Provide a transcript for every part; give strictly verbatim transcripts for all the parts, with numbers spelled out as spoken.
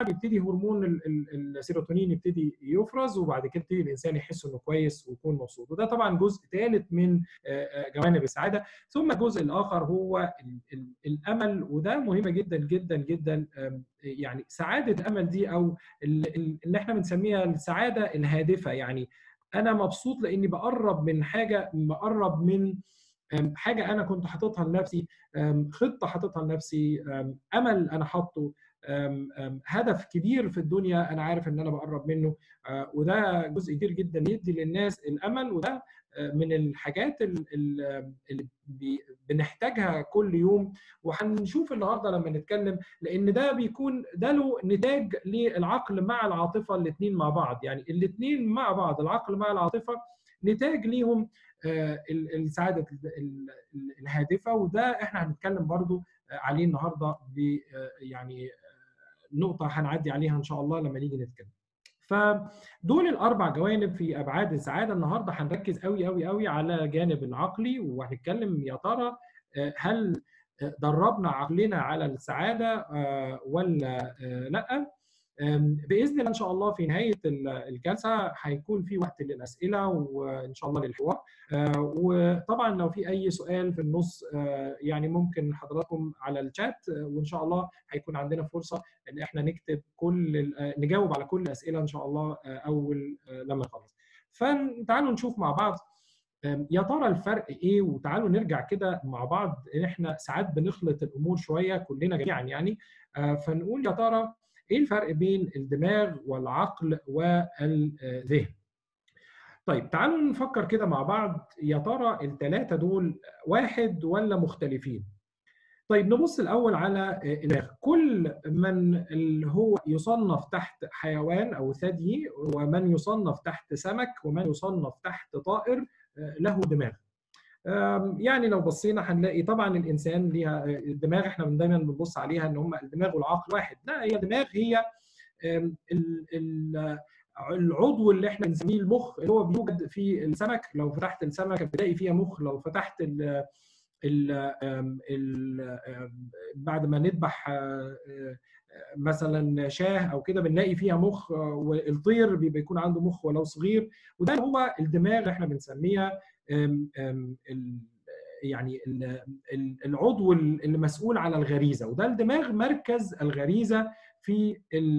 بيبتدي هرمون ال ال السيروتونين يبتدي يفرز، وبعد كده يبتدي الانسان يحس انه كويس ويكون مبسوط. وده طبعا جزء ثالث من جوانب السعاده. ثم الجزء الاخر هو ال ال الامل، وده مهم جدا جدا جدا. يعني سعاده الامل دي او اللي احنا بنسميها السعاده الهادفه، يعني انا مبسوط لاني بقرب من حاجه، بقرب من حاجه انا كنت حاططها لنفسي، خطه حاططها لنفسي، امل انا حاطه، هدف كبير في الدنيا انا عارف ان انا بقرب منه. وده جزء كبير جدا يدي للناس الامل، وده من الحاجات اللي بنحتاجها كل يوم. وهنشوف النهارده لما نتكلم، لان ده بيكون ده له نتاج للعقل مع العاطفه، الاثنين مع بعض، يعني الاثنين مع بعض، العقل مع العاطفه نتاج ليهم السعاده الهادفه. وده احنا هنتكلم برضو عليه النهارده، ب يعني نقطه هنعدي عليها ان شاء الله لما نيجي نتكلم. فدول الاربع جوانب في ابعاد السعاده. النهارده هنركز قوي قوي قوي على جانب العقلي، وهنتكلم يا ترى هل دربنا عقلنا على السعاده ولا لا. باذن الله ان شاء الله في نهايه الجلسه هيكون في وقت للاسئله وان شاء الله للحوار. وطبعا لو في اي سؤال في النص يعني ممكن حضراتكم على الشات، وان شاء الله هيكون عندنا فرصه ان احنا نكتب كل نجاوب على كل الاسئله ان شاء الله اول لما نخلص. فتعالوا نشوف مع بعض يا ترى الفرق ايه. وتعالوا نرجع كده مع بعض، ان احنا ساعات بنخلط الامور شويه كلنا جميعا يعني. فنقول يا ترى ايه الفرق بين الدماغ والعقل والذهن. طيب تعالوا نفكر كده مع بعض، يا ترى الثلاثه دول واحد ولا مختلفين؟ طيب نبص الاول على الدماغ. كل من اللي هو يصنف تحت حيوان او ثديي، ومن يصنف تحت سمك، ومن يصنف تحت طائر له دماغ. يعني لو بصينا هنلاقي طبعا الانسان ليها الدماغ، احنا دايما بنبص عليها ان هم الدماغ والعقل واحد. لا، هي دماغ هي العضو اللي احنا بنسميه المخ، اللي هو بيوجد في السمك. لو فتحت السمكه بتلاقي فيها مخ. لو فتحت ال ال ال بعد ما نذبح مثلا شاه او كده بنلاقي فيها مخ. والطير بيكون عنده مخ ولو صغير. وده هو الدماغ احنا بنسميها يعني العضو اللي مسؤول على الغريزه. وده الدماغ مركز الغريزه في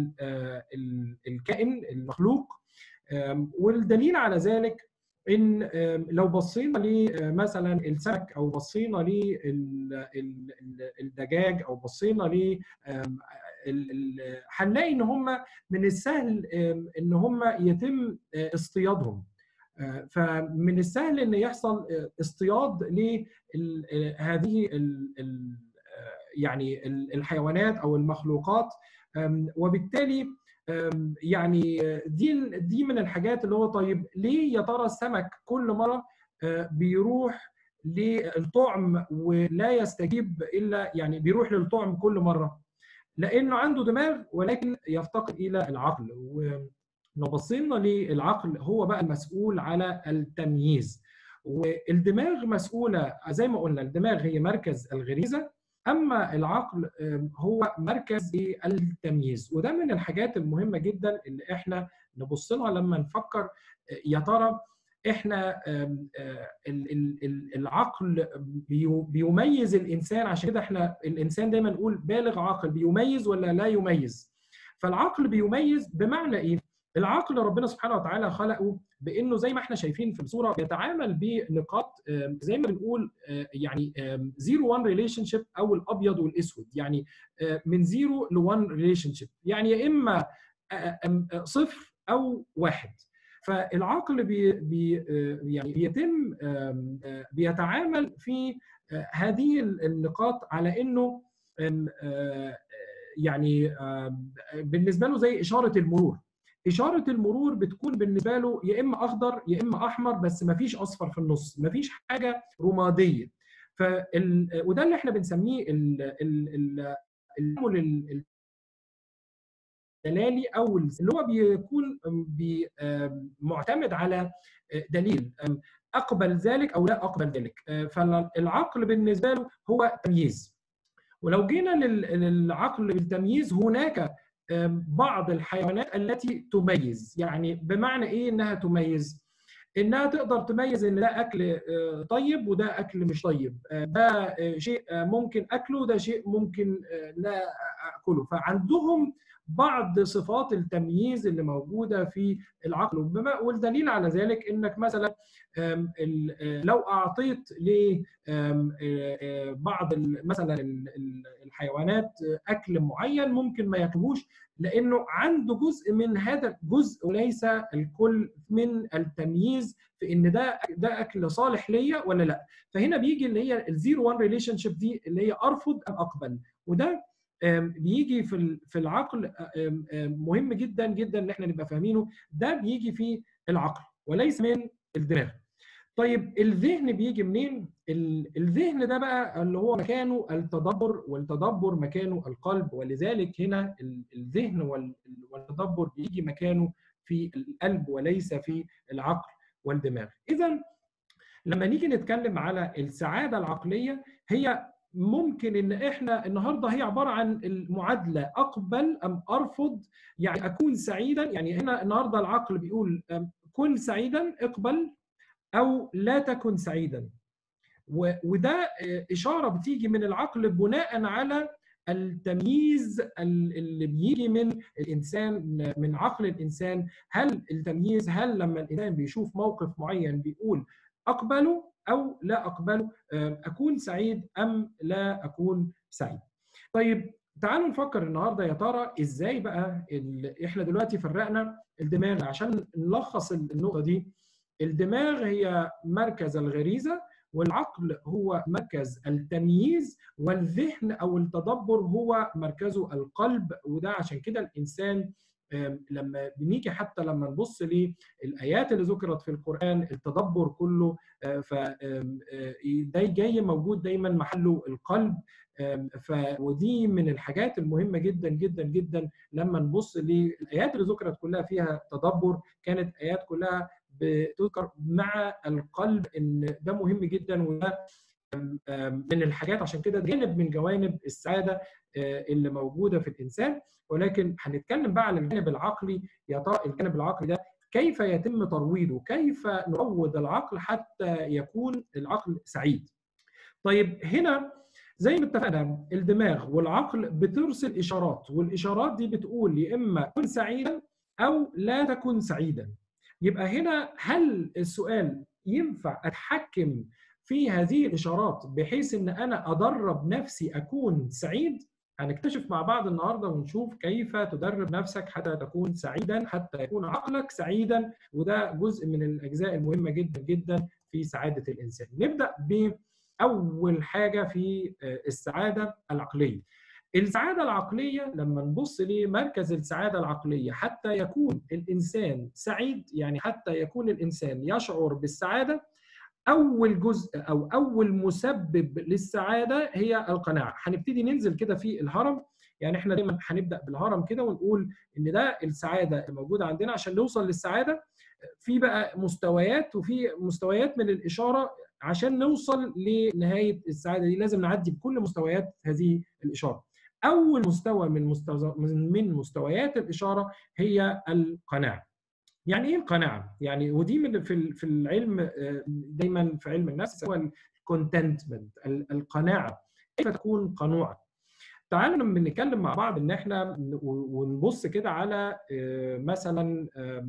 الكائن المخلوق. والدليل على ذلك ان لو بصينا لمثلا السمك، او بصينا للدجاج، او بصينا ل هنلاقي ان هم من السهل ان هم يتم اصطيادهم. فمن السهل ان يحصل اصطياد لهذه يعني الحيوانات او المخلوقات. وبالتالي يعني دي دي من الحاجات اللي هو طيب ليه يا ترى السمك كل مره بيروح للطعم ولا يستجيب الا يعني بيروح للطعم كل مره؟ لانه عنده دماغ ولكن يفتقد الى العقل. ولو بصينا للعقل هو بقى المسؤول على التمييز، والدماغ مسؤوله زي ما قلنا، الدماغ هي مركز الغريزه، اما العقل هو مركز التمييز. وده من الحاجات المهمه جدا اللي احنا نبص لها لما نفكر يا ترى احنا العقل بيميز الانسان. عشان كده احنا الانسان دايما نقول بالغ عاقل، بيميز ولا لا يميز؟ فالعقل بيميز بمعنى ايه؟ العقل ربنا سبحانه وتعالى خلقه بانه زي ما احنا شايفين في الصوره بيتعامل بنقاط زي ما بنقول يعني زيرو وان ريليشن شيب، او الابيض والاسود، يعني من زيرو لوان ريليشن شيب، يعني يا اما صفر او واحد. فالعقل بي بي يعني بيتم بيتعامل في هذه النقاط على انه يعني بالنسبه له زي اشاره المرور. اشاره المرور بتكون بالنسبه له يا اما اخضر يا اما احمر، بس ما فيش اصفر في النص، ما فيش حاجه رماديه. فال وده اللي احنا بنسميه التعامل الدلالي، او اللي هو بيكون بي معتمد على دليل اقبل ذلك او لا اقبل ذلك. فالعقل بالنسبه له هو تمييز. ولو جينا للعقل بالتمييز، هناك بعض الحيوانات التي تميز. يعني بمعنى ايه انها تميز؟ انها تقدر تميز ان ده اكل طيب وده اكل مش طيب، ده شيء ممكن اكله وده شيء ممكن لا اكله. فعندهم بعض صفات التمييز اللي موجوده في العقل، والدليل على ذلك انك مثلا لو اعطيت لبعض مثلا الحيوانات اكل معين ممكن ما ياكلوش، لانه عنده جزء من هذا الجزء وليس الكل من التمييز في ان ده ده اكل صالح ليا ولا لا. فهنا بيجي اللي هي الزيرو وان ريليشن شيب دي، اللي هي ارفض ام اقبل. وده بيجي في في العقل، مهم جدا جدا ان احنا نبقى فاهمينه. ده بيجي في العقل وليس من الدماغ. طيب الذهن بيجي منين؟ الذهن ده بقى اللي هو مكانه التدبر، والتدبر مكانه القلب، ولذلك هنا الذهن والتدبر بيجي مكانه في القلب وليس في العقل والدماغ. إذا لما نيجي نتكلم على السعادة العقلية، هي ممكن ان احنا النهارده هي عباره عن المعادله اقبل ام ارفض. يعني اكون سعيدا، يعني هنا النهارده العقل بيقول كن سعيدا، اقبل، أو لا تكن سعيدا. وده إشارة بتيجي من العقل بناء على التمييز اللي بيجي من الإنسان، من عقل الإنسان. هل التمييز، هل لما الإنسان بيشوف موقف معين بيقول أقبله أو لا أقبله، أكون سعيد أم لا أكون سعيد. طيب تعالوا نفكر النهارده يا ترى ازاي بقى احنا دلوقتي فرقنا الدماغ. عشان نلخص النقطة دي، الدماغ هي مركز الغريزة، والعقل هو مركز التمييز، والذهن أو التدبر هو مركزه القلب. وده عشان كده الإنسان لما بنيجي حتى لما نبص للآيات اللي ذكرت في القرآن، التدبر كله فده جاي موجود دايما محله القلب. ودي من الحاجات المهمة جدا جدا جدا لما نبص للآيات اللي ذكرت كلها فيها تدبر، كانت آيات كلها بتذكر مع القلب، ان ده مهم جدا. وده من الحاجات، عشان كده جانب من جوانب السعاده اللي موجوده في الانسان. ولكن هنتكلم بقى على الجانب العقلي. يا ترى الجانب العقلي ده كيف يتم ترويضه؟ كيف نروض العقل حتى يكون العقل سعيد؟ طيب هنا زي ما اتفقنا، الدماغ والعقل بترسل اشارات، والاشارات دي بتقول يا اما كن سعيدا او لا تكن سعيدا. يبقى هنا هل السؤال ينفع اتحكم في هذه الاشارات بحيث ان انا ادرب نفسي اكون سعيد؟ هنكتشف مع بعض النهارده ونشوف كيف تدرب نفسك حتى تكون سعيدا، حتى يكون عقلك سعيدا. وده جزء من الاجزاء المهمه جدا جدا في سعاده الانسان. نبدا باول حاجه في السعاده العقليه. السعادة العقلية لما نبص لمركز السعادة العقلية حتى يكون الإنسان سعيد، يعني حتى يكون الإنسان يشعر بالسعادة، أول جزء أو أول مسبب للسعادة هي القناعة. هنبتدي ننزل كده في الهرم. يعني احنا دايما هنبدأ بالهرم كده ونقول إن ده السعادة الموجودة عندنا. عشان نوصل للسعادة في بقى مستويات، وفي مستويات من الإشارة. عشان نوصل لنهاية السعادة دي لازم نعدي بكل مستويات هذه الإشارة. أول مستوى من مستوى من مستويات الإشارة هي القناعة. يعني إيه القناعة؟ يعني ودي من في في العلم دايما، في علم النفس هو الكونتنتمنت، القناعة. كيف تكون قنوعة؟ تعالوا لما نتكلم مع بعض ان احنا ونبص كده على مثلا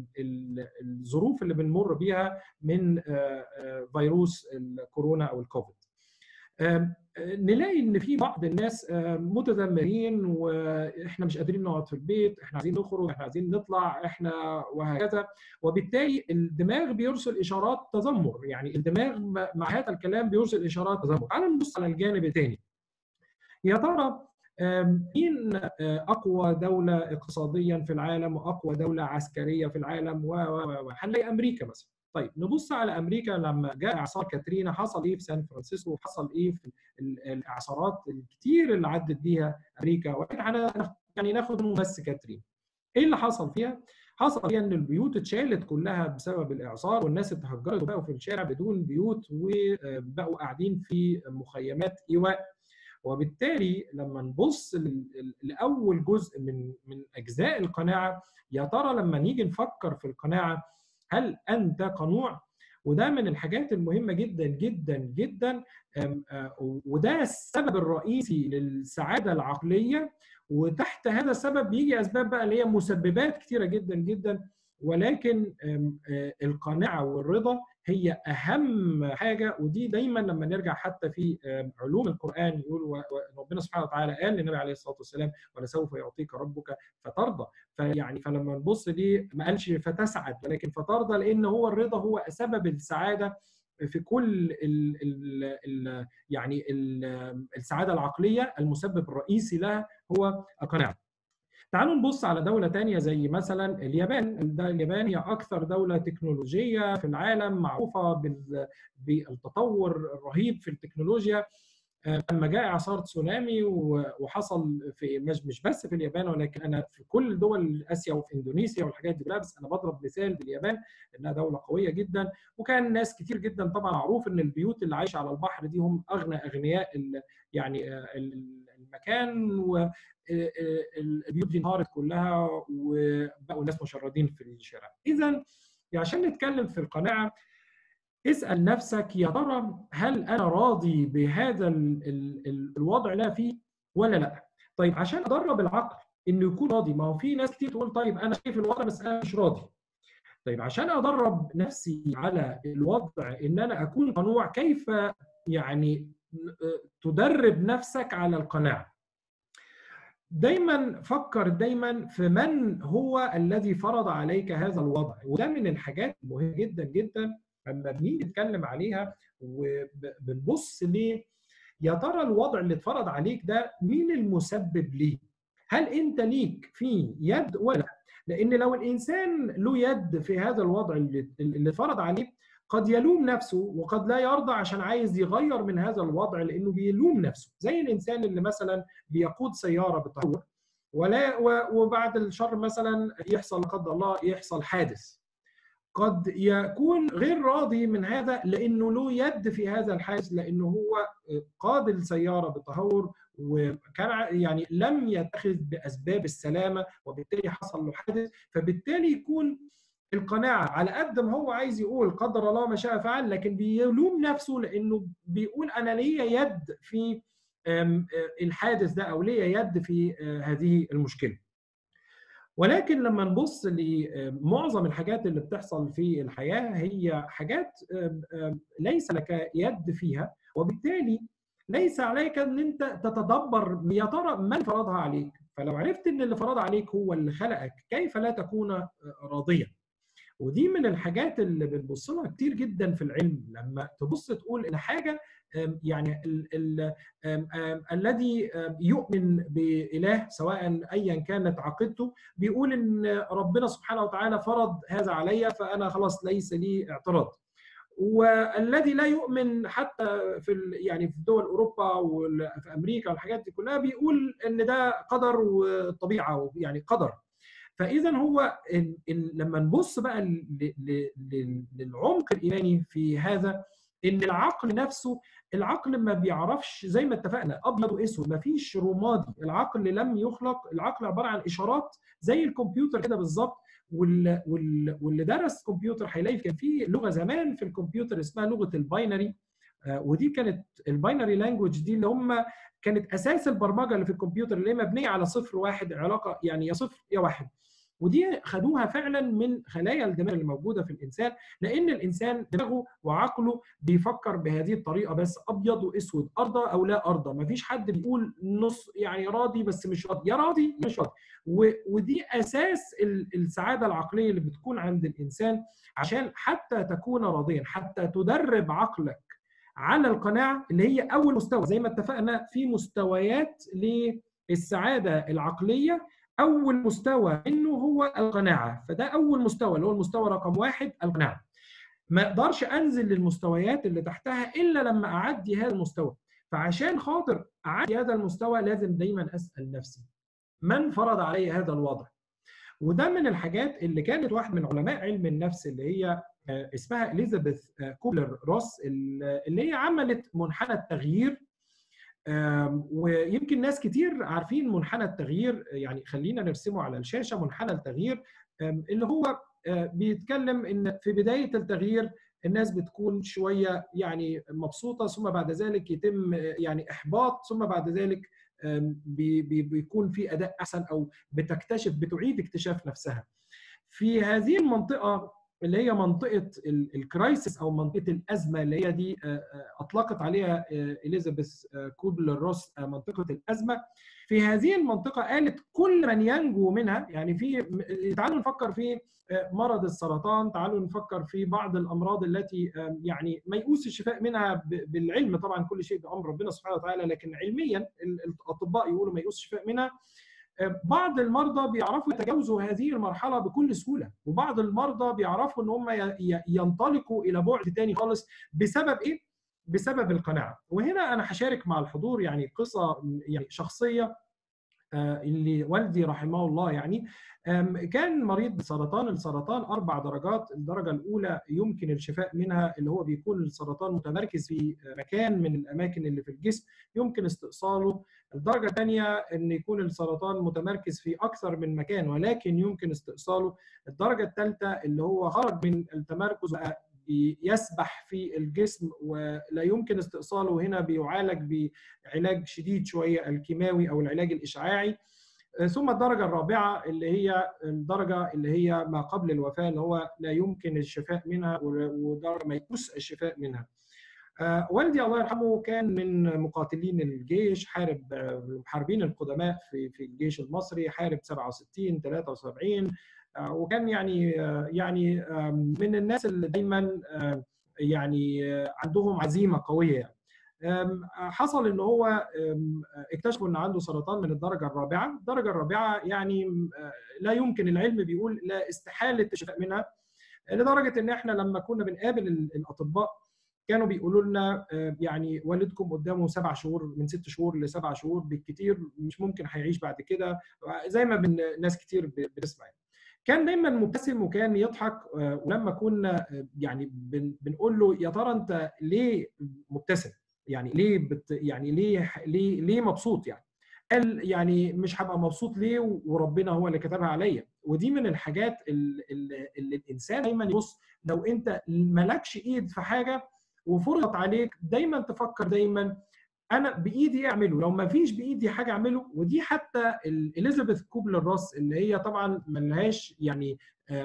الظروف اللي بنمر بيها من فيروس الكورونا او الكوفيد. نلاقي ان في بعض الناس متذمرين، واحنا مش قادرين نقعد في البيت، احنا عايزين نخرج، احنا عايزين نطلع، احنا وهكذا. وبالتالي الدماغ بيرسل اشارات تذمر. يعني الدماغ مع هذا الكلام بيرسل اشارات تذمر. تعالوا نبص على الجانب الثاني. يا ترى مين اقوى دوله اقتصاديا في العالم واقوى دوله عسكريه في العالم؟ و هنلاقي امريكا مثلا. طيب نبص على امريكا. لما جاء اعصار كاترينا حصل ايه في سان فرانسيسكو؟ وحصل ايه في الاعصارات الكتير اللي عدت بيها امريكا؟ واحنا يعني ناخد بس كاترينا. ايه اللي حصل فيها؟ حصل فيها ان البيوت اتشالت كلها بسبب الاعصار، والناس اتهجرت وبقوا في الشارع بدون بيوت، وبقوا قاعدين في مخيمات ايواء. وبالتالي لما نبص لاول جزء من من اجزاء القناعه، يا ترى لما نيجي نفكر في القناعه هل انت قنوع؟ وده من الحاجات المهمه جدا جدا جدا، وده السبب الرئيسي للسعاده العقليه. وتحت هذا السبب بيجي اسباب بقى اللي هي مسببات كثيره جدا جدا، ولكن القناعه والرضا هي اهم حاجه. ودي دايما لما نرجع حتى في علوم القران يقول ربنا سبحانه وتعالى قال للنبي عليه الصلاه والسلام ولسوف يعطيك ربك فترضى. فيعني فلما نبص دي ما قالش فتسعد ولكن فترضى، لان هو الرضا هو سبب السعاده في كل ال ال ال يعني ال السعاده العقليه. المسبب الرئيسي لها هو القناعه. تعالوا نبص على دولة تانية زي مثلا اليابان. اليابان هي أكثر دولة تكنولوجية في العالم، معروفة بالتطور الرهيب في التكنولوجيا. لما جاء إعصار تسونامي وحصل في مش بس في اليابان، ولكن أنا في كل دول آسيا وفي إندونيسيا والحاجات دي كلها، بس أنا بضرب مثال باليابان إنها دولة قوية جدا. وكان ناس كتير جدا طبعا معروف إن البيوت اللي عايشة على البحر دي هم أغنى أغنياء يعني المكان، و البيوت دي انهارت كلها وبقوا الناس مشردين في الشارع. اذا عشان نتكلم في القناعه، اسال نفسك يا ترى هل انا راضي بهذا ال ال ال الوضع اللي انا فيه ولا لا؟ طيب عشان ادرب العقل انه يكون راضي، ما هو في ناس كتير تقول طيب انا شايف الوضع بس انا مش راضي. طيب عشان ادرب نفسي على الوضع ان انا اكون قنوع، كيف يعني تدرب نفسك على القناعه؟ دايما فكر دايما في من هو الذي فرض عليك هذا الوضع. وده من الحاجات المهمه جدا جدا لما بنيجي نتكلم عليها وبنبص ليه، يا ترى الوضع اللي اتفرض عليك ده مين المسبب ليه؟ هل انت ليك فيه يد ولا؟ لان لو الانسان له يد في هذا الوضع اللي اللي اتفرض عليه، قد يلوم نفسه وقد لا يرضى عشان عايز يغير من هذا الوضع، لانه بيلوم نفسه. زي الانسان اللي مثلا بيقود سياره بالتهور ولا وبعد الشر مثلا يحصل لا قدر الله يحصل حادث، قد يكون غير راضي من هذا لانه له يد في هذا الحادث، لانه هو قاد السياره بالتهور وكان يعني لم يتخذ باسباب السلامه، وبالتالي حصل له حادث. فبالتالي يكون القناعه على قد ما هو عايز يقول قدر الله ما شاء فعل، لكن بيلوم نفسه لانه بيقول انا ليا يد في الحادث ده او ليا يد في هذه المشكله. ولكن لما نبص لمعظم الحاجات اللي بتحصل في الحياه هي حاجات ليس لك يد فيها، وبالتالي ليس عليك ان انت تتدبر يا ترى من فرضها عليك. فلو عرفت ان اللي فرضها عليك هو اللي خلقك، كيف لا تكون راضيا؟ ودي من الحاجات اللي بنبص لها كتير جدا في العلم. لما تبص تقول ان حاجه يعني ال ال الذي يؤمن بإله سواء ايا كانت عقيدته بيقول ان ربنا سبحانه وتعالى فرض هذا عليا فانا خلاص ليس لي اعتراض. والذي لا يؤمن حتى في يعني في دول اوروبا وفي امريكا والحاجات دي كلها بيقول ان ده قدر وطبيعه يعني قدر. فاذا هو ال ال لما نبص بقى للعمق الايماني في هذا، ان العقل نفسه، العقل ما بيعرفش زي ما اتفقنا ابيض واسود، ما فيش رمادي. العقل لم يخلق، العقل عباره عن اشارات زي الكمبيوتر كده بالظبط. واللي درس كمبيوتر هيلاقي كان في لغه زمان في الكمبيوتر اسمها لغه الباينري، ودي كانت الباينري لانجوج دي اللي هم كانت اساس البرمجه اللي في الكمبيوتر، اللي هي مبنيه على صفر واحد، علاقه يعني يا صفر يا واحد. ودي خدوها فعلا من خلايا الدماغ اللي موجوده في الانسان، لان الانسان دماغه وعقله بيفكر بهذه الطريقه بس ابيض واسود، ارضى او لا ارضى. ما فيش حد بيقول نص يعني راضي بس مش راضي، يا راضي يا مش راضي. ودي اساس السعاده العقليه اللي بتكون عند الانسان، عشان حتى تكون راضيا، حتى تدرب عقلك على القناعه اللي هي اول مستوى. زي ما اتفقنا في مستويات للسعاده العقليه، اول مستوى منه هو القناعه. فده اول مستوى اللي هو المستوى رقم واحد، القناعه. ما اقدرش انزل للمستويات اللي تحتها الا لما اعدي هذا المستوى. فعشان خاطر اعدي هذا المستوى لازم دايما اسال نفسي من فرض علي هذا الوضع. وده من الحاجات اللي كانت واحد من علماء علم النفس اللي هي اسمها إليزابيث كوبلر روس، اللي هي عملت منحنى التغيير ويمكن ناس كتير عارفين منحنى التغيير، يعني خلينا نرسمه على الشاشة. منحنى التغيير اللي هو بيتكلم ان في بداية التغيير الناس بتكون شوية يعني مبسوطة، ثم بعد ذلك يتم يعني إحباط، ثم بعد ذلك بيكون في أداء أحسن أو بتكتشف بتعيد اكتشاف نفسها. في هذه المنطقة اللي هي منطقة الكرايسيس أو منطقة الأزمة، اللي هي دي أطلقت عليها إليزابيث كوبلر روس منطقة الأزمة. في هذه المنطقة قالت كل من ينجو منها، يعني في تعالوا نفكر في مرض السرطان، تعالوا نفكر في بعض الأمراض التي يعني ميؤوس الشفاء منها بالعلم، طبعا كل شيء بأمر ربنا سبحانه وتعالى، لكن علميا الأطباء يقولوا ميؤوس الشفاء منها. بعض المرضى بيعرفوا يتجاوزوا هذه المرحلة بكل سهولة، وبعض المرضى بيعرفوا ان هم ينطلقوا الى بعد تاني خالص. بسبب ايه؟ بسبب القناعة. وهنا انا هشارك مع الحضور يعني قصة يعني شخصية اللي والدي رحمه الله يعني كان مريض بسرطان. السرطان أربع درجات. الدرجة الأولى يمكن الشفاء منها، اللي هو بيكون السرطان متمركز في مكان من الأماكن اللي في الجسم يمكن استئصاله. الدرجة الثانية أن يكون السرطان متمركز في أكثر من مكان ولكن يمكن استئصاله. الدرجة الثالثة اللي هو خرج من التمركز يسبح في الجسم ولا يمكن استئصاله، هنا بيعالج بعلاج شديد شوية الكيماوي أو العلاج الإشعاعي. ثم الدرجة الرابعة اللي هي الدرجة اللي هي ما قبل الوفاة، اللي هو لا يمكن الشفاء منها ودرجة ميؤوس الشفاء منها. والدي الله يرحمه كان من مقاتلين الجيش، حارب المحاربين القدماء في في الجيش المصري، حارب سبعة وستين ثلاثة وسبعين، وكان يعني يعني من الناس اللي دايما يعني عندهم عزيمة قوية يعني. حصل ان هو اكتشفوا ان عنده سرطان من الدرجه الرابعه. الدرجه الرابعه يعني لا يمكن، العلم بيقول لا استحاله الشفاء منها، لدرجه ان احنا لما كنا بنقابل الاطباء كانوا بيقولوا لنا يعني والدكم قدامه سبع شهور، من ست شهور لسبع شهور بالكثير، مش ممكن هيعيش بعد كده، زي ما ناس كتير بتسمع. كان دايما مبتسم وكان يضحك، ولما كنا يعني بنقول له يا ترى انت ليه مبتسم؟ يعني ليه بت يعني ليه ليه ليه مبسوط؟ يعني قال يعني مش هبقى مبسوط ليه وربنا هو اللي كتبها عليا. ودي من الحاجات اللي, اللي الانسان دايما يبص، لو انت مالكش ايد في حاجه وفرضت عليك دايما تفكر دايما انا بايدي اعمله، لو ما فيش بايدي حاجه اعمله. ودي حتى اليزابيث كوبلر روس اللي هي طبعا ملهاش يعني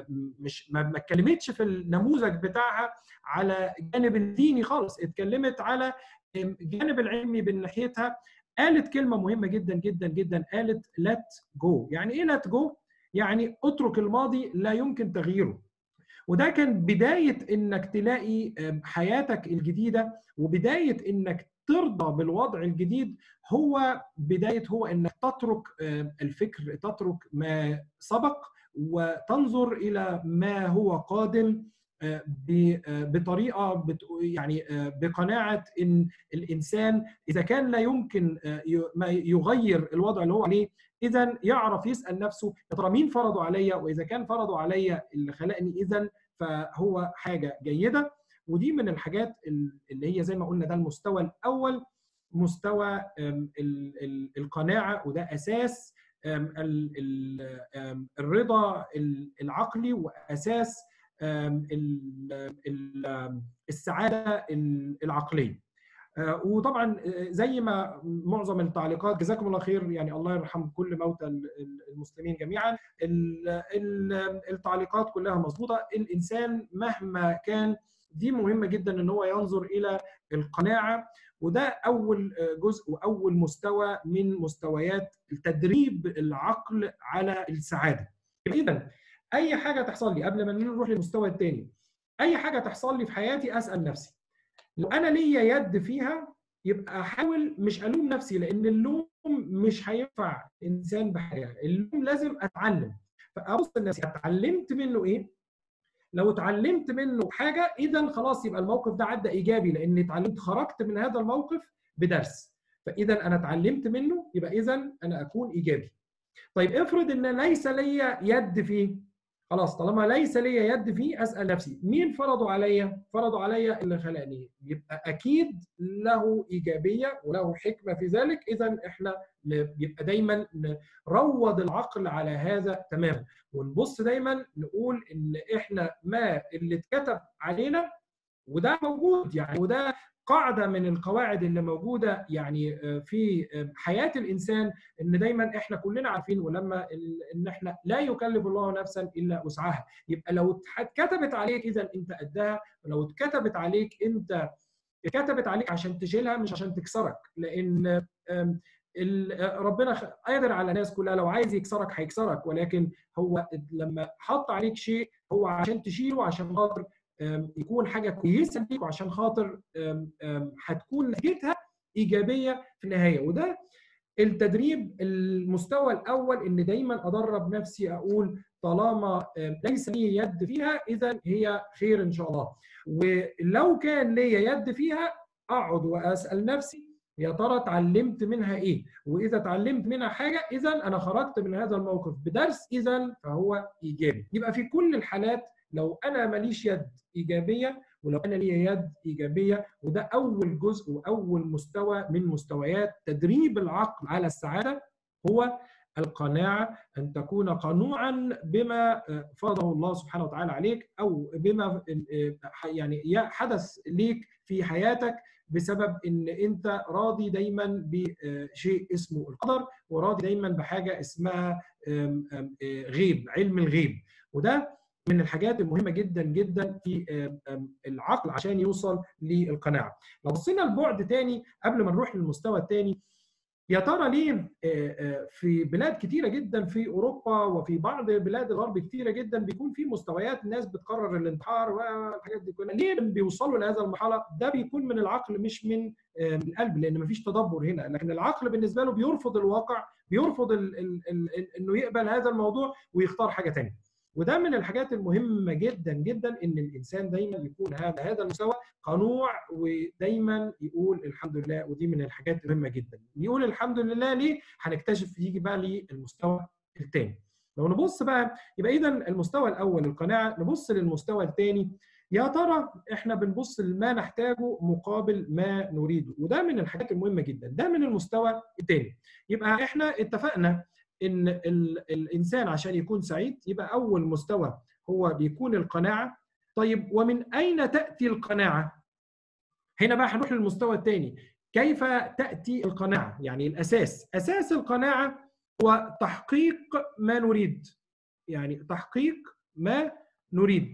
مش ما اتكلمتش في النموذج بتاعها على الجانب الديني خالص، اتكلمت على الجانب العلمي من ناحيتها. قالت كلمه مهمه جدا جدا جدا، قالت let go. يعني ايه let go؟ يعني اترك الماضي لا يمكن تغييره. وده كان بدايه انك تلاقي حياتك الجديده، وبدايه انك ترضى بالوضع الجديد، هو بدايه هو انك تترك الفكر، تترك ما سبق وتنظر الى ما هو قادم بطريقه يعني بقناعه ان الانسان اذا كان لا يمكن يغير الوضع اللي هو عليه، اذا يعرف يسال نفسه يا ترى مين فرضوا عليا، واذا كان فرضوا عليا اللي خلقني اذا فهو حاجه جيده. ودي من الحاجات اللي هي زي ما قلنا ده المستوى الاول، مستوى القناعه، وده اساس الرضا العقلي واساس السعاده العقليه. وطبعا زي ما معظم التعليقات، جزاكم الله خير، يعني الله يرحم كل موتى المسلمين جميعا، التعليقات كلها مظبوطه. الانسان مهما كان دي مهمه جدا ان هو ينظر الى القناعه، وده اول جزء واول مستوى من مستويات تدريب العقل على السعاده. اذا اي حاجه تحصل لي، قبل ما نروح للمستوى الثاني، اي حاجه تحصل لي في حياتي اسال نفسي لو انا ليا يد فيها، يبقى احاول مش الوم نفسي، لان اللوم مش هينفع انسان بحاجه. اللوم لازم اتعلم، فابص لنفسي اتعلمت منه ايه. لو اتعلمت منه حاجه اذا خلاص يبقى الموقف ده عدى ايجابي، لاني اتعلمت، خرجت من هذا الموقف بدرس، فاذا انا اتعلمت منه يبقى اذا انا اكون ايجابي. طيب افرض ان ليس لي يد فيه، خلاص طالما ليس لي يد فيه اسال نفسي مين فرضوا عليا؟ فرضوا عليا اللي خلقني، يبقى اكيد له ايجابيه وله حكمه في ذلك. اذا احنا بيبقى دايما نروض العقل على هذا تماما، ونبص دايما نقول ان احنا ما اللي اتكتب علينا وده موجود يعني، وده قاعده من القواعد اللي موجوده يعني في حياه الانسان، ان دايما احنا كلنا عارفين ولما ان احنا لا يكلف الله نفسا الا وسعها. يبقى لو اتكتبت عليك اذا انت قدها، ولو اتكتبت عليك انت اتكتبت عليك عشان تشيلها مش عشان تكسرك، لان ربنا قادر على الناس كلها، لو عايز يكسرك هيكسرك، ولكن هو لما حط عليك شيء هو عشان تشيله، عشان خاطر يكون حاجه كويسه ليك، وعشان خاطر هتكون نتيجتها ايجابيه في النهايه. وده التدريب المستوى الاول، ان دايما ادرب نفسي اقول طالما ليس لي يد فيها اذا هي خير ان شاء الله، ولو كان لي يد فيها اقعد واسال نفسي يا ترى اتعلمت منها ايه؟ واذا اتعلمت منها حاجه اذا انا خرجت من هذا الموقف بدرس، اذا فهو ايجابي. يبقى في كل الحالات لو انا ماليش يد ايجابيه ولو انا لي يد ايجابيه، وده اول جزء واول مستوى من مستويات تدريب العقل على السعاده، هو القناعه، ان تكون قنوعا بما فرضه الله سبحانه وتعالى عليك، او بما يعني حدث ليك في حياتك بسبب ان انت راضي دايما بشيء اسمه القدر، وراضي دايما بحاجه اسمها غيب، علم الغيب. وده من الحاجات المهمه جدا جدا في العقل عشان يوصل للقناعه. لو بصينا لبعد تاني قبل ما نروح للمستوى الثاني، يا ترى ليه في بلاد كتيره جدا في اوروبا وفي بعض بلاد الغرب كتيره جدا بيكون في مستويات الناس بتقرر الانتحار والحاجات دي كلها؟ ليه بيوصلوا لهذا المرحله؟ ده بيكون من العقل مش من القلب، لان مفيش تدبر هنا، لكن العقل بالنسبه له بيرفض الواقع، بيرفض ال ال ال انه يقبل هذا الموضوع ويختار حاجه ثانيه. وده من الحاجات المهمه جدا جدا ان الانسان دايما يكون هذا هذا المستوى قنوع، ودايما يقول الحمد لله. ودي من الحاجات المهمه جدا، يقول الحمد لله. ليه؟ هنكتشف يجي بقى للمستوى الثاني. لو نبص بقى يبقى اذا المستوى الاول القناعه، نبص للمستوى الثاني، يا ترى احنا بنبص لما نحتاجه مقابل ما نريده، وده من الحاجات المهمه جدا، ده من المستوى الثاني. يبقى احنا اتفقنا ان الانسان عشان يكون سعيد يبقى اول مستوى هو بيكون القناعه. طيب ومن اين تاتي القناعه؟ هنا بقى هنروح للمستوى الثاني، كيف تاتي القناعه؟ يعني الاساس، اساس القناعه هو تحقيق ما نريد، يعني تحقيق ما نريد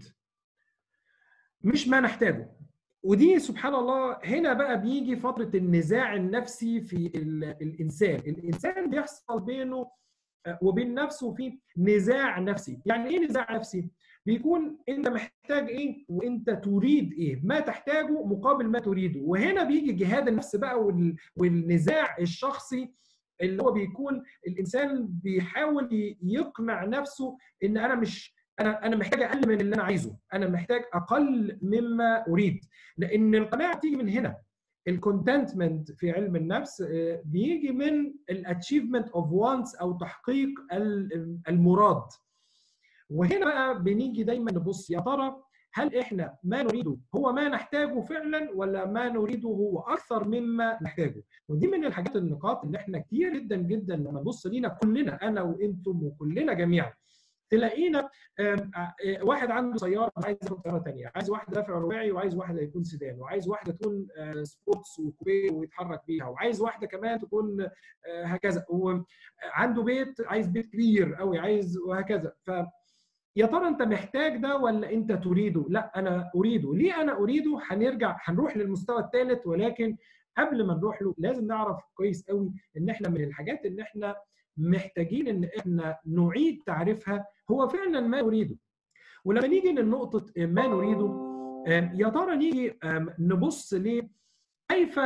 مش ما نحتاجه. ودي سبحان الله هنا بقى بيجي فتره النزاع النفسي في الانسان. الانسان بيحصل بينه وبين نفسه في نزاع نفسي. يعني ايه نزاع نفسي؟ بيكون انت محتاج ايه وانت تريد ايه، ما تحتاجه مقابل ما تريده. وهنا بيجي جهاد النفس بقى والنزاع الشخصي، اللي هو بيكون الانسان بيحاول يقنع نفسه ان انا مش انا انا محتاج اقل من اللي انا عايزه، انا محتاج اقل مما اريد. لان القناعه بتيجي من هنا. الكونتنتمنت في علم النفس بيجي من الاتشيفمنت اوف وانتس، او تحقيق المراد. وهنا بقى بنيجي دايما نبص يا ترى هل احنا ما نريده هو ما نحتاجه فعلا، ولا ما نريده هو اكثر مما نحتاجه؟ ودي من الحاجات النقاط اللي احنا كتير جدا جدا لما نبص لينا كلنا، انا وانتم وكلنا جميعا، تلاقينا واحد عنده سياره عايز ياخد سياره ثانيه، عايز واحد دافع رباعي، وعايز واحده يكون سيدان، وعايز واحده تكون سبورتس وكوبيه ويتحرك بيها، وعايز واحده كمان تكون هكذا، وعنده بيت عايز بيت كبير قوي عايز، وهكذا. ف يا ترى انت محتاج ده ولا انت تريده؟ لا انا اريده. ليه انا اريده؟ هنرجع هنروح للمستوى الثالث، ولكن قبل ما نروح له لازم نعرف كويس قوي ان احنا من الحاجات اللي احنا محتاجين ان احنا نعيد تعريفها هو فعلا ما نريده. ولما نيجي لنقطه ما نريده، يا ترى نيجي نبص ليه كيف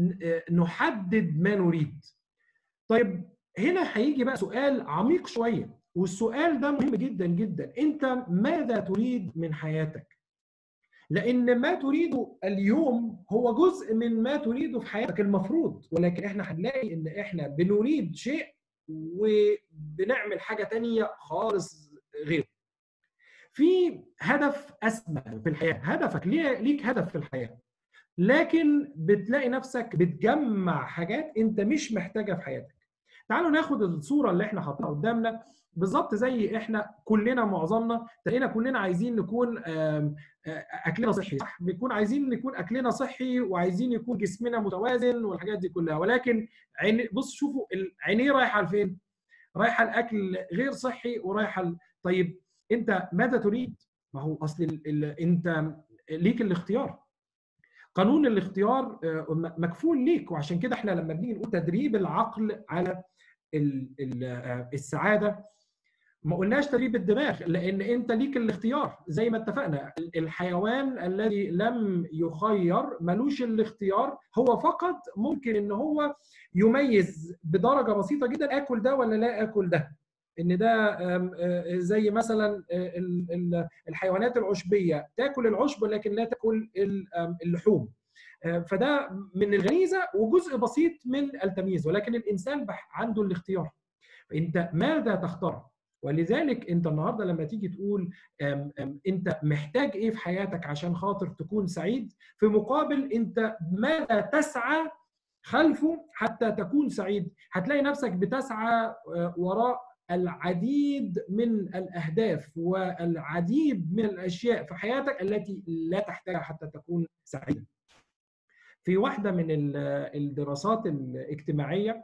نحدد ما نريد. طيب هنا هيجي بقى سؤال عميق شويه، والسؤال ده مهم جدا جدا. انت ماذا تريد من حياتك؟ لان ما تريده اليوم هو جزء من ما تريده في حياتك المفروض، ولكن احنا هنلاقي ان احنا بنريد شيء وبنعمل حاجه ثانيه خالص غيره. في هدف اسمى في الحياه، هدفك ليه، ليك هدف في الحياه، لكن بتلاقي نفسك بتجمع حاجات انت مش محتاجها في حياتك. تعالوا ناخد الصوره اللي احنا حاطينها قدامنا بالظبط، زي احنا كلنا معظمنا تلاقينا كلنا عايزين نكون اكلنا صحي، صح؟ بنكون عايزين نكون اكلنا صحي وعايزين يكون جسمنا متوازن والحاجات دي كلها، ولكن عين بص شوفوا عينيه رايحه لفين؟ رايحه الاكل غير صحي ورايحه ال... طيب انت ماذا تريد؟ ما هو اصل ال... ال... انت ليك الاختيار، قانون الاختيار مكفول ليك. وعشان كده احنا لما بنيجي نقول تدريب العقل على السعاده ما قلناش تدريب الدماغ، لان انت ليك الاختيار زي ما اتفقنا. الحيوان الذي لم يخير ملوش الاختيار، هو فقط ممكن ان هو يميز بدرجه بسيطه جدا اكل ده ولا لا اكل ده، ان ده زي مثلا الحيوانات العشبيه تاكل العشب لكن لا تاكل اللحوم، فده من الغريزه وجزء بسيط من التمييز، ولكن الانسان عنده الاختيار. انت ماذا تختار؟ ولذلك انت النهارده لما تيجي تقول أم أم انت محتاج ايه في حياتك عشان خاطر تكون سعيد، في مقابل انت ماذا تسعى خلفه حتى تكون سعيد، هتلاقي نفسك بتسعى وراء العديد من الاهداف والعديد من الاشياء في حياتك التي لا تحتاجها حتى تكون سعيد. في واحده من الدراسات الاجتماعيه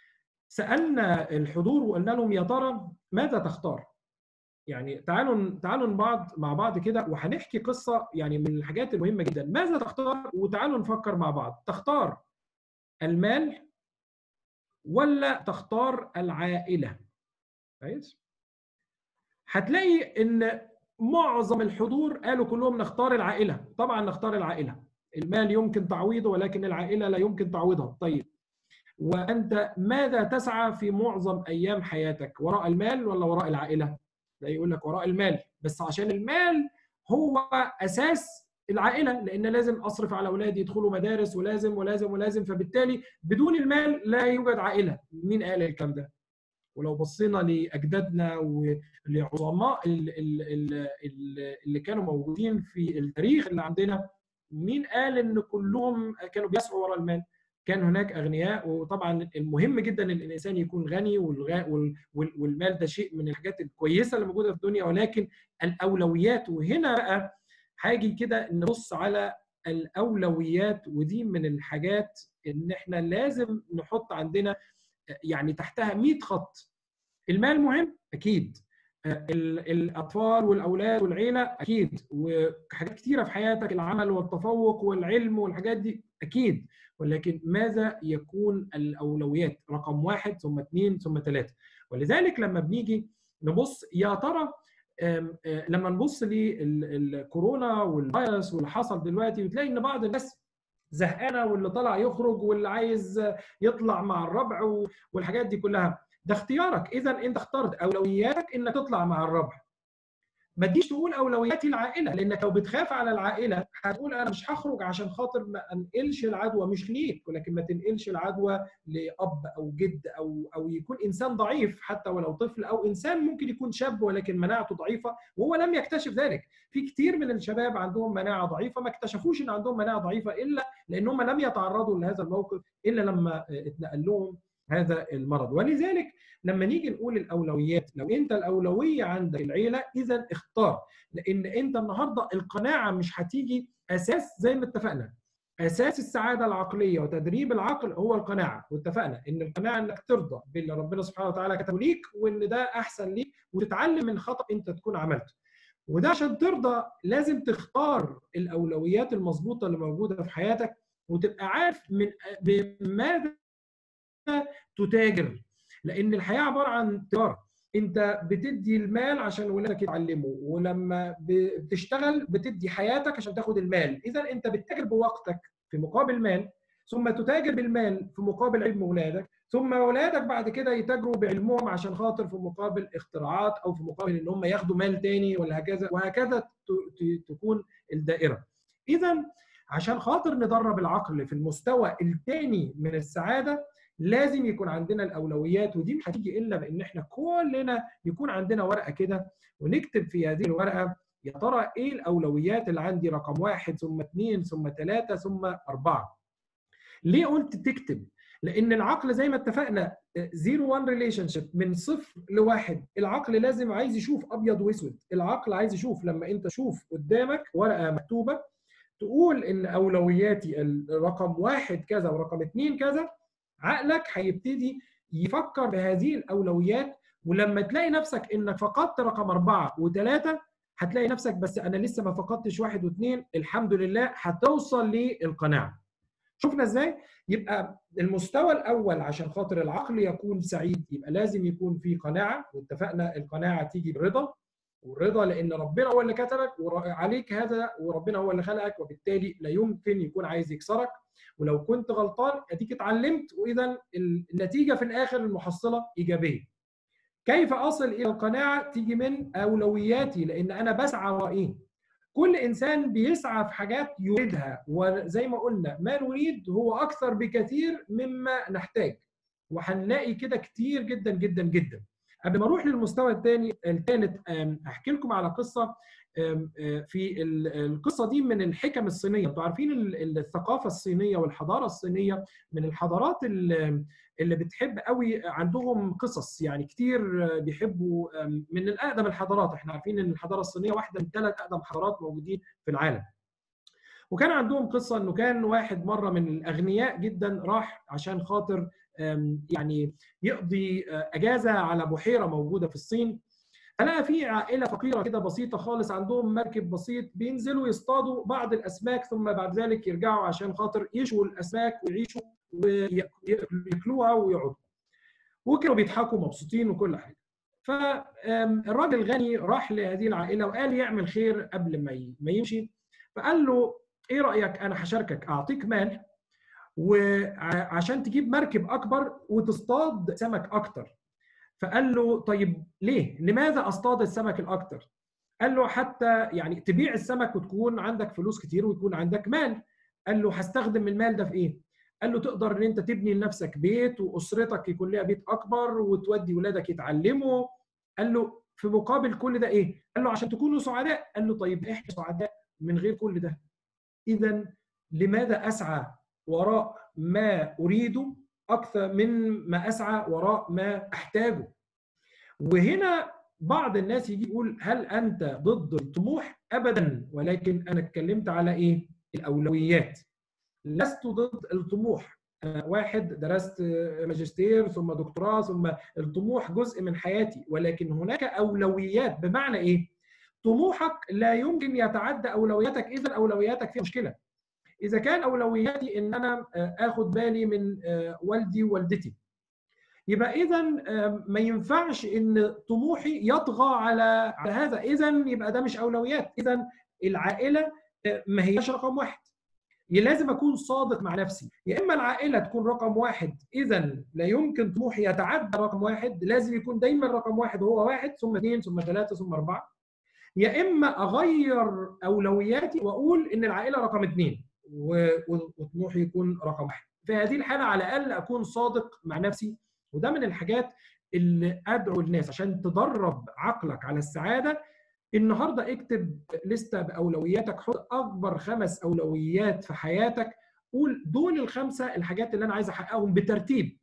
سألنا الحضور وقلنا لهم يا ترى ماذا تختار؟ يعني تعالوا تعالوا بعض مع بعض كده وهنحكي قصة يعني من الحاجات المهمة جدا. ماذا تختار؟ وتعالوا نفكر مع بعض. تختار المال ولا تختار العائلة؟ كويس؟ هتلاقي ان معظم الحضور قالوا كلهم نختار العائلة. طبعا نختار العائلة. المال يمكن تعويضه ولكن العائلة لا يمكن تعويضها. طيب وأنت ماذا تسعى في معظم أيام حياتك؟ وراء المال ولا وراء العائلة؟ لا يقول لك وراء المال، بس عشان المال هو أساس العائلة، لأن لازم أصرف على أولادي يدخلوا مدارس ولازم ولازم ولازم، فبالتالي بدون المال لا يوجد عائلة. مين قال الكلام ده؟ ولو بصينا لأجدادنا ولعظماء اللي كانوا موجودين في التاريخ اللي عندنا، مين قال إن كلهم كانوا بيسعوا وراء المال؟ كان هناك اغنياء، وطبعا المهم جدا ان الانسان يكون غني، والمال ده شيء من الحاجات الكويسه اللي موجوده في الدنيا، ولكن الاولويات. وهنا بقى هاجي كده نبص على الاولويات، ودي من الحاجات ان احنا لازم نحط عندنا يعني تحتها مئة خط. المال مهم اكيد، الاطفال والاولاد والعيله اكيد، وحاجات كثيره في حياتك، العمل والتفوق والعلم والحاجات دي اكيد، ولكن ماذا يكون الاولويات؟ رقم واحد ثم اثنين ثم ثلاثه. ولذلك لما بنيجي نبص يا ترى لما نبص للكورونا والفيروس واللي حصل دلوقتي، بتلاقي ان بعض الناس زهقانه، واللي طلع يخرج واللي عايز يطلع مع الربع والحاجات دي كلها. ده اختيارك. اذا انت اخترت اولوياتك انك تطلع مع الربع. ما تجيش تقول اولوياتي العائله، لانك لو بتخاف على العائله هتقول انا مش هخرج عشان خاطر ما انقلش العدوى، مش ليك، ولكن ما تنقلش العدوى لاب او جد او او يكون انسان ضعيف حتى ولو طفل، او انسان ممكن يكون شاب ولكن مناعته ضعيفه وهو لم يكتشف ذلك. في كتير من الشباب عندهم مناعه ضعيفه ما اكتشفوش ان عندهم مناعه ضعيفه الا لانهم لم يتعرضوا لهذا الموقف الا لما اتنقل لهم هذا المرض. ولذلك لما نيجي نقول الاولويات، لو انت الاولويه عندك العيله اذا اختار، لان انت النهارده القناعه مش هتيجي اساس زي ما اتفقنا. اساس السعاده العقليه وتدريب العقل هو القناعه، واتفقنا ان القناعه انك ترضى باللي ربنا سبحانه وتعالى كتبه ليك وان ده احسن ليك، وتتعلم من خطا انت تكون عملته. وده عشان ترضى لازم تختار الاولويات المظبوطه اللي موجوده في حياتك، وتبقى عارف من بماذا تتاجر، لان الحياه عباره عن تجاره. انت بتدي المال عشان ولادك يتعلموا، ولما بتشتغل بتدي حياتك عشان تاخد المال. اذا انت بتتاجر بوقتك في مقابل مال، ثم تتاجر بالمال في مقابل علم ولادك، ثم اولادك بعد كده يتاجروا بعلمهم عشان خاطر في مقابل اختراعات او في مقابل ان هم ياخدوا مال تاني، ولا هكذا وهكذا تكون الدائره. اذا عشان خاطر ندرب العقل في المستوى الثاني من السعاده، لازم يكون عندنا الاولويات، ودي مش هتيجي الا بان احنا كلنا يكون عندنا ورقه كده ونكتب في هذه الورقه يا ترى ايه الاولويات اللي عندي، رقم واحد ثم اثنين ثم ثلاثه ثم اربعه. ليه قلت تكتب؟ لان العقل زي ما اتفقنا زيرو وان ريليشن شيب، من صفر لواحد. العقل لازم عايز يشوف ابيض واسود، العقل عايز يشوف. لما انت تشوف قدامك ورقه مكتوبه تقول ان اولوياتي الرقم واحد كذا ورقم اثنين كذا، عقلك هيبتدي يفكر بهذه الاولويات. ولما تلاقي نفسك انك فقدت رقم اربعه وثلاثه، هتلاقي نفسك بس انا لسه ما فقدتش واحد واثنين، الحمد لله، هتوصل للقناعه. شفنا ازاي؟ يبقى المستوى الاول عشان خاطر العقل يكون سعيد يبقى لازم يكون في قناعه، واتفقنا القناعه تيجي بالرضا، والرضا لان ربنا هو اللي كتبك وعليك هذا، وربنا هو اللي خلقك، وبالتالي لا يمكن يكون عايز يكسرك. ولو كنت غلطان اديك اتعلمت، واذا النتيجه في الاخر المحصله ايجابيه. كيف اصل الى القناعه؟ تيجي من اولوياتي، لان انا بسعى ورا ايه؟ كل انسان بيسعى في حاجات يريدها، وزي ما قلنا ما نريد هو اكثر بكثير مما نحتاج، وهنلاقي كده كتير جدا جدا جدا. قبل ما اروح للمستوى الثاني الثالث، احكي لكم على قصه. في القصه دي من الحكم الصينيه. انتوا عارفين الثقافه الصينيه والحضاره الصينيه من الحضارات اللي بتحب قوي، عندهم قصص يعني كتير بيحبوا، من الاقدم الحضارات. احنا عارفين ان الحضاره الصينيه واحده من ثلاث اقدم حضارات موجودين في العالم. وكان عندهم قصه انه كان واحد مره من الاغنياء جدا راح عشان خاطر يعني يقضي اجازه على بحيره موجوده في الصين. فلقى في عائله فقيره كده بسيطه خالص، عندهم مركب بسيط بينزلوا يصطادوا بعض الاسماك، ثم بعد ذلك يرجعوا عشان خاطر يشوا الاسماك ويعيشوا وياكلوها ويقعدوا. وكانوا بيضحكوا مبسوطين وكل حاجه. فالراجل الغني راح لهذه العائله وقال يعمل خير قبل ما يمشي. فقال له ايه رايك انا هشاركك، اعطيك مال وعشان تجيب مركب اكبر وتصطاد سمك اكتر. فقال له طيب ليه؟ لماذا اصطاد السمك الاكتر؟ قال له حتى يعني تبيع السمك وتكون عندك فلوس كتير ويكون عندك مال. قال له هستخدم المال ده في ايه؟ قال له تقدر ان انت تبني لنفسك بيت واسرتك يكون لها بيت اكبر وتودي ولادك يتعلموا. قال له في مقابل كل ده ايه؟ قال له عشان تكونوا سعداء. قال له طيب احنا سعداء من غير كل ده. اذا لماذا اسعى وراء ما اريده اكثر من ما اسعى وراء ما احتاجه؟ وهنا بعض الناس يجي يقول هل انت ضد الطموح؟ ابدا، ولكن انا اتكلمت على ايه؟ الاولويات. لست ضد الطموح. أنا واحد درست ماجستير ثم دكتوراه، ثم الطموح جزء من حياتي، ولكن هناك اولويات. بمعنى ايه؟ طموحك لا يمكن يتعدى اولوياتك، اذا اولوياتك فيها مشكله. اذا كان اولوياتي ان انا اخد بالي من والدي ووالدتي، يبقى اذا ما ينفعش ان طموحي يطغى على هذا، اذا يبقى ده مش اولويات. اذا العائله ما هيش رقم واحد. لازم اكون صادق مع نفسي. يا اما العائله تكون رقم واحد، اذا لا يمكن طموحي يتعدى رقم واحد، لازم يكون دايما رقم واحد هو واحد ثم اثنين ثم ثلاثه ثم اربعه. يا اما اغير اولوياتي واقول ان العائله رقم اثنين وطموحي يكون رقم واحد. في هذه الحاله على الاقل اكون صادق مع نفسي. وده من الحاجات اللي ادعو الناس عشان تدرب عقلك على السعاده. النهارده اكتب لسته باولوياتك، حط اكبر خمس اولويات في حياتك، قول دول الخمسه الحاجات اللي انا عايز احققهم بترتيب،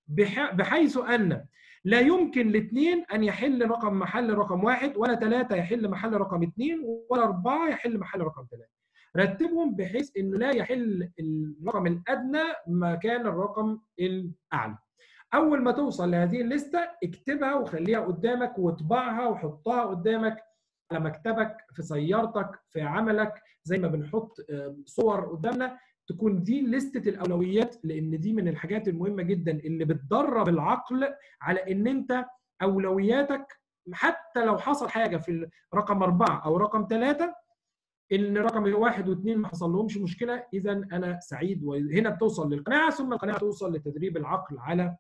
بحيث ان لا يمكن الاثنين ان يحل رقم محل رقم واحد، ولا ثلاثه يحل محل رقم اثنين، ولا اربعه يحل محل رقم ثلاثه. رتبهم بحيث انه لا يحل الرقم الادنى مكان الرقم الاعلى. اول ما توصل لهذه الليسته اكتبها وخليها قدامك واطبعها وحطها قدامك على مكتبك، في سيارتك، في عملك، زي ما بنحط صور قدامنا. تكون دي لستة الاولويات، لان دي من الحاجات المهمه جدا اللي بتدرب العقل على ان انت اولوياتك حتى لو حصل حاجه في رقم اربعه او رقم ثلاثه، ان رقم واحد واثنين ما حصل لهمش مشكله، اذا انا سعيد. وهنا بتوصل للقناعه، ثم القناعه توصل لتدريب العقل على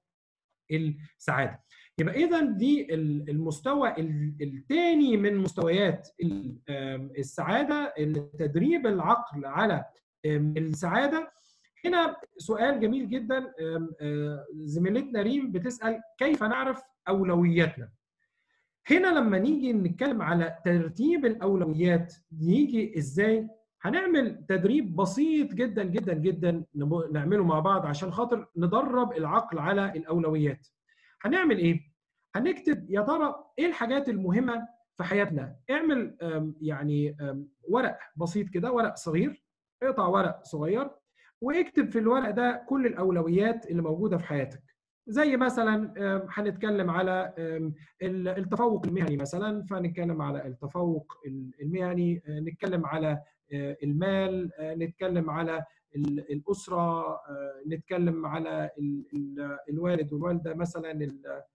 السعاده. يبقى اذا دي المستوى الثاني من مستويات السعاده، تدريب العقل على السعاده. هنا سؤال جميل جدا، زميلتنا ريم بتسأل كيف نعرف أولوياتنا؟ هنا لما نيجي نتكلم على ترتيب الأولويات يجي إزاي؟ هنعمل تدريب بسيط جدا جدا جدا نعمله مع بعض عشان خاطر ندرب العقل على الأولويات. هنعمل إيه؟ هنكتب يا ترى إيه الحاجات المهمة في حياتنا. اعمل يعني ورق بسيط كده، ورق صغير، اقطع ورق صغير واكتب في الورق ده كل الأولويات اللي موجودة في حياتك. زي مثلا هنتكلم على التفوق المهني مثلا، فنتكلم على التفوق المهني، نتكلم على المال، نتكلم على الأسرة، نتكلم على الوالد والوالدة مثلا،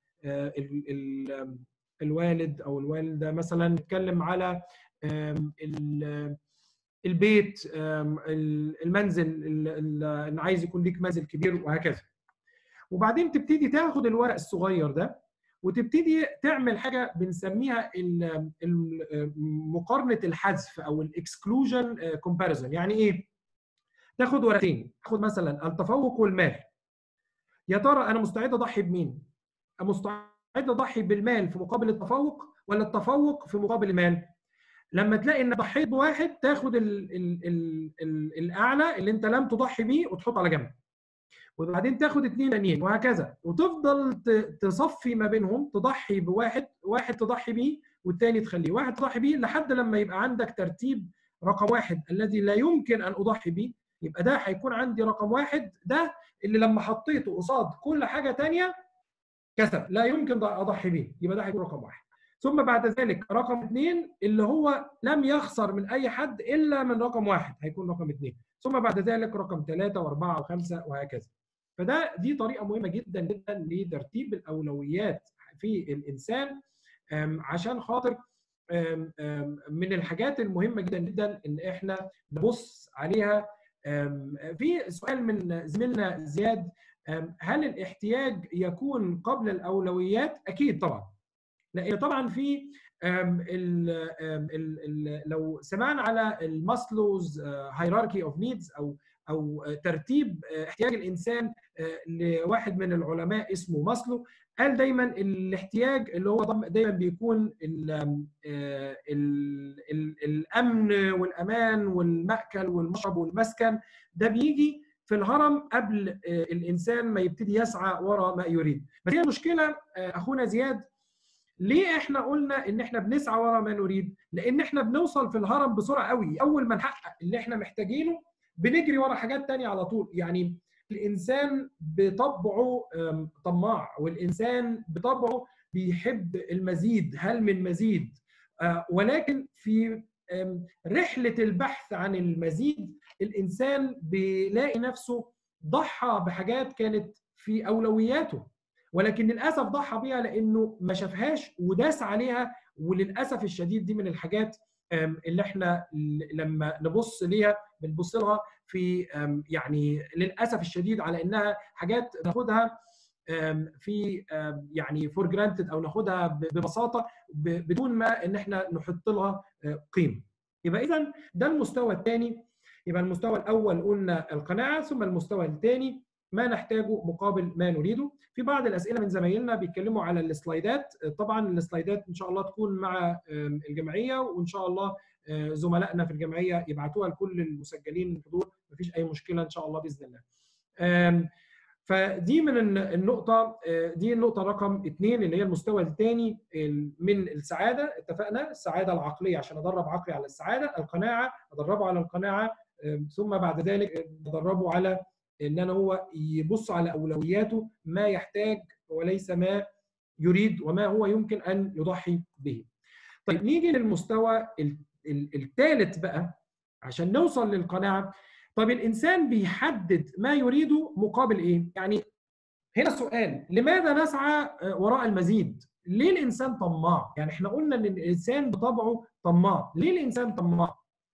الوالد أو الوالدة مثلا، نتكلم على البيت، المنزل، اللي عايز يكون ليك منزل كبير وهكذا. وبعدين تبتدي تاخد الورق الصغير ده وتبتدي تعمل حاجه بنسميها مقارنه الحذف او الاكسكلوجن كومباريزون. يعني ايه؟ تاخد ورقتين، تاخد مثلا التفوق والمال. يا ترى انا مستعد اضحي بمين؟ مستعد اضحي بالمال في مقابل التفوق ولا التفوق في مقابل المال؟ لما تلاقي ان ضحيت بواحد تاخد ال ال ال ال الاعلى اللي انت لم تضحي بيه وتحطه على جنب، وبعدين تاخد اثنين ثانيين وهكذا، وتفضل تصفي ما بينهم، تضحي بواحد، واحد تضحي بيه والثاني تخليه، واحد تضحي بيه لحد لما يبقى عندك ترتيب رقم واحد الذي لا يمكن ان اضحي بيه. يبقى ده هيكون عندي رقم واحد، ده اللي لما حطيته قصاد كل حاجه ثانيه كسب، لا يمكن اضحي بيه، يبقى ده هيكون رقم واحد. ثم بعد ذلك رقم اثنين اللي هو لم يخسر من اي حد الا من رقم واحد، هيكون رقم اثنين. ثم بعد ذلك رقم ثلاثه واربعه وخمسه وهكذا. فده دي طريقه مهمه جدا جدا لترتيب الاولويات في الانسان، عشان خاطر من الحاجات المهمه جدا جدا ان احنا نبص عليها. في سؤال من زميلنا زياد، هل الاحتياج يكون قبل الاولويات؟ اكيد طبعا، لان طبعا في ال ال ال لو سمعنا على الماسلوز هيراركي اوف نيدز او او ترتيب احتياج الانسان لواحد من العلماء اسمه ماسلو، قال دايما الاحتياج اللي هو دايما بيكون ال ال ال الامن والامان والمأكل والمشرب والمسكن، ده بيجي في الهرم قبل الانسان ما يبتدي يسعى وراء ما يريد. بس هي المشكله اخونا زياد، ليه احنا قلنا ان احنا بنسعى ورا ما نريد؟ لان احنا بنوصل في الهرم بسرعه قوي، اول ما نحقق اللي احنا محتاجينه بنجري ورا حاجات تانية على طول. يعني الانسان بطبعه طماع، والانسان بطبعه بيحب المزيد، هل من مزيد؟ ولكن في رحله البحث عن المزيد الانسان بيلاقي نفسه ضحى بحاجات كانت في اولوياته، ولكن للاسف ضحى بيها لانه ما شافهاش وداس عليها. وللاسف الشديد دي من الحاجات اللي احنا لما نبص ليها بنبص لها في يعني للاسف الشديد على انها حاجات ناخدها في يعني فور جرانتد او ناخدها ببساطه بدون ما ان احنا نحط لها قيمه. يبقى اذا ده المستوى الثاني. يبقى المستوى الاول قلنا القناعه، ثم المستوى الثاني ما نحتاجه مقابل ما نريده. في بعض الاسئله من زمايلنا بيتكلموا على السلايدات، طبعا السلايدات ان شاء الله تكون مع الجمعيه، وان شاء الله زملائنا في الجمعيه يبعتوها لكل المسجلين الحضور، مفيش اي مشكله ان شاء الله باذن الله. فدي من النقطه، دي النقطه رقم اثنين اللي هي المستوى الثاني من السعاده. اتفقنا السعاده العقليه عشان ادرب عقلي على السعاده، القناعه ادربه على القناعه، ثم بعد ذلك ادربه على ان انا هو يبص على اولوياته، ما يحتاج وليس ما يريد وما هو يمكن ان يضحي به. طيب نيجي للمستوى الثالث بقى عشان نوصل للقناعه. طيب الانسان بيحدد ما يريده مقابل ايه؟ يعني هنا سؤال، لماذا نسعى وراء المزيد؟ ليه الانسان طماع؟ يعني احنا قلنا ان الانسان بطبعه طماع، ليه الانسان طماع؟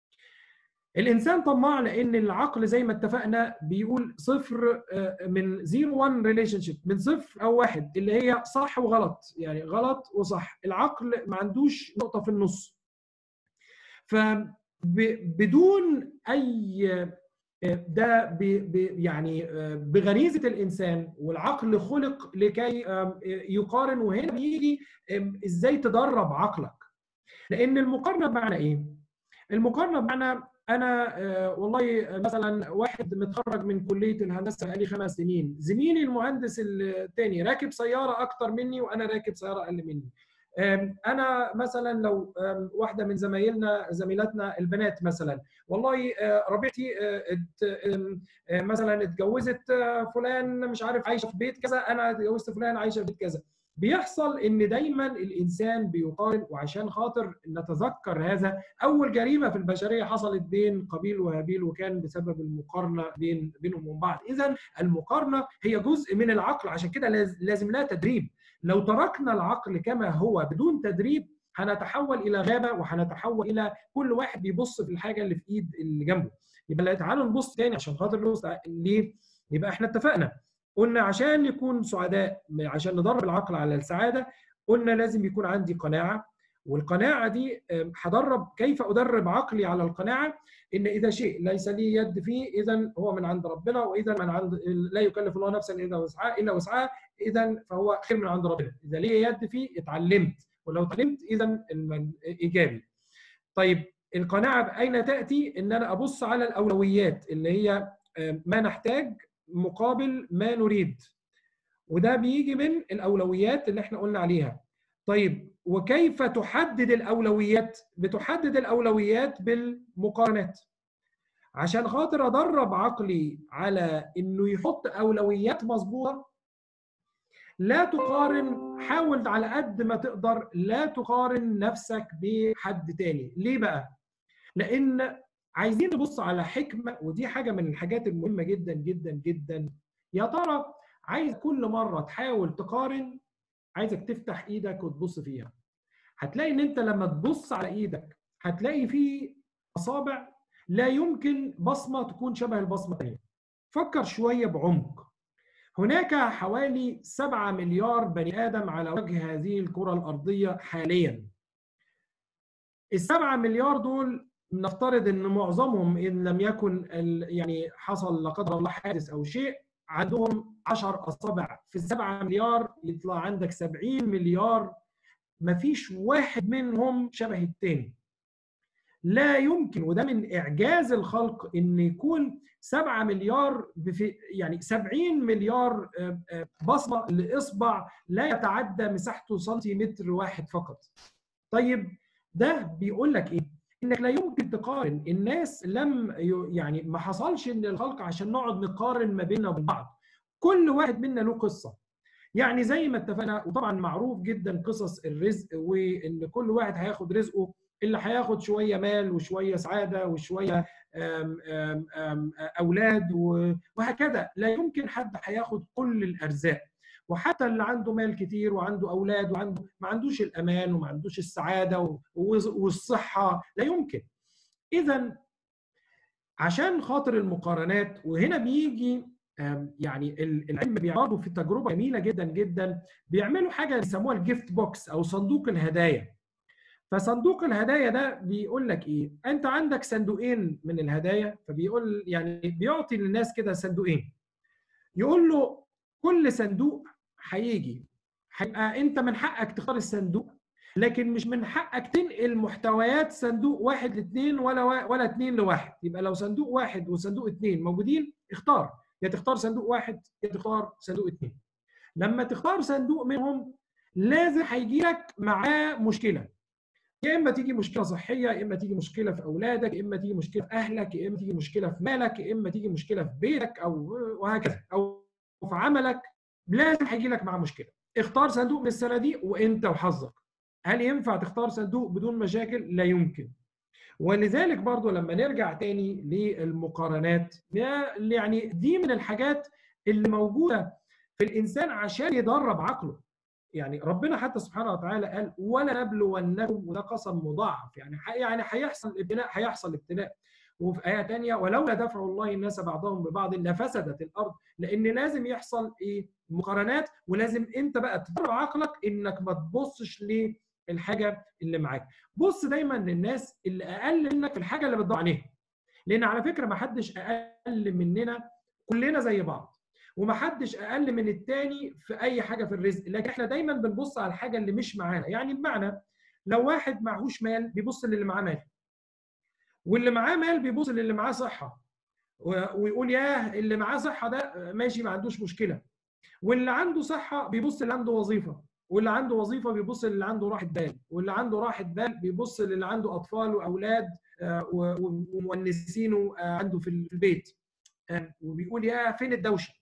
الانسان طماع لان العقل زي ما اتفقنا بيقول صفر من زيرو وان ريليشن شيب، من صفر او واحد اللي هي صح وغلط، يعني غلط وصح. العقل ما عندوش نقطه في النص. فبدون اي ده ب ب يعني بغريزه الانسان، والعقل خلق لكي يقارن. وهنا بيجي ازاي تدرب عقلك، لان المقارنه بمعنى ايه؟ المقارنه بمعنى انا والله مثلا واحد متخرج من كليه الهندسه بقالي خمس سنين، زميلي المهندس الثاني راكب سياره اكتر مني وانا راكب سياره اقل مني. انا مثلا لو واحده من زمايلنا زميلاتنا البنات مثلا، والله ربيعتي مثلا اتجوزت فلان مش عارف عايشه في بيت كذا، انا اتجوزت فلان عايشه في بيت كذا. بيحصل ان دايما الانسان بيقارن. وعشان خاطر نتذكر هذا، اول جريمه في البشريه حصلت بين قابيل وهابيل، وكان بسبب المقارنه بين بينهم وبين بعض. اذا المقارنه هي جزء من العقل، عشان كده لازم لها تدريب. لو تركنا العقل كما هو بدون تدريب هنتحول الى غابه، وهنتحول الى كل واحد بيبص في الحاجه اللي في ايد اللي جنبه. يبقى تعالوا نبص تاني عشان خاطر نبص ليه. يبقى احنا اتفقنا قلنا عشان نكون سعداء، عشان ندرب العقل على السعاده، قلنا لازم يكون عندي قناعه. والقناعه دي هدرب. كيف ادرب عقلي على القناعه؟ ان اذا شيء ليس لي يد فيه اذا هو من عند ربنا، واذا من عند لا يكلف الله نفسا الا وسعها الا وسعها، اذا فهو خير من عند ربنا. اذا لي يد فيه اتعلمت، ولو اتعلمت اذا ايجابي. طيب القناعه اين تاتي؟ ان انا ابص على الاولويات اللي هي ما نحتاج مقابل ما نريد، وده بيجي من الاولويات اللي احنا قلنا عليها. طيب وكيف تحدد الاولويات؟ بتحدد الاولويات بالمقارنات. عشان خاطر ادرب عقلي على انه يحط اولويات مظبوطه، لا تقارن. حاول على قد ما تقدر لا تقارن نفسك بحد تاني. ليه بقى؟ لان عايزين نبص على حكمه، ودي حاجه من الحاجات المهمه جدا جدا جدا. يا ترى عايز كل مره تحاول تقارن، عايزك تفتح ايدك وتبص فيها. هتلاقي ان انت لما تبص على ايدك هتلاقي فيه اصابع لا يمكن بصمه تكون شبه البصمه الثانيه. فكر شويه بعمق. هناك حوالي سبعة مليار بني ادم على وجه هذه الكره الارضيه حاليا. السبعة مليار دول نفترض ان معظمهم ان لم يكن يعني حصل لا قدر الله حادث او شيء، عندهم عشر اصابع. في السبعة مليار يطلع عندك سبعين مليار، مفيش واحد منهم شبه التاني. لا يمكن. وده من اعجاز الخلق ان يكون سبعة مليار يعني سبعين مليار بصمه لاصبع لا يتعدى مساحته سنتيمتر واحد فقط. طيب ده بيقول لك ايه؟ انك لا يمكن تقارن. الناس لم يعني ما حصلش ان الخلق عشان نقعد نقارن ما بيننا وبين بعض. كل واحد منا له قصه. يعني زي ما اتفقنا، وطبعا معروف جدا قصص الرزق، وان كل واحد هياخد رزقه. اللي هياخد شويه مال وشويه سعاده وشويه آم آم آم اولاد وهكذا. لا يمكن حد هياخد كل الارزاق. وحتى اللي عنده مال كتير وعنده اولاد وعنده ما عندوش الامان وما عندوش السعاده والصحه، لا يمكن. اذا عشان خاطر المقارنات، وهنا بيجي يعني العلم بيعرضوا في تجربه جميله جدا جدا. بيعملوا حاجه يسموها الجيفت بوكس او صندوق الهدايا. فصندوق الهدايا ده بيقول لك ايه؟ انت عندك صندوقين من الهدايا، فبيقول يعني بيعطي للناس كده صندوقين. يقول له كل صندوق هيجي هيبقى انت من حقك تختار الصندوق، لكن مش من حقك تنقل محتويات صندوق واحد لاثنين ولا ولا اثنين لواحد. يبقى لو صندوق واحد وصندوق اثنين موجودين، اختار. يا تختار صندوق واحد يا تختار صندوق اثنين. لما تختار صندوق منهم لازم هيجي لك معاه مشكله. يا اما تيجي مشكله صحيه، يا اما تيجي مشكله في اولادك، يا اما تيجي مشكله في اهلك، يا اما تيجي مشكله في مالك، يا اما تيجي مشكله في بيتك او وهكذا، او في عملك. لازم هيجي لك معاه مشكله. اختار صندوق من الصناديق وانت وحظك. هل ينفع تختار صندوق بدون مشاكل؟ لا يمكن. ولذلك برضو لما نرجع تاني للمقارنات، يعني دي من الحاجات اللي موجوده في الانسان عشان يدرب عقله. يعني ربنا حتى سبحانه وتعالى قال ولا نبلونكم، وده قسم مضاعف. يعني يعني هيحصل ابتلاء، هيحصل ابتلاء. وفي آية تانية ولولا دفع الله الناس بعضهم ببعض لفسدت الأرض. لأن لازم يحصل إيه؟ مقارنات. ولازم أنت بقى تدرب عقلك إنك ما تبصش للحاجة اللي معاك. بص دايما للناس اللي أقل منك في الحاجة اللي بتدور عليها. لان على فكره ما حدش اقل مننا، كلنا زي بعض، وما حدش اقل من التاني في اي حاجه في الرزق، لكن احنا دايما بنبص على الحاجه اللي مش معانا. يعني بمعنى لو واحد معهوش مال بيبص للي معاه مال، واللي معاه مال بيبص للي معاه صحه ويقول ياه اللي معاه صحه ده ماشي ما عندوش مشكله، واللي عنده صحه بيبص اللي عنده وظيفه، واللي عنده وظيفه بيبص اللي عنده راحه بال، واللي عنده راحه بال بيبص للي عنده اطفال واولاد ومؤنسين عنده في البيت، وبيقول يا فين الدوشه.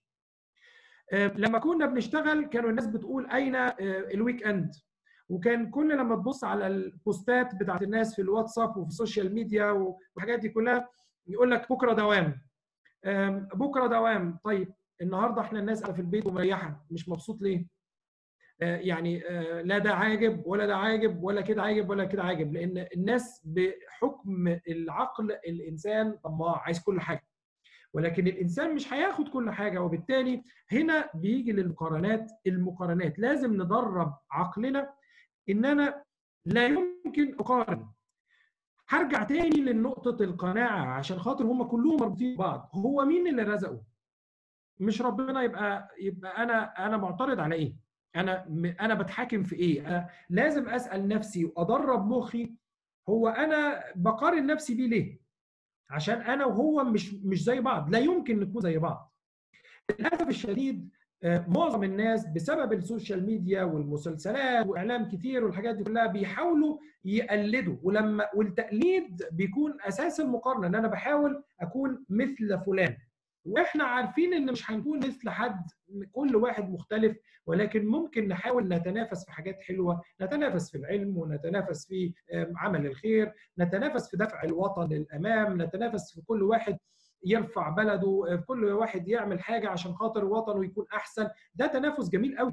لما كنا بنشتغل كانوا الناس بتقول اين الويك اند، وكان كل لما تبص على البوستات بتاعت الناس في الواتساب وفي السوشيال ميديا والحاجات دي كلها يقول لك بكره دوام، بكره دوام. طيب النهارده احنا الناس قاعده في البيت ومريحه، مش مبسوط ليه؟ يعني لا ده عاجب ولا ده عاجب ولا كده عاجب ولا كده عاجب، لان الناس بحكم العقل الانسان طماع عايز كل حاجه، ولكن الانسان مش هياخد كل حاجه، وبالتالي هنا بيجي للمقارنات. المقارنات لازم ندرب عقلنا ان انا لا يمكن اقارن. هرجع تاني لنقطه القناعه عشان خاطر هم كلهم مربوطين ببعض. هو مين اللي رزقه؟ مش ربنا. يبقى يبقى انا انا معترض على ايه؟ انا انا بتحاكم في ايه؟ أنا لازم اسال نفسي وادرب مخي، هو انا بقارن نفسي بيه ليه؟ عشان انا وهو مش مش زي بعض، لا يمكن نكون زي بعض. للاسف الشديد معظم الناس بسبب السوشيال ميديا والمسلسلات واعلام كتير والحاجات دي كلها بيحاولوا يقلدوا، ولما والتقليد بيكون اساس المقارنه، ان انا بحاول اكون مثل فلان، واحنا عارفين ان مش هنكون مثل حد، كل واحد مختلف، ولكن ممكن نحاول نتنافس في حاجات حلوه، نتنافس في العلم ونتنافس في عمل الخير، نتنافس في دفع الوطن للامام، نتنافس في كل واحد يرفع بلده، كل واحد يعمل حاجه عشان خاطر وطنه يكون احسن. ده تنافس جميل قوي.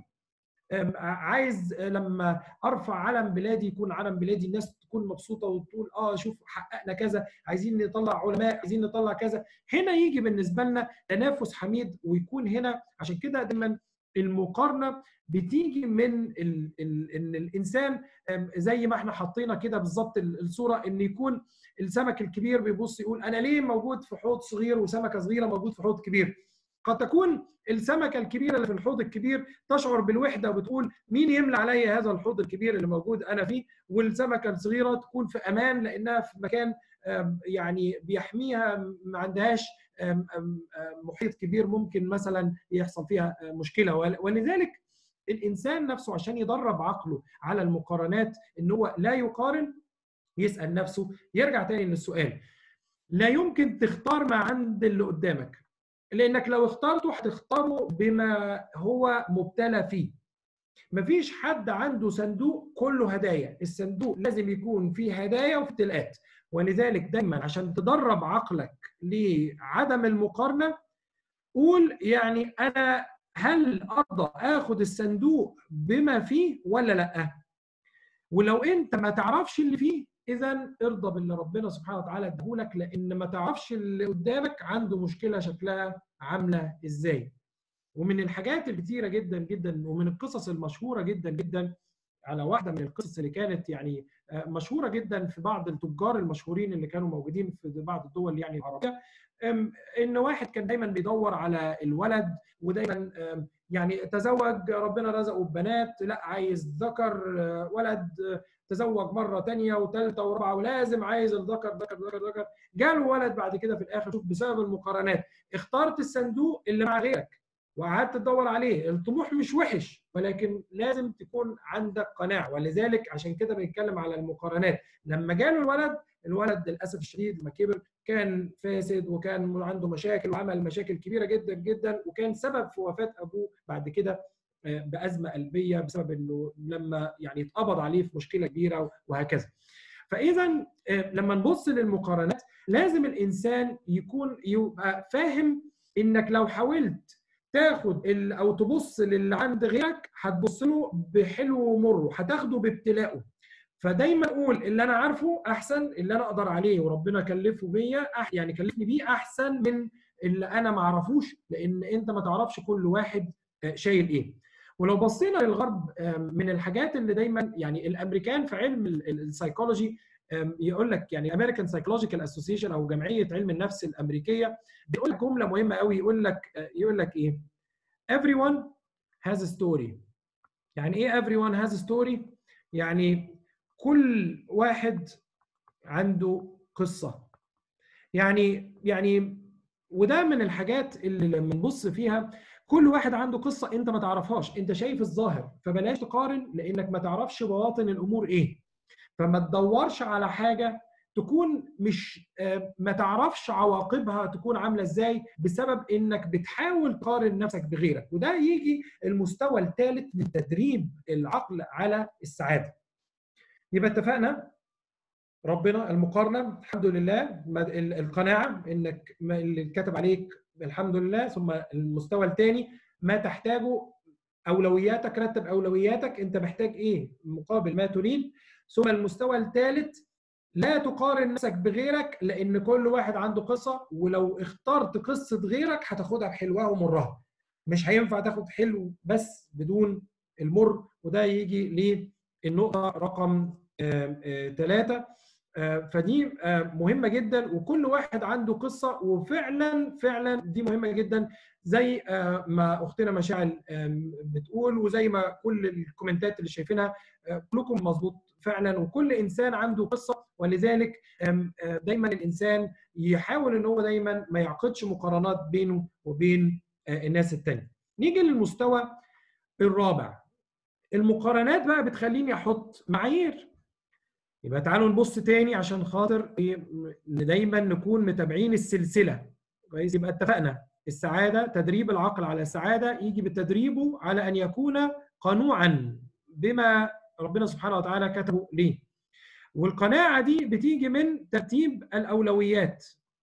عايز لما ارفع علم بلادي يكون علم بلادي الناس تكون مبسوطه وتقول اه شوف حققنا كذا، عايزين نطلع علماء، عايزين نطلع كذا. هنا يجي بالنسبه لنا تنافس حميد، ويكون هنا عشان كده دايما المقارنه بتيجي من ال ال ان الانسان زي ما احنا حطينا كده بالظبط الصوره، ان يكون السمك الكبير بيبص يقول انا ليه موجود في حوض صغير وسمكه صغيره موجود في حوض كبير. قد تكون السمكه الكبيره اللي في الحوض الكبير تشعر بالوحده وبتقول مين يملى عليا هذا الحوض الكبير اللي موجود انا فيه، والسمكه الصغيره تكون في امان لانها في مكان يعني بيحميها، ما عندهاش محيط كبير ممكن مثلا يحصل فيها مشكله. ولذلك الانسان نفسه عشان يدرب عقله على المقارنات ان هو لا يقارن، يسال نفسه، يرجع تاني للسؤال، لا يمكن تختار ما عند اللي قدامك، لانك لو اخترته هتختاره بما هو مبتلى فيه. مفيش حد عنده صندوق كله هدايا، الصندوق لازم يكون فيه هدايا وابتلاءات. ولذلك دايما عشان تدرب عقلك لعدم المقارنه، قول يعني انا هل ارضى اخد الصندوق بما فيه ولا لا؟ ولو انت ما تعرفش اللي فيه، اذا ارضى باللي ربنا سبحانه وتعالى اداهولك، لان ما تعرفش اللي قدامك عنده مشكله شكلها عامله ازاي. ومن الحاجات الكتيره جدا جدا ومن القصص المشهوره جدا جدا، على واحده من القصص اللي كانت يعني مشهوره جدا في بعض التجار المشهورين اللي كانوا موجودين في بعض الدول يعني العربيه، ان واحد كان دايما بيدور على الولد، ودايما يعني تزوج ربنا رزقه ببنات، لا عايز ذكر ولد، تزوج مره ثانيه وثالثه ورابعه ولازم عايز الذكر ذكر ذكر ذكر. جاله ولد بعد كده في الاخر، شوف بسبب المقارنات اخترت الصندوق اللي مع غيرك وقعدت تدور عليه. الطموح مش وحش، ولكن لازم تكون عندك قناعه. ولذلك عشان كده بنتكلم على المقارنات. لما جاله الولد، الولد للاسف الشديد لما كبر كان فاسد وكان عنده مشاكل وعمل مشاكل كبيره جدا جدا، وكان سبب في وفاه ابوه بعد كده بازمه قلبيه بسبب انه لما يعني اتقبض عليه في مشكله كبيره وهكذا. فاذا لما نبص للمقارنات لازم الانسان يكون يبقى فاهم انك لو حاولت تاخد او تبص للي عند غيرك هتبص له بحلو ومر، هتاخده بابتلاءه. فدايما اقول اللي انا عارفه احسن، اللي انا اقدر عليه وربنا كلفه بيا يعني كلفني بيه احسن من اللي انا ما اعرفوش، لان انت ما تعرفش كل واحد شايل ايه. ولو بصينا للغرب، من الحاجات اللي دايما يعني الامريكان في علم السايكولوجي يقول لك يعني American Psychological Association او جمعيه علم النفس الامريكيه بيقول لك جمله مهمه قوي، يقول لك يقول لك ايه؟ everyone has a story. يعني ايه everyone has a story؟ يعني كل واحد عنده قصه. يعني يعني وده من الحاجات اللي لما نبص فيها كل واحد عنده قصه انت ما تعرفهاش، انت شايف الظاهر، فبلاش تقارن لانك ما تعرفش بواطن الامور ايه. فما تدورش على حاجه تكون مش ما تعرفش عواقبها تكون عامله ازاي بسبب انك بتحاول تقارن نفسك بغيرك. وده يجي المستوى الثالث من تدريب العقل على السعاده. يبقى اتفقنا ربنا، المقارنه، الحمد لله، القناعه انك اللي كتب عليك الحمد لله، ثم المستوى الثاني ما تحتاجه، اولوياتك، رتب اولوياتك، انت محتاج ايه مقابل ما تريد. ثم المستوى الثالث لا تقارن نفسك بغيرك لان كل واحد عنده قصه، ولو اخترت قصه غيرك هتاخدها بحلوها ومرها، مش هينفع تاخد حلو بس بدون المر. وده يجي للنقطه رقم ثلاثة. فدي مهمه جدا، وكل واحد عنده قصه، وفعلا فعلا دي مهمه جدا زي ما اختنا مشاعل بتقول، وزي ما كل الكومنتات اللي شايفينها كلكم مظبوط فعلا، وكل انسان عنده قصه. ولذلك دايما الانسان يحاول ان هو دايما ما يعقدش مقارنات بينه وبين الناس التانية. نيجي للمستوى الرابع، المقارنات بقى بتخليني احط معايير. يبقى تعالوا نبص تاني عشان خاطر دايما نكون متابعين السلسله كويس. يبقى اتفقنا السعاده، تدريب العقل على السعاده يجي بتدريبه على ان يكون قنوعا بما ربنا سبحانه وتعالى كتبه ليه. والقناعه دي بتيجي من ترتيب الاولويات،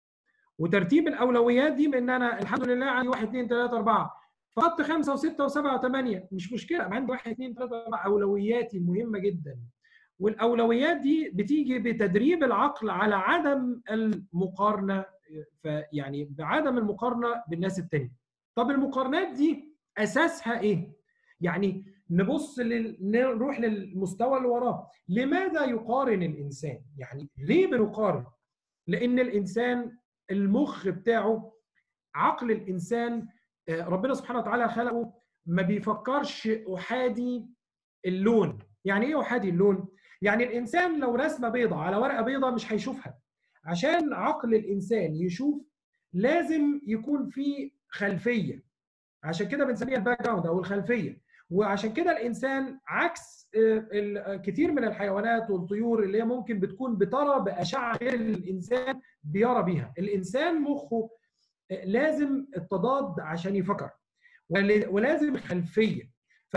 وترتيب الاولويات دي بان انا الحمد لله عندي واحد اثنين ثلاثة أربعة، فقدت خمسة وستة وسبعة وثمانية، مش مشكله، عندي واحد اثنين ثلاثة أربعة، اولوياتي مهمه جدا. والاولويات دي بتيجي بتدريب العقل على عدم المقارنه، فيعني بعدم المقارنه بالناس التانية. طب المقارنات دي اساسها ايه؟ يعني نبص لل... نروح للمستوى اللي وراه. لماذا يقارن الانسان؟ يعني ليه بنقارن؟ لان الانسان المخ بتاعه، عقل الانسان ربنا سبحانه وتعالى خلقه ما بيفكرش احادي اللون. يعني ايه احادي اللون؟ يعني الانسان لو رسمه بيضاء على ورقه بيضاء مش هيشوفها. عشان عقل الانسان يشوف لازم يكون في خلفيه، عشان كده بنسميها الباك جراوند او الخلفيه. وعشان كده الانسان عكس كثير من الحيوانات والطيور اللي هي ممكن بتكون بترى باشعه غير الانسان بيرى بيها. الانسان مخه لازم التضاد عشان يفكر، ولازم خلفيه.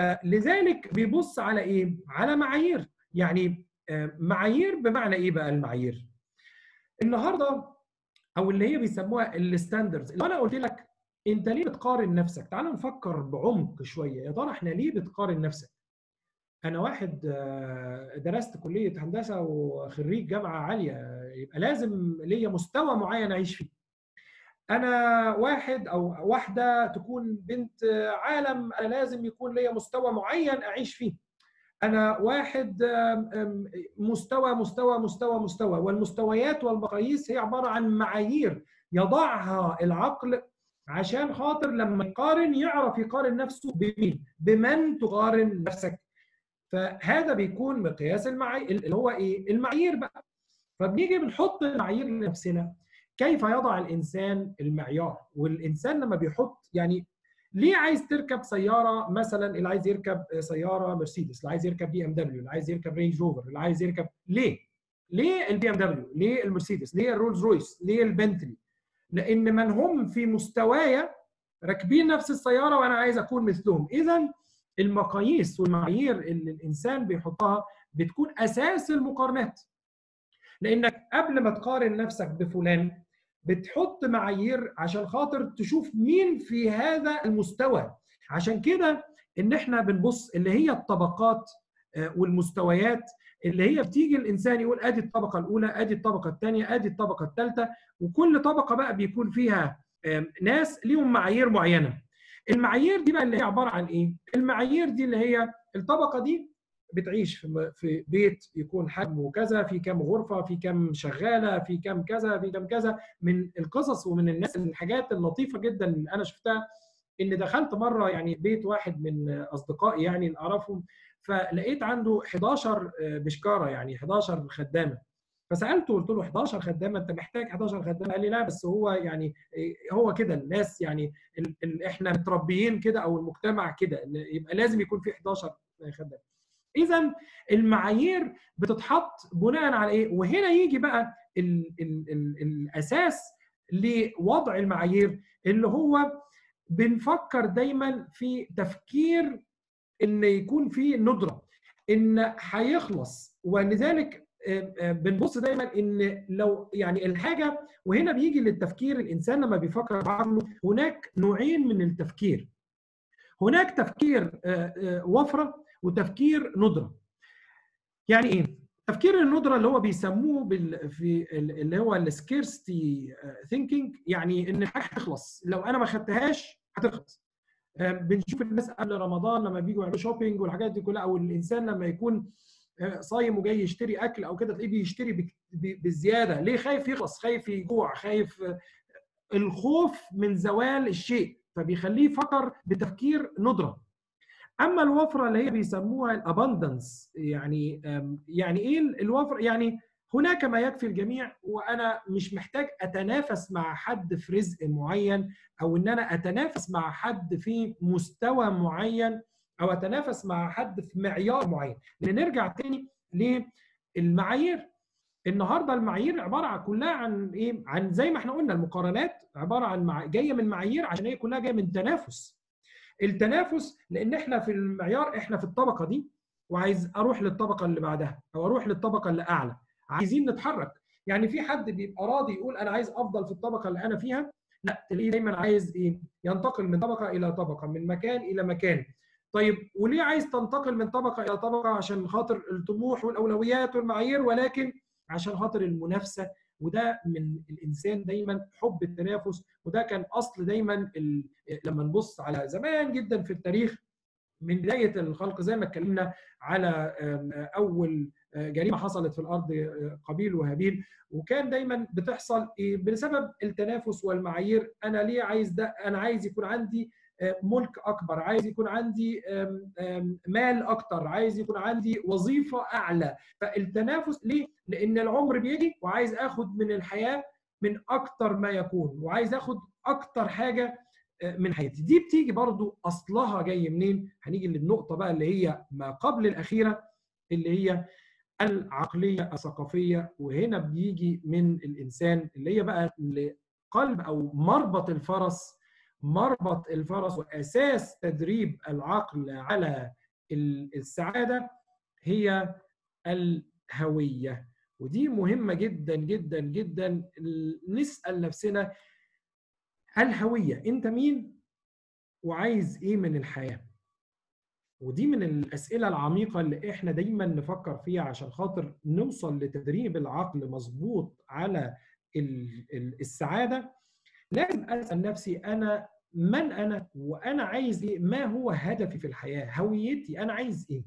فلذلك بيبص على ايه؟ على معايير. يعني معايير بمعنى ايه بقى المعايير؟ النهارده او اللي هي بيسموها الستاندردز. لو انا قلت لك انت ليه بتقارن نفسك؟ تعال نفكر بعمق شويه، يا ترى احنا ليه بتقارن نفسك؟ انا واحد درست كليه هندسه وخريج جامعه عاليه، يبقى لازم ليا مستوى معين اعيش فيه. انا واحد او واحده تكون بنت عالم، انا لازم يكون ليا مستوى معين اعيش فيه. انا واحد مستوى مستوى مستوى مستوى، والمستويات والمقاييس هي عباره عن معايير يضعها العقل عشان خاطر لما يقارن يعرف يقارن نفسه بمين، بمن تقارن نفسك. فهذا بيكون مقياس المعايير اللي هو ايه؟ المعايير بقى. فبنيجي بنحط المعايير لنفسنا. كيف يضع الانسان المعيار؟ والانسان لما بيحط، يعني ليه عايز تركب سياره مثلا؟ اللي عايز يركب سياره مرسيدس، اللي عايز يركب بي ام دبليو، اللي عايز يركب رينج روفر، اللي عايز يركب، ليه؟ ليه البي ام دبليو؟ ليه المرسيدس؟ ليه الرولز رويس؟ ليه البنتلي؟ لان من هم في مستوايا راكبين نفس السياره وانا عايز اكون مثلهم. اذا المقاييس والمعايير اللي الانسان بيحطها بتكون اساس المقارنات. لانك قبل ما تقارن نفسك بفلان بتحط معايير عشان خاطر تشوف مين في هذا المستوى. عشان كده ان احنا بنبص اللي هي الطبقات والمستويات اللي هي بتيجي الانسان يقول ادي الطبقه الاولى، ادي الطبقه الثانيه، ادي الطبقه الثالثه، وكل طبقه بقى بيكون فيها ناس ليهم معايير معينه. المعايير دي بقى اللي هي عباره عن ايه؟ المعايير دي اللي هي الطبقه دي بتعيش في في بيت يكون حجمه كذا، في كام غرفه، في كام شغاله، في كام كذا، في كام كذا. من القصص ومن الناس الحاجات اللطيفه جدا اللي انا شفتها، ان دخلت مره يعني بيت واحد من اصدقائي يعني اللي اعرفهم، فلقيت عنده حداشر بشكاره، يعني حداشر خدامه. فسالته قلت له حداشر خدامه، انت محتاج حداشر خدامه؟ قال لي لا، بس هو يعني هو كده الناس يعني ال ال احنا متربيين كده، او المجتمع كده، يبقى لازم يكون في حداشر خدامه. اذا المعايير بتتحط بناء على ايه؟ وهنا يجي بقى ال ال ال الاساس لوضع المعايير، اللي هو بنفكر دايما في تفكير ان يكون في ندره، ان هيخلص. ولذلك بنبص دايما ان لو يعني الحاجه، وهنا بيجي للتفكير الانسان لما بيفكر بعقله، هناك نوعين من التفكير. هناك تفكير وفره وتفكير ندره. يعني ايه؟ تفكير الندره اللي هو بيسموه بال في اللي هو السكيرستي ثينكينج، يعني ان الحاجه هتخلص، لو انا ما خدتهاش هتخلص. بنشوف الناس قبل رمضان لما بيجوا يعملوا شوبينج والحاجات دي كلها، او الانسان لما يكون صايم وجاي يشتري اكل او كده، تلاقيه بيشتري بزياده. ليه؟ خايف يخلص، خايف يجوع، خايف الخوف من زوال الشيء، فبيخليه يفكر بتفكير ندره. اما الوفره اللي هي بيسموها الاباندنس، يعني يعني ايه الوفره؟ يعني هناك ما يكفي الجميع، وانا مش محتاج اتنافس مع حد في رزق معين، او ان انا اتنافس مع حد في مستوى معين، او اتنافس مع حد في معيار معين. لنرجع تاني للمعايير. النهارده المعايير عباره عن كلها عن ايه؟ عن زي ما احنا قلنا، المقارنات عباره عن مع... جايه من معايير، عشان هي كلها جايه من تنافس. التنافس لان احنا في المعيار، احنا في الطبقه دي وعايز اروح للطبقه اللي بعدها، او اروح للطبقه اللي اعلى، عايزين نتحرك. يعني في حد بيبقى راضي يقول انا عايز افضل في الطبقه اللي انا فيها، لا، تلاقيه دايما عايز ايه؟ ينتقل من طبقه الى طبقه، من مكان الى مكان. طيب وليه عايز تنتقل من طبقه الى طبقه؟ عشان خاطر الطموح والاولويات والمعايير، ولكن عشان خاطر المنافسه. وده من الانسان دايما حب التنافس. وده كان اصل دايما ال... لما نبص على زمان جدا في التاريخ، من بدايه الخلق، زي ما اتكلمنا على اول جريمه حصلت في الارض، قابيل وهابيل، وكان دايما بتحصل بسبب التنافس والمعايير. انا ليه عايز ده؟ انا عايز يكون عندي ملك اكبر، عايز يكون عندي مال اكتر، عايز يكون عندي وظيفه اعلى. فالتنافس ليه؟ لان العمر بيجي وعايز اخد من الحياه من اكتر ما يكون، وعايز اخد اكتر حاجه من حياتي. دي بتيجي برضو اصلها جاي منين؟ هنيجي للنقطه بقى اللي هي ما قبل الاخيره، اللي هي العقليه الثقافيه. وهنا بيجي من الانسان اللي هي بقى قلب او مربط الفرس. مربط الفرس واساس تدريب العقل على السعاده هي الهويه. ودي مهمه جدا جدا جدا. نسال نفسنا الهويه، انت مين وعايز ايه من الحياه؟ ودي من الاسئله العميقه اللي احنا دايما نفكر فيها عشان خاطر نوصل لتدريب العقل مظبوط على السعاده. لازم اسال نفسي انا من انا، وانا عايز ايه؟ ما هو هدفي في الحياه؟ هويتي انا عايز ايه؟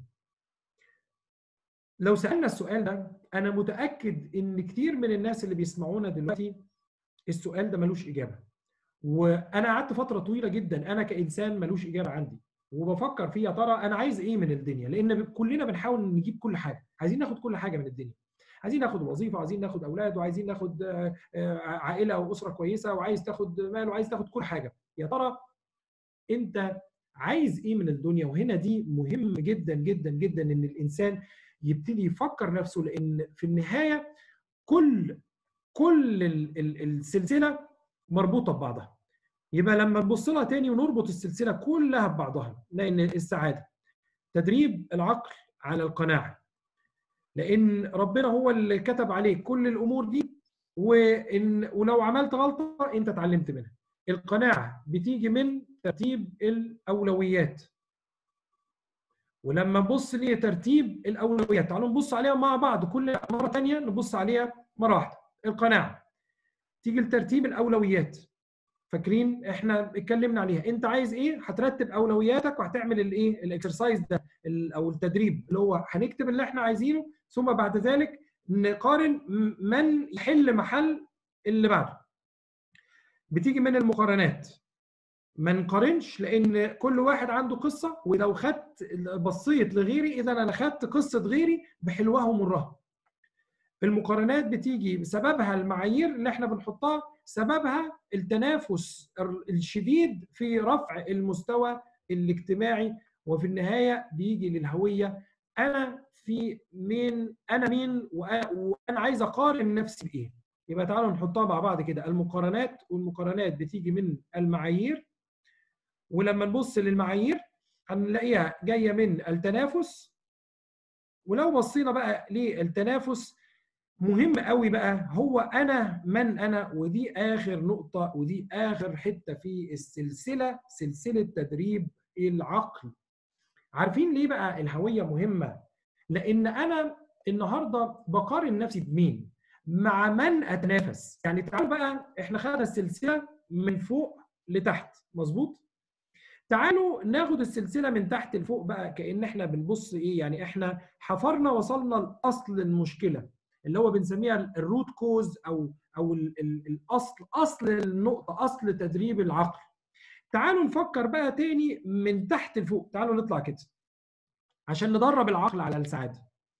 لو سالنا السؤال ده، انا متاكد ان كتير من الناس اللي بيسمعونا دلوقتي السؤال ده ملوش اجابه. وانا قعدت فتره طويله جدا انا كانسان ملوش اجابه عندي، وبفكر فيه يا ترى انا عايز ايه من الدنيا؟ لان كلنا بنحاول نجيب كل حاجه، عايزين ناخد كل حاجه من الدنيا. عايزين ناخد وظيفه، وعايزين ناخد اولاد، وعايزين ناخد عائله واسره كويسه، وعايز تاخد مال، وعايز تاخد كل حاجه. يا ترى انت عايز ايه من الدنيا؟ وهنا دي مهم جدا جدا جدا ان الانسان يبتدي يفكر نفسه، لان في النهايه كل كل السلسله مربوطه ببعضها. يبقى لما نبص لها تاني ونربط السلسله كلها ببعضها، لان السعاده تدريب العقل على القناعه، لان ربنا هو اللي كتب عليك كل الامور دي، وان ولو عملت غلطه انت اتعلمت منها. القناعه بتيجي من ترتيب الاولويات. ولما نبص لترتيب الاولويات، تعالوا نبص عليها مع بعض كل مره ثانيه، نبص عليها مره واحده. القناعه تيجي لترتيب الاولويات. فاكرين احنا اتكلمنا عليها، انت عايز ايه هترتب اولوياتك وهتعمل الايه الاكسرسايز ده او التدريب اللي هو هنكتب اللي احنا عايزينه، ثم بعد ذلك نقارن من يحل محل اللي بعده. بتيجي من المقارنات، ما نقارنش لان كل واحد عنده قصه، ولو خدت بصيت لغيري اذا انا خدت قصه غيري بحلوها ومرها. المقارنات بتيجي بسببها المعايير اللي احنا بنحطها، سببها التنافس الشديد في رفع المستوى الاجتماعي، وفي النهايه بيجي للهويه. انا في مين، انا مين، وانا عايز اقارن نفسي بايه. يبقى تعالوا نحطها مع بعض كده، المقارنات، والمقارنات بتيجي من المعايير، ولما نبص للمعايير هنلاقيها جايه من التنافس. ولو بصينا بقى للتنافس مهم قوي بقى هو انا من انا، ودي اخر نقطه ودي اخر حته في السلسله، سلسله تدريب العقل. عارفين ليه بقى الهويه مهمه؟ لان انا النهارده بقارن نفسي بمين، مع من اتنافس. يعني تعالوا بقى، احنا خدنا السلسله من فوق لتحت، مظبوط؟ تعالوا ناخد السلسله من تحت لفوق بقى، كأن احنا بنبص ايه، يعني احنا حفرنا وصلنا لاصل المشكله اللي هو بنسميها الروت كوز، او او ال ال الاصل، اصل النقطه، اصل تدريب العقل. تعالوا نفكر بقى تاني من تحت لفوق، تعالوا نطلع كده عشان ندرب العقل على السعاده.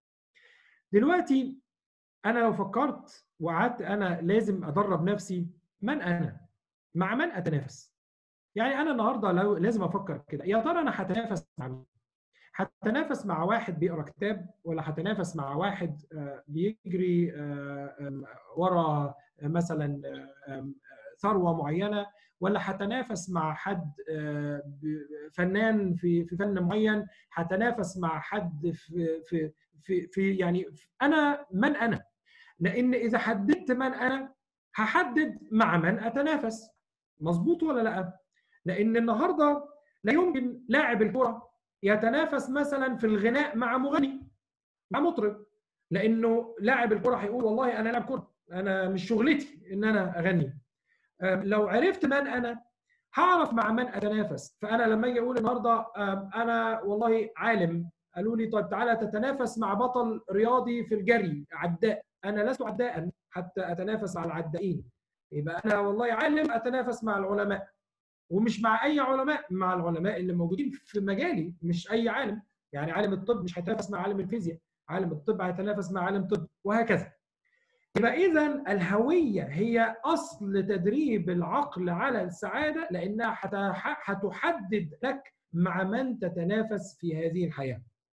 دلوقتي انا لو فكرت وقعدت انا لازم ادرب نفسي، من انا، مع من اتنافس. يعني انا النهارده لو لازم افكر كده، يا ترى انا هتنافس مع مين؟ هتنافس مع واحد بيقرا كتاب، ولا هتنافس مع واحد بيجري ورا مثلا ثروه معينه، ولا هتنافس مع حد فنان في في فن معين، هتنافس مع حد في في في, في يعني انا من انا. لان اذا حددت من انا هحدد مع من اتنافس، مظبوط ولا لا؟ لان النهارده لا يمكن لاعب الكره يتنافس مثلا في الغناء مع مغني، مع مطرب، لانه لاعب الكره هيقول والله انا لاعب كره، انا مش شغلتي ان انا اغني. لو عرفت من انا هعرف مع من اتنافس. فانا لما اجي اقول النهارده انا والله عالم، قالوا لي طيب تعالى تتنافس مع بطل رياضي في الجري عداء، انا لست عداء حتى اتنافس مع العدائين. يبقى انا والله عالم اتنافس مع العلماء، ومش مع اي علماء، مع العلماء اللي موجودين في مجالي، مش اي عالم. يعني عالم الطب مش هيتنافس مع عالم الفيزياء، عالم الطب هيتنافس مع عالم طب، وهكذا. يبقى اذا الهويه هي اصل تدريب العقل على السعاده، لانها هتحدد لك مع من تتنافس في هذه الحياه.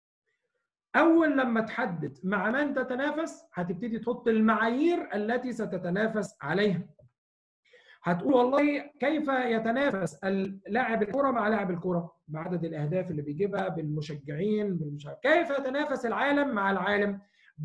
اول لما تحدد مع من تتنافس هتبتدي تحط المعايير التي ستتنافس عليها. هتقول والله كيف يتنافس لاعب الكره مع لاعب الكره، بعدد الاهداف اللي بيجيبها، بالمشجعين، بالمشجع. كيف يتنافس العالم مع العالم،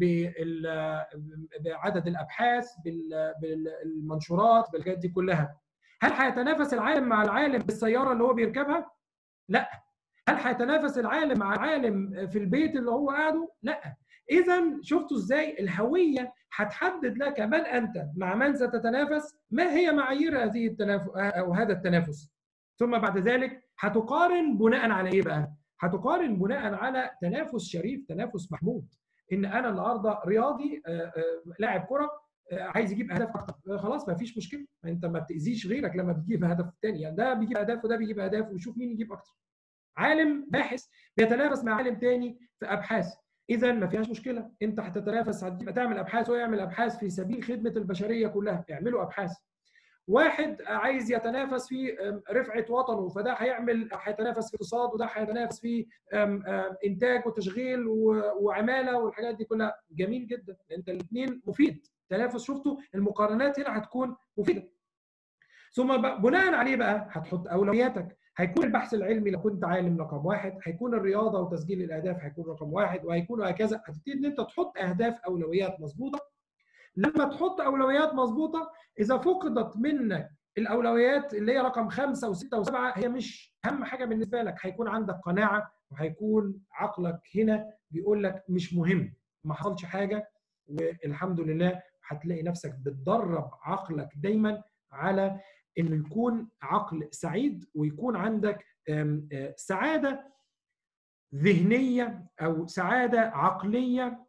بعدد الابحاث، بالمنشورات، بالحاجات دي كلها. هل هيتنافس العالم مع العالم بالسياره اللي هو بيركبها؟ لا. هل هيتنافس العالم مع العالم في البيت اللي هو قاعده؟ لا. اذا شفتوا ازاي الهويه هتحدد لك من انت، مع من ستتنافس، ما هي معايير هذه التنافس او هذا التنافس. ثم بعد ذلك هتقارن بناء على ايه بقى؟ هتقارن بناء على تنافس شريف، تنافس محمود. ان انا النهارده رياضي لاعب كره عايز يجيب اهداف اكتر، خلاص ما فيش مشكله، انت ما بتاذيش غيرك لما بتجيب هدف تاني، يعني ده بيجيب اهداف وده بيجيب اهداف، ويشوف مين يجيب اكتر. عالم باحث بيتنافس مع عالم تاني في ابحاث، اذا ما فيهاش مشكله، انت هتتنافس، هتعمل ابحاث ويعمل ابحاث في سبيل خدمه البشريه كلها، اعملوا ابحاث. واحد عايز يتنافس في رفعه وطنه، فده هيعمل هيتنافس في اقتصاد، وده هيتنافس في انتاج وتشغيل وعماله والحاجات دي كلها. جميل جدا، انت الاثنين مفيد، تنافس. شفتوا المقارنات هنا هتكون مفيده. ثم بناء عليه بقى هتحط اولوياتك. هيكون البحث العلمي لو كنت عالم رقم واحد، هيكون الرياضه وتسجيل الاهداف هيكون رقم واحد، وهيكون وهكذا. هتبتدي ان انت تحط اهداف، اولويات مظبوطه. لما تحط اولويات مظبوطه، اذا فقدت منك الاولويات اللي هي رقم خمسه وسته وسبعه، هي مش اهم حاجه بالنسبه لك، هيكون عندك قناعه، وهيكون عقلك هنا بيقول لك مش مهم، ما حصلش حاجه والحمد لله. هتلاقي نفسك بتدرب عقلك دايما على انه يكون عقل سعيد ويكون عندك سعاده ذهنيه او سعاده عقليه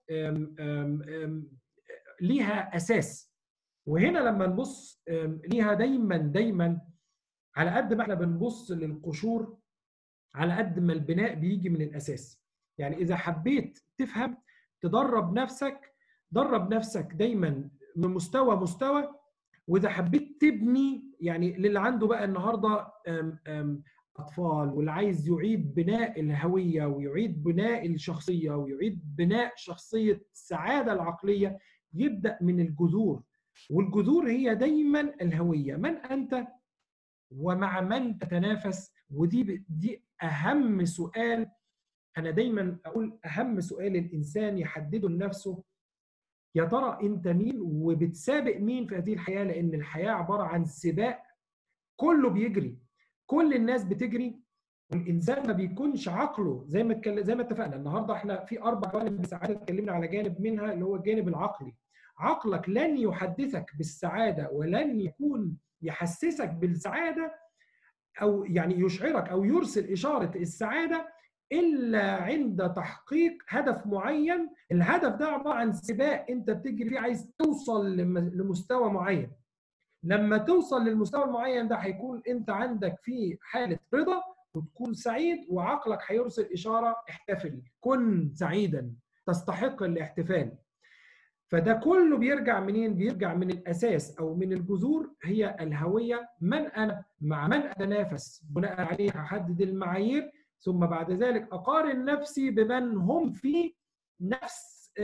ليها اساس. وهنا لما نبص ليها دايما دايما على قد ما احنا بنبص للقشور على قد ما البناء بيجي من الاساس. يعني اذا حبيت تفهم تدرب نفسك، درب نفسك دايما من مستوى مستوى. واذا حبيت تبني يعني للي عنده بقى النهارده أم أم اطفال واللي عايز يعيد بناء الهويه ويعيد بناء الشخصيه ويعيد بناء شخصيه السعاده العقليه، يبدا من الجذور. والجذور هي دايما الهويه، من انت ومع من تتنافس. ودي دي اهم سؤال، انا دايما اقول اهم سؤال الانسان يحدده لنفسه، يا ترى انت مين وبتسابق مين في هذه الحياه؟ لان الحياه عباره عن سباق، كله بيجري، كل الناس بتجري، والانسان ما بيكونش عقله زي ما زي ما اتفقنا النهارده. احنا في اربع جوانب بالسعاده اتكلمنا على جانب منها اللي هو الجانب العقلي. عقلك لن يحدثك بالسعاده ولن يكون يحسسك بالسعاده او يعني يشعرك او يرسل اشاره السعاده الا عند تحقيق هدف معين. الهدف ده عباره عن سباق انت بتجري فيه، عايز توصل لمستوى معين. لما توصل للمستوى المعين ده هيكون انت عندك فيه حاله رضا وتكون سعيد، وعقلك هيرسل اشاره احتفل، كن سعيدا، تستحق الاحتفال. فده كله بيرجع منين؟ بيرجع من الاساس او من الجذور، هي الهويه. من انا؟ مع من اتنافس؟ بناء عليه هحدد المعايير، ثم بعد ذلك اقارن نفسي بمن هم في نفس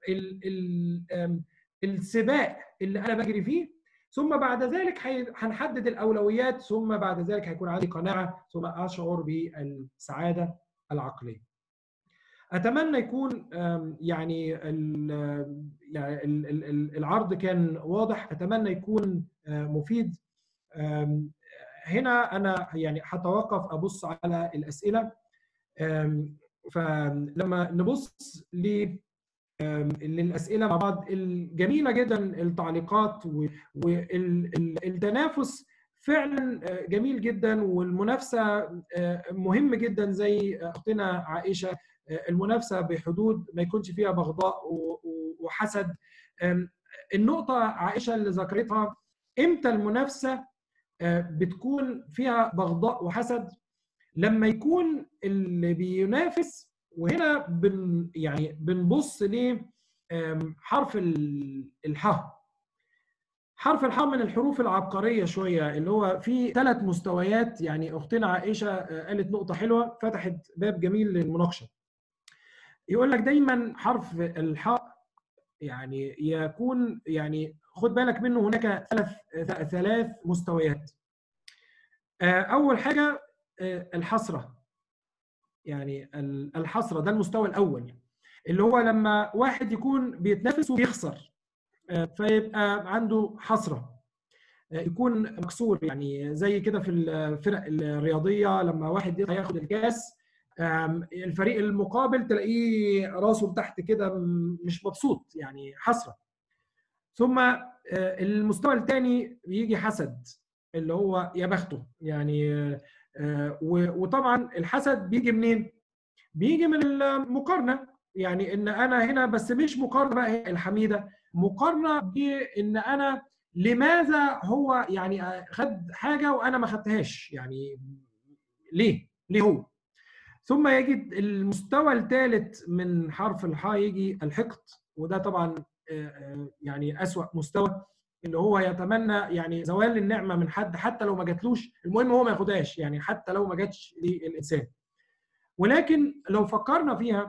السباق اللي انا بجري فيه، ثم بعد ذلك هنحدد الاولويات، ثم بعد ذلك هيكون عندي قناعه، ثم اشعر بالسعاده العقليه. اتمنى يكون يعني العرض كان واضح، اتمنى يكون مفيد. هنا انا يعني هتوقف ابص على الاسئله. فلما نبص للاسئله مع بعض، الجميله جدا التعليقات والتنافس فعلا جميل جدا، والمنافسه مهم جدا. زي اختنا عائشه، المنافسه بحدود ما يكونش فيها بغضاء وحسد. النقطه عائشه اللي ذكرتها، امتى المنافسه بتكون فيها بغضاء وحسد؟ لما يكون اللي بينافس، وهنا بن يعني بنبص ل حرف الحاء. حرف الحاء من الحروف العبقريه شويه، اللي هو في ثلاث مستويات. يعني اختنا عائشه قالت نقطه حلوه، فتحت باب جميل للمناقشه. يقول لك دايما حرف الحاء يعني يكون، يعني خد بالك منه، هناك ثلاث ثلاث مستويات. اول حاجه الحسره. يعني الحسره ده المستوى الاول، اللي هو لما واحد يكون بيتنافس وبيخسر فيبقى عنده حسره، يكون مكسور. يعني زي كده في الفرق الرياضيه لما واحد هياخد الكاس، الفريق المقابل تلاقيه راسه تحت كده مش مبسوط، يعني حسره. ثم المستوى الثاني بيجي حسد، اللي هو يا بخته. يعني وطبعا الحسد بيجي منين؟ بيجي من المقارنه. يعني ان انا هنا بس مش مقارنه بقى الحميده، مقارنه بان انا لماذا هو يعني خد حاجه وانا ما خدتهاش، يعني ليه؟ ليه هو؟ ثم يجي المستوى الثالث من حرف الحاء يجي الحقد، وده طبعا يعني أسوأ مستوى، اللي هو يتمنى يعني زوال النعمه من حد حتى لو ما جاتلوش، المهم هو ما ياخدهاش، يعني حتى لو ما جاتش للانسان. ولكن لو فكرنا فيها،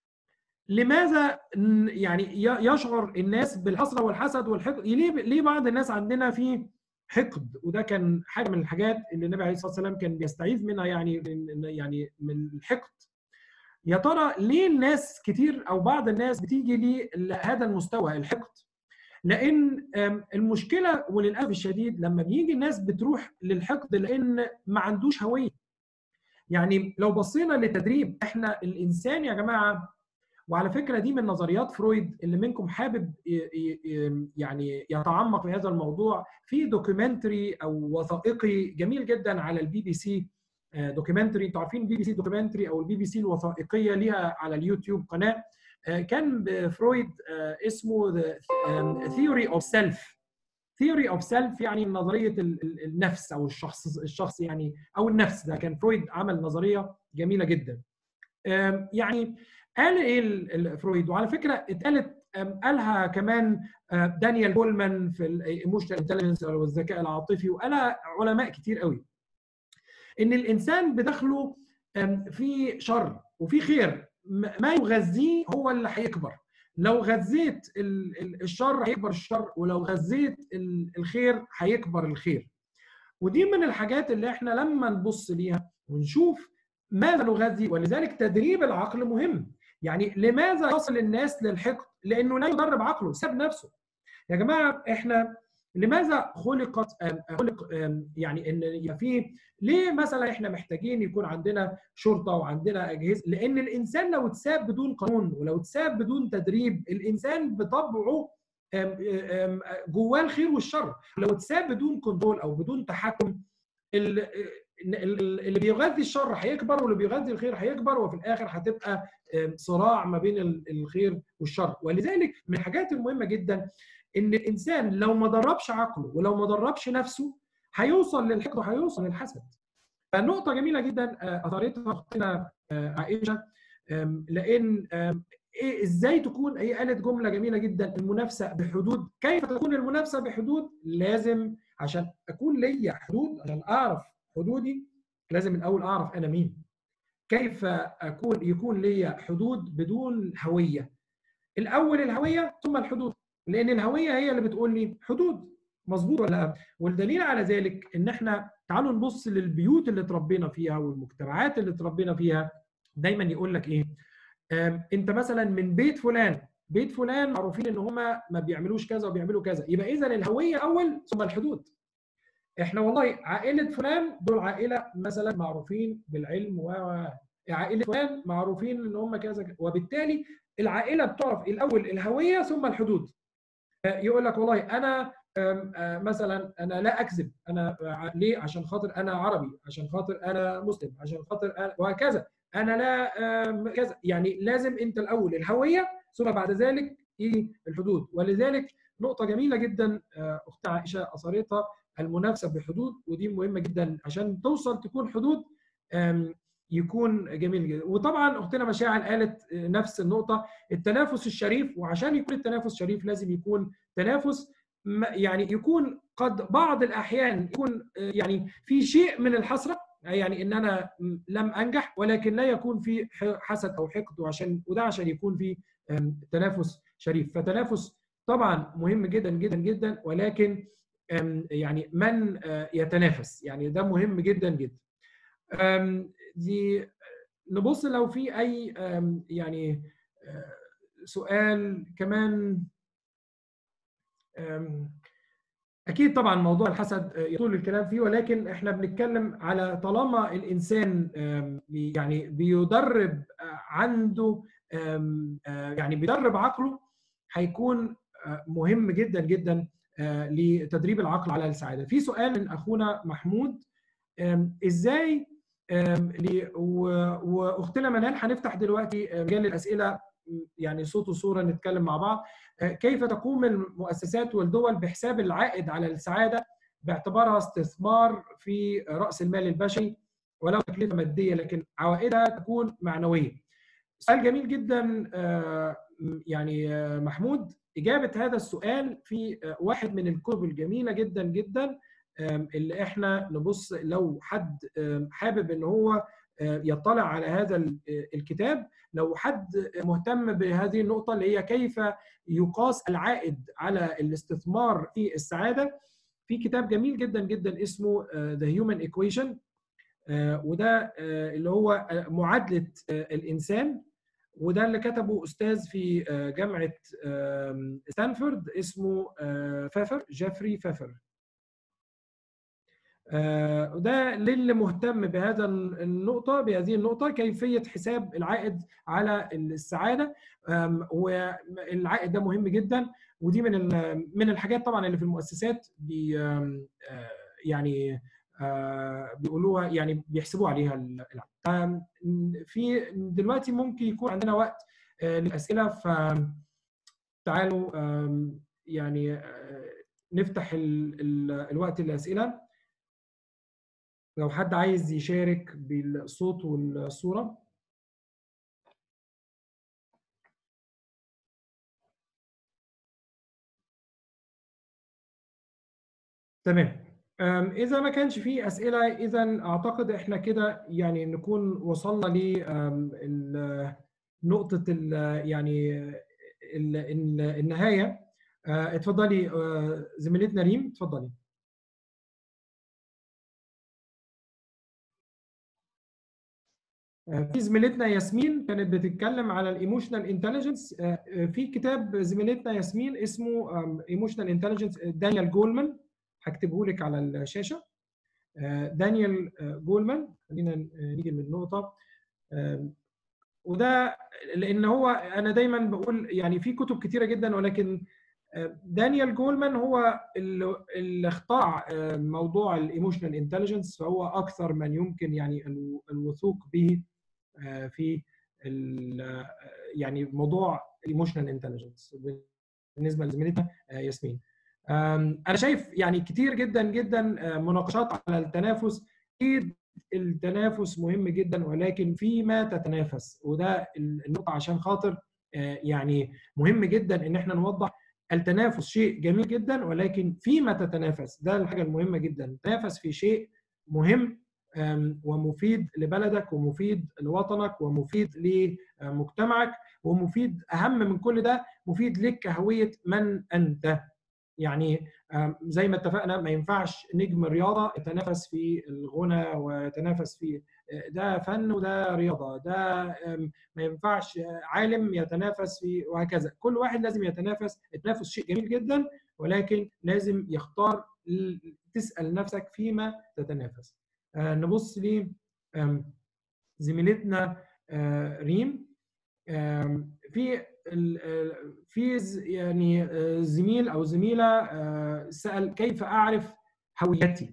لماذا يعني يشعر الناس بالحسره والحسد والحقد؟ ليه ليه بعض الناس عندنا في حقد؟ وده كان حاجه من الحاجات اللي النبي عليه الصلاه والسلام كان بيستعيذ منها، يعني يعني من الحقد. يا ترى ليه الناس كتير او بعض الناس بتيجي لهذا المستوى الحقد؟ لان المشكله وللاسف الشديد لما بيجي الناس بتروح للحقد لان ما عندوش هويه. يعني لو بصينا للتدريب، احنا الانسان يا جماعه وعلى فكره دي من نظريات فرويد. اللي منكم حابب يعني يتعمق في هذا الموضوع، في دوكيومنتري او وثائقي جميل جدا على البي بي سي، دوكيومنتري. انتوا عارفين البي بي سي دوكيومنتري او البي بي سي الوثائقيه ليها على اليوتيوب قناه، كان فرويد اسمه The Theory of Self. Theory of Self يعني نظريه النفس او الشخص الشخص يعني او النفس. ده كان فرويد عمل نظريه جميله جدا. يعني قال ايه فرويد، وعلى فكره اتقالت قالها كمان دانيال جولمان في الايموشنال انتليجنس او الذكاء العاطفي، وقالها علماء كتير قوي، ان الانسان بداخله في شر وفي خير، ما يغذيه هو اللي هيكبر. لو غذيت الشر هيكبر الشر، ولو غذيت الخير هيكبر الخير. ودي من الحاجات اللي احنا لما نبص ليها ونشوف ماذا نغذي، ولذلك تدريب العقل مهم. يعني لماذا يصل الناس للحقد؟ لانه لا يدرب عقله، ساب نفسه. يا جماعه احنا لماذا خلقت خلق يعني ان يبقى في ليه مثلا احنا محتاجين يكون عندنا شرطه وعندنا اجهزه؟ لان الانسان لو اتساب بدون قانون ولو اتساب بدون تدريب، الانسان بطبعه جواه الخير والشر. لو اتساب بدون كنترول او بدون تحكم، اللي بيغذي الشر هيكبر واللي بيغذي الخير هيكبر، وفي الاخر هتبقى صراع ما بين الخير والشر. ولذلك من الحاجات المهمه جدا ان الانسان لو ما دربش عقله ولو ما دربش نفسه هيوصل للحقد وهيوصل للحسد. فنقطه جميله جدا اثارتها اختنا عائشه، لان إيه ازاي تكون، هي قالت جمله جميله جدا، المنافسه بحدود. كيف تكون المنافسه بحدود؟ لازم عشان اكون ليا حدود، عشان اعرف حدودي لازم الاول اعرف انا مين. كيف اكون يكون ليا حدود بدون هويه؟ الاول الهويه ثم الحدود، لان الهويه هي اللي بتقول لي حدود. مظبوط ولا لا؟ والدليل على ذلك ان احنا تعالوا نبص للبيوت اللي اتربينا فيها والمجتمعات اللي اتربينا فيها. دايما يقول لك ايه، انت مثلا من بيت فلان، بيت فلان معروفين ان هم ما بيعملوش كذا وبيعملوا كذا، يبقى اذا الهويه اول ثم الحدود. احنا والله عائله فلان دول عائله مثلا معروفين بالعلم، و عائله فلان معروفين ان هم كذا، وبالتالي العائله بتعرف الاول الهويه ثم الحدود. يقول لك والله انا مثلا انا لا اكذب، انا ليه؟ عشان خاطر انا عربي، عشان خاطر انا مسلم، عشان خاطر أنا وهكذا، انا لا كذا. يعني لازم انت الاول الهويه ثم بعد ذلك ايه الحدود. ولذلك نقطه جميله جدا اخت عائشه اثرتها، المنافسه بحدود، ودي مهمه جدا عشان توصل تكون حدود يكون جميل جدا. وطبعا اختنا مشاعل قالت نفس النقطه، التنافس الشريف. وعشان يكون التنافس شريف لازم يكون تنافس يعني يكون قد بعض الاحيان يكون يعني في شيء من الحسره، يعني ان انا لم انجح، ولكن لا يكون في حسد او حقد، وعشان وده عشان يكون في تنافس شريف. فتنافس طبعا مهم جدا جدا جدا، ولكن يعني من يتنافس، يعني ده مهم جدا جدا. دي نبص لو في اي يعني سؤال كمان. اكيد طبعا موضوع الحسد يطول الكلام فيه، ولكن احنا بنتكلم على طالما الانسان يعني بيدرب عنده يعني بيدرب عقله، هيكون مهم جدا جدا لتدريب العقل على السعاده. في سؤال من اخونا محمود، ازاي واختنا منال هنفتح دلوقتي مجال الاسئله يعني صوت وصوره نتكلم مع بعض. كيف تقوم المؤسسات والدول بحساب العائد على السعاده باعتبارها استثمار في راس المال البشري ولو تكلفه ماديه لكن عوائدها تكون معنويه؟ سؤال جميل جدا يعني محمود. اجابه هذا السؤال في واحد من الكتب الجميله جدا جدا اللي احنا نبص لو حد حابب ان هو يطلع على هذا الكتاب، لو حد مهتم بهذه النقطة اللي هي كيف يقاس العائد على الاستثمار في السعادة، في كتاب جميل جدا جدا اسمه The Human Equation، وده اللي هو معادلة الإنسان، وده اللي كتبه أستاذ في جامعة ستانفورد اسمه فافر، جيفري فافر. وده للي مهتم بهذا النقطة بهذه النقطة كيفية حساب العائد على السعادة. والعائد ده مهم جدا، ودي من من الحاجات طبعا اللي في المؤسسات بي يعني بيقولوها، يعني بيحسبوا عليها العائد. في دلوقتي ممكن يكون عندنا وقت للأسئلة، فتعالوا يعني نفتح الوقت للأسئلة لو حد عايز يشارك بالصوت والصورة. تمام. إذا ما كانش فيه أسئلة، إذا أعتقد إحنا كده يعني نكون وصلنا لنقطة يعني النهاية. اتفضلي زميلتنا ريم، اتفضلي. في زميلتنا ياسمين كانت بتتكلم على الايموشنال انتليجنس. في كتاب زميلتنا ياسمين اسمه ايموشنال انتليجنس، دانيال جولمان، هكتبه لك على الشاشه. دانيال جولمان. خلينا نيجي من النقطه، وده لان هو انا دايما بقول يعني في كتب كتيره جدا، ولكن دانيال جولمان هو اللي اخترع موضوع الايموشنال انتليجنس، فهو اكثر من يمكن يعني الوثوق به في يعني موضوع الايموشنال انتليجنس بالنسبه لزميلتنا ياسمين. انا شايف يعني كتير جدا جدا مناقشات على التنافس. اكيد التنافس مهم جدا، ولكن فيما تتنافس، وده النقطه عشان خاطر يعني مهم جدا ان احنا نوضح التنافس شيء جميل جدا، ولكن فيما تتنافس ده الحاجه المهمه جدا. تنافس في شيء مهم ومفيد لبلدك ومفيد لوطنك ومفيد لمجتمعك، ومفيد اهم من كل ده مفيد لك كهويه من انت. يعني زي ما اتفقنا ما ينفعش نجم رياضه يتنافس في الغنى ويتنافس في ده فن وده رياضه، ده ما ينفعش عالم يتنافس في وهكذا. كل واحد لازم يتنافس. التنافس شيء جميل جدا، ولكن لازم يختار تسال نفسك فيما تتنافس. نبص ل زميلتنا ريم. في في يعني زميل او زميله سال كيف اعرف هويتي.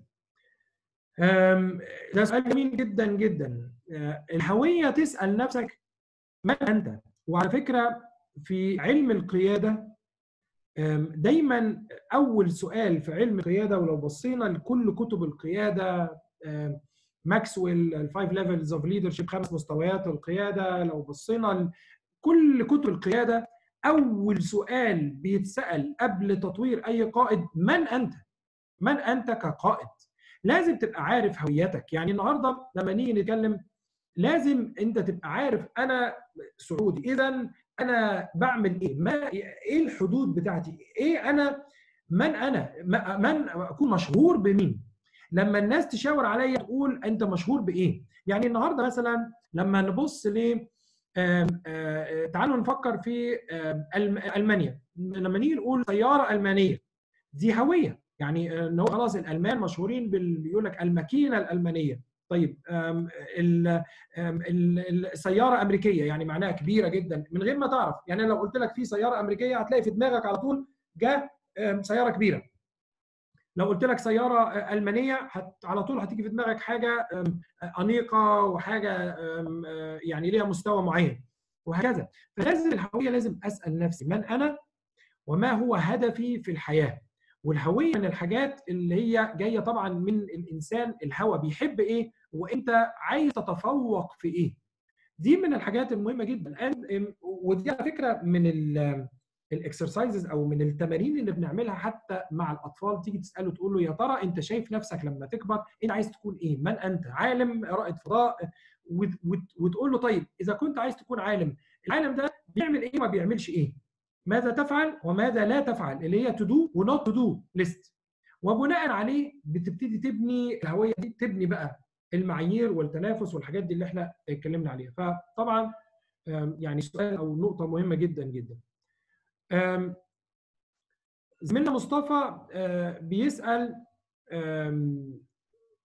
ده سؤال جميل جدا جدا. الهويه تسال نفسك من انت. وعلى فكره في علم القياده دايما اول سؤال في علم القياده، ولو بصينا لكل كتب القياده، ماكسويل الفايف ليفلز اوف ليدرشيب، خمس مستويات القياده، لو بصينا لكل كتب القياده اول سؤال بيتسال قبل تطوير اي قائد من انت؟ من انت كقائد؟ لازم تبقى عارف هويتك. يعني النهارده لما نيجي نتكلم لازم انت تبقى عارف انا سعودي، اذا انا بعمل ايه؟ ما ايه الحدود بتاعتي؟ ايه انا؟ من انا؟ من اكون مشهور بمين؟ لما الناس تشاور عليا تقول انت مشهور بايه؟ يعني النهارده مثلا لما نبص ل تعالوا نفكر في المانيا. لما نيجي نقول سياره المانيه، دي هويه. يعني ان هو خلاص الالمان مشهورين بال يقول لك الماكينه الالمانيه. طيب السياره امريكيه يعني معناها كبيره جدا من غير ما تعرف. يعني لو قلت لك في سياره امريكيه هتلاقي في دماغك على طول جاء سياره كبيره. لو قلت لك سياره المانيه على طول هتيجي في دماغك حاجه انيقه وحاجه يعني ليها مستوى معين وهكذا. فلازم الهويه لازم اسال نفسي من انا وما هو هدفي في الحياه. والهويه من الحاجات اللي هي جايه طبعا من الانسان، الهوى بيحب ايه وانت عايز تتفوق في ايه. دي من الحاجات المهمه جدا. ودي على فكره من الاكسرسايزز او من التمارين اللي بنعملها حتى مع الاطفال. تيجي تساله تقول له يا ترى انت شايف نفسك لما تكبر انت عايز تكون ايه؟ من انت؟ عالم، رائد فضاء؟ وتقول له طيب اذا كنت عايز تكون عالم، العالم ده بيعمل ايه وما بيعملش ايه؟ ماذا تفعل وماذا لا تفعل، اللي هي تو دو ونوت تو دو ليست. وبناء عليه بتبتدي تبني الهويه دي، تبني بقى المعايير والتنافس والحاجات دي اللي احنا اتكلمنا عليها. فطبعا يعني سؤال او نقطه مهمه جدا جدا. زميلنا مصطفى بيسال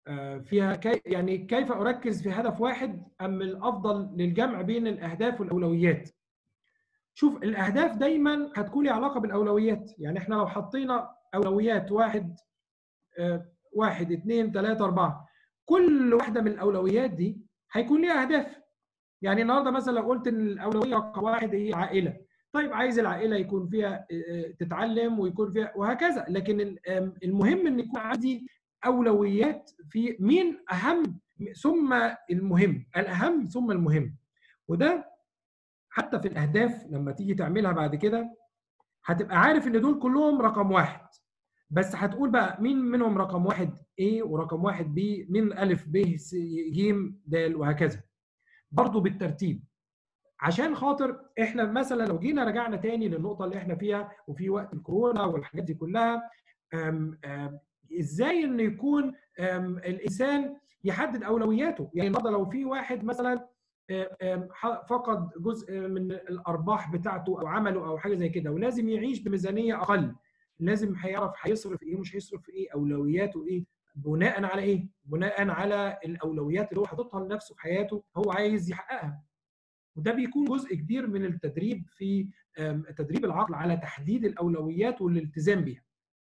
فيها كي يعني كيف اركز في هدف واحد ام الافضل للجمع بين الاهداف والاولويات. شوف الاهداف دايما هتكون لها علاقه بالاولويات، يعني احنا لو حطينا اولويات واحد واحد اثنين ثلاثة أربعة، كل واحدة من الأولويات دي هيكون ليها أهداف. يعني النهارده مثلا لو قلت إن الأولوية رقم واحد هي عائلة، طيب عايز العائلة يكون فيها تتعلم ويكون فيها وهكذا، لكن المهم إن يكون عندي أولويات في مين أهم ثم المهم، الأهم ثم المهم. وده حتى في الأهداف لما تيجي تعملها بعد كده هتبقى عارف إن دول كلهم رقم واحد، بس هتقول بقى مين منهم رقم واحد A ورقم واحد B، مين ألف ب س ج د وهكذا، برضو بالترتيب. عشان خاطر احنا مثلا لو جينا رجعنا تاني للنقطة اللي احنا فيها وفي وقت الكورونا والحاجات دي كلها، أم أم ازاي ان يكون الانسان يحدد اولوياته. يعني النهارده لو في واحد مثلا فقد جزء من الارباح بتاعته او عمله او حاجه زي كده ولازم يعيش بميزانيه اقل، لازم هيعرف هيصرف ايه ومش هيصرف في ايه، اولوياته ايه، بناء على ايه؟ بناء على الاولويات اللي هو حاططها لنفسه في حياته هو عايز يحققها. وده بيكون جزء كبير من التدريب في تدريب العقل على تحديد الاولويات والالتزام بيها.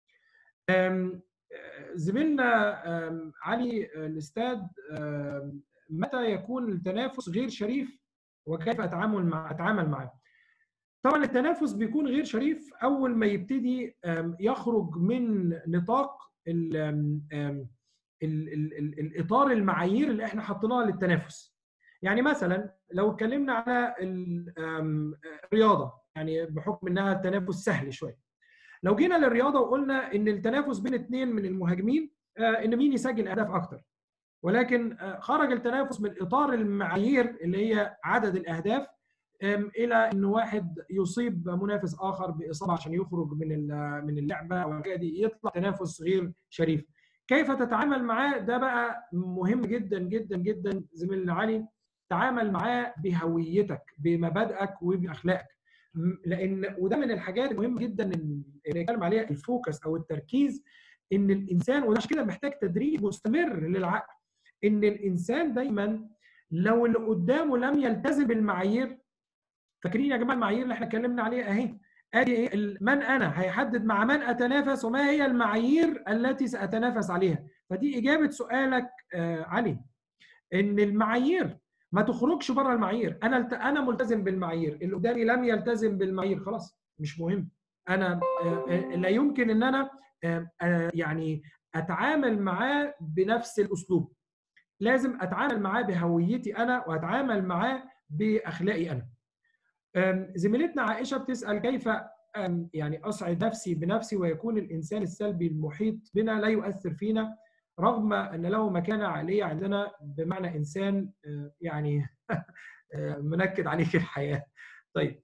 زميلنا علي الاستاذ، متى يكون التنافس غير شريف وكيف اتعامل مع اتعامل معه؟ طبعا التنافس بيكون غير شريف اول ما يبتدي يخرج من نطاق ال ال ال ال الاطار المعايير اللي احنا حطيناها للتنافس. يعني مثلا لو اتكلمنا على الرياضه، يعني بحكم انها تنافس سهل شويه، لو جينا للرياضه وقلنا ان التنافس بين اثنين من المهاجمين ان مين يسجل اهداف اكتر، ولكن خرج التنافس من اطار المعايير اللي هي عدد الاهداف الى ان واحد يصيب منافس اخر باصابه عشان يخرج من من اللعبه او دي، يطلع تنافس غير شريف. كيف تتعامل معاه؟ ده بقى مهم جدا جدا جدا زميلنا علي. تعامل معاه بهويتك بمبادئك وباخلاقك، لان وده من الحاجات المهمه جدا اللي نتكلم عليها، الفوكس او التركيز. ان الانسان، وده عشان كده محتاج تدريب مستمر للعقل، ان الانسان دايما لو اللي قدامه لم يلتزم بالمعايير، فاكرين يا جماعه المعايير اللي احنا اتكلمنا عليها اهي، ادي من انا هيحدد مع من اتنافس وما هي المعايير التي ساتنافس عليها. فدي اجابه سؤالك آه علي، ان المعايير ما تخرجش بره المعايير. انا انا ملتزم بالمعايير، اللي قدامي لم يلتزم بالمعايير خلاص مش مهم. انا آه لا يمكن ان انا آه آه يعني اتعامل معاه بنفس الاسلوب، لازم اتعامل معاه بهويتي انا واتعامل معاه باخلاقي انا. زميلتنا عائشه بتسال كيف يعني اسعد نفسي بنفسي ويكون الانسان السلبي المحيط بنا لا يؤثر فينا رغم ان له مكانه عاليه عندنا، بمعنى انسان يعني منكد عليك الحياه. طيب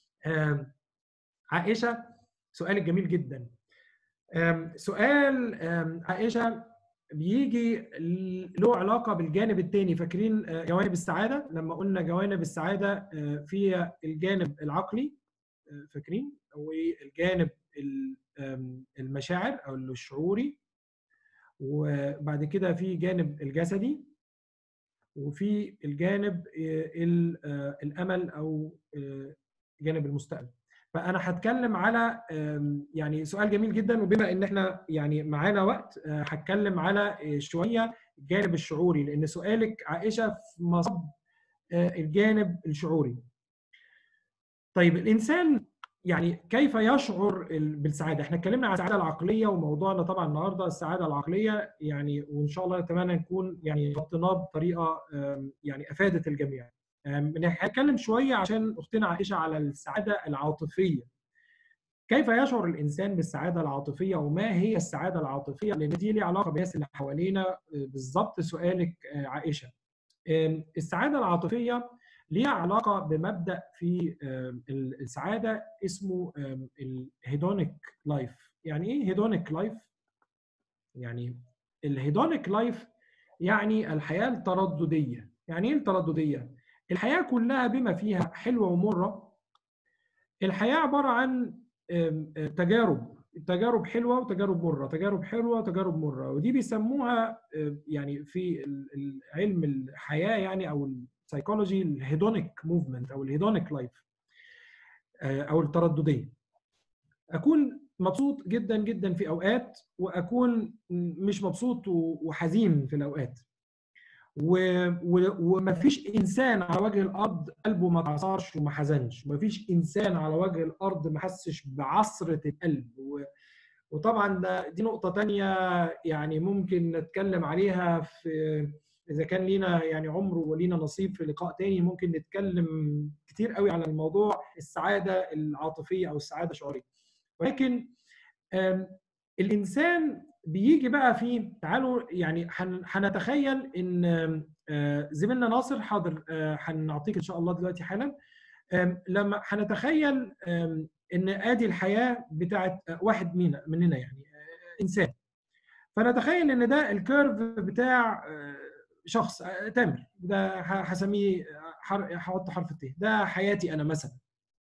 عائشه سؤالك جميل جدا. سؤال عائشه بيجي له علاقه بالجانب الثاني. فاكرين جوانب السعاده؟ لما قلنا جوانب السعاده في الجانب العقلي، فاكرين، والجانب المشاعر او الشعوري، وبعد كده في جانب الجسدي، وفي الجانب الامل او جانب المستقبل. فانا هتكلم على يعني سؤال جميل جدا، وبما ان احنا يعني معانا وقت هتكلم على شويه الجانب الشعوري، لان سؤالك عائشه في مصب الجانب الشعوري. طيب الانسان يعني كيف يشعر بالسعاده؟ احنا اتكلمنا عن السعاده العقليه، وموضوعنا طبعا النهارده السعاده العقليه، يعني وان شاء الله نتمنى نكون يعني غطيناه بطريقه يعني افادت الجميع. هنتكلم شويه عشان اختنا عائشه على السعاده العاطفيه. كيف يشعر الانسان بالسعاده العاطفيه وما هي السعاده العاطفيه؟ لان دي ليها علاقه بالناس اللي حوالينا. بالظبط سؤالك عائشه. السعاده العاطفيه ليها علاقه بمبدا في السعاده اسمه الهيدونيك لايف. يعني ايه هيدونيك لايف؟ يعني الهيدونيك لايف يعني الحياه التردديه. يعني ايه التردديه؟ الحياه كلها بما فيها حلوه ومره. الحياه عباره عن تجارب، تجارب حلوه وتجارب مره، تجارب حلوه وتجارب مره، ودي بيسموها يعني في علم الحياه يعني او السايكولوجي الهيدونيك موفمنت او الهيدونيك لايف او التردديه. اكون مبسوط جدا جدا في اوقات، واكون مش مبسوط وحزين في الاوقات. ومفيش انسان على وجه الارض قلبه ما اتعصرش وما حزنش، ومفيش انسان على وجه الارض ما حسش بعصره القلب. وطبعا ده دي نقطه تانية يعني ممكن نتكلم عليها في اذا كان لينا يعني عمر ولينا نصيب في لقاء تاني، ممكن نتكلم كتير قوي على الموضوع السعاده العاطفيه او السعاده الشعوريه. ولكن الانسان بيجي بقى في، تعالوا يعني هنتخيل ان زميلنا ناصر حاضر، هنعطيك ان شاء الله دلوقتي حالا. لما هنتخيل ان ادي الحياه بتاعت واحد منا مننا يعني انسان، فنتخيل ان ده الكيرف بتاع شخص تامر، ده هسميه هحط حرف الت، ده حياتي انا مثلا.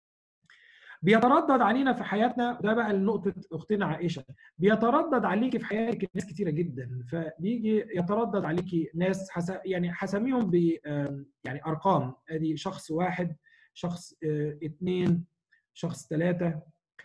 بيتردد علينا في حياتنا، ده بقى نقطة أختنا عائشة، بيتردد عليكي في حياتك ناس كتيرة جدا، فبيجي يتردد عليكي ناس حس... يعني هسميهم ب يعني أرقام، أدي شخص واحد، شخص اثنين، شخص ثلاثة.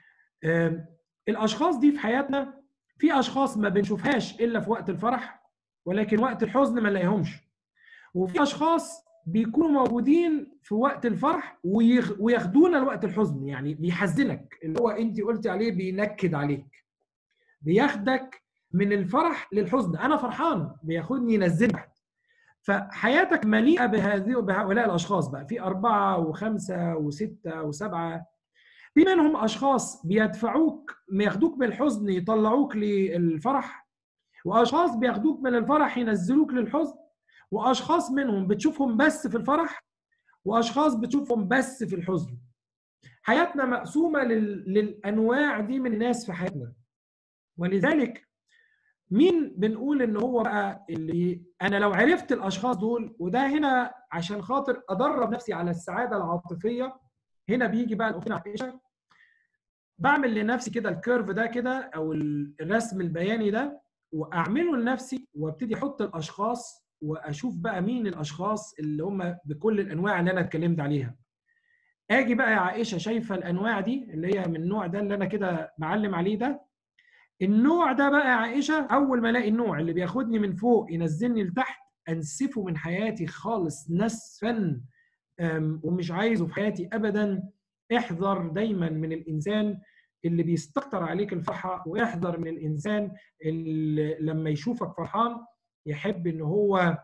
الأشخاص دي في حياتنا، في أشخاص ما بنشوفهاش إلا في وقت الفرح، ولكن وقت الحزن ما نلاقيهمش. وفي أشخاص بيكونوا موجودين في وقت الفرح وياخدونا لوقت الحزن، يعني بيحزنك، اللي هو انت قلتي عليه بينكد عليك، بياخدك من الفرح للحزن. انا فرحان بياخدني ينزلني. فحياتك مليئه بهذه بهؤلاء الاشخاص بقى، في اربعه وخمسه وسته وسبعه. في منهم اشخاص بيدفعوك ياخدوك من الحزن يطلعوك للفرح، واشخاص بياخدوك من الفرح ينزلوك للحزن، واشخاص منهم بتشوفهم بس في الفرح، واشخاص بتشوفهم بس في الحزن. حياتنا مقسومه لل... للانواع دي من الناس في حياتنا. ولذلك مين بنقول ان هو بقى اللي انا لو عرفت الاشخاص دول، وده هنا عشان خاطر ادرب نفسي على السعاده العاطفيه، هنا بيجي بقى الاختنا عائشه، بعمل لنفسي كده الكيرف ده كده او الرسم البياني ده، واعمله لنفسي، وابتدي احط الاشخاص واشوف بقى مين الاشخاص اللي هم بكل الانواع اللي انا اتكلمت عليها. اجي بقى يا عائشه شايفه الانواع دي اللي هي من النوع ده اللي انا كده بعلم عليه ده، النوع ده بقى يا عائشه، اول ما الاقي النوع اللي بياخدني من فوق ينزلني لتحت، انسفه من حياتي خالص نسفا ومش عايزه في حياتي ابدا. احذر دايما من الانسان اللي بيستكتر عليك الفرحه، واحذر من الانسان اللي لما يشوفك فرحان يحب ان هو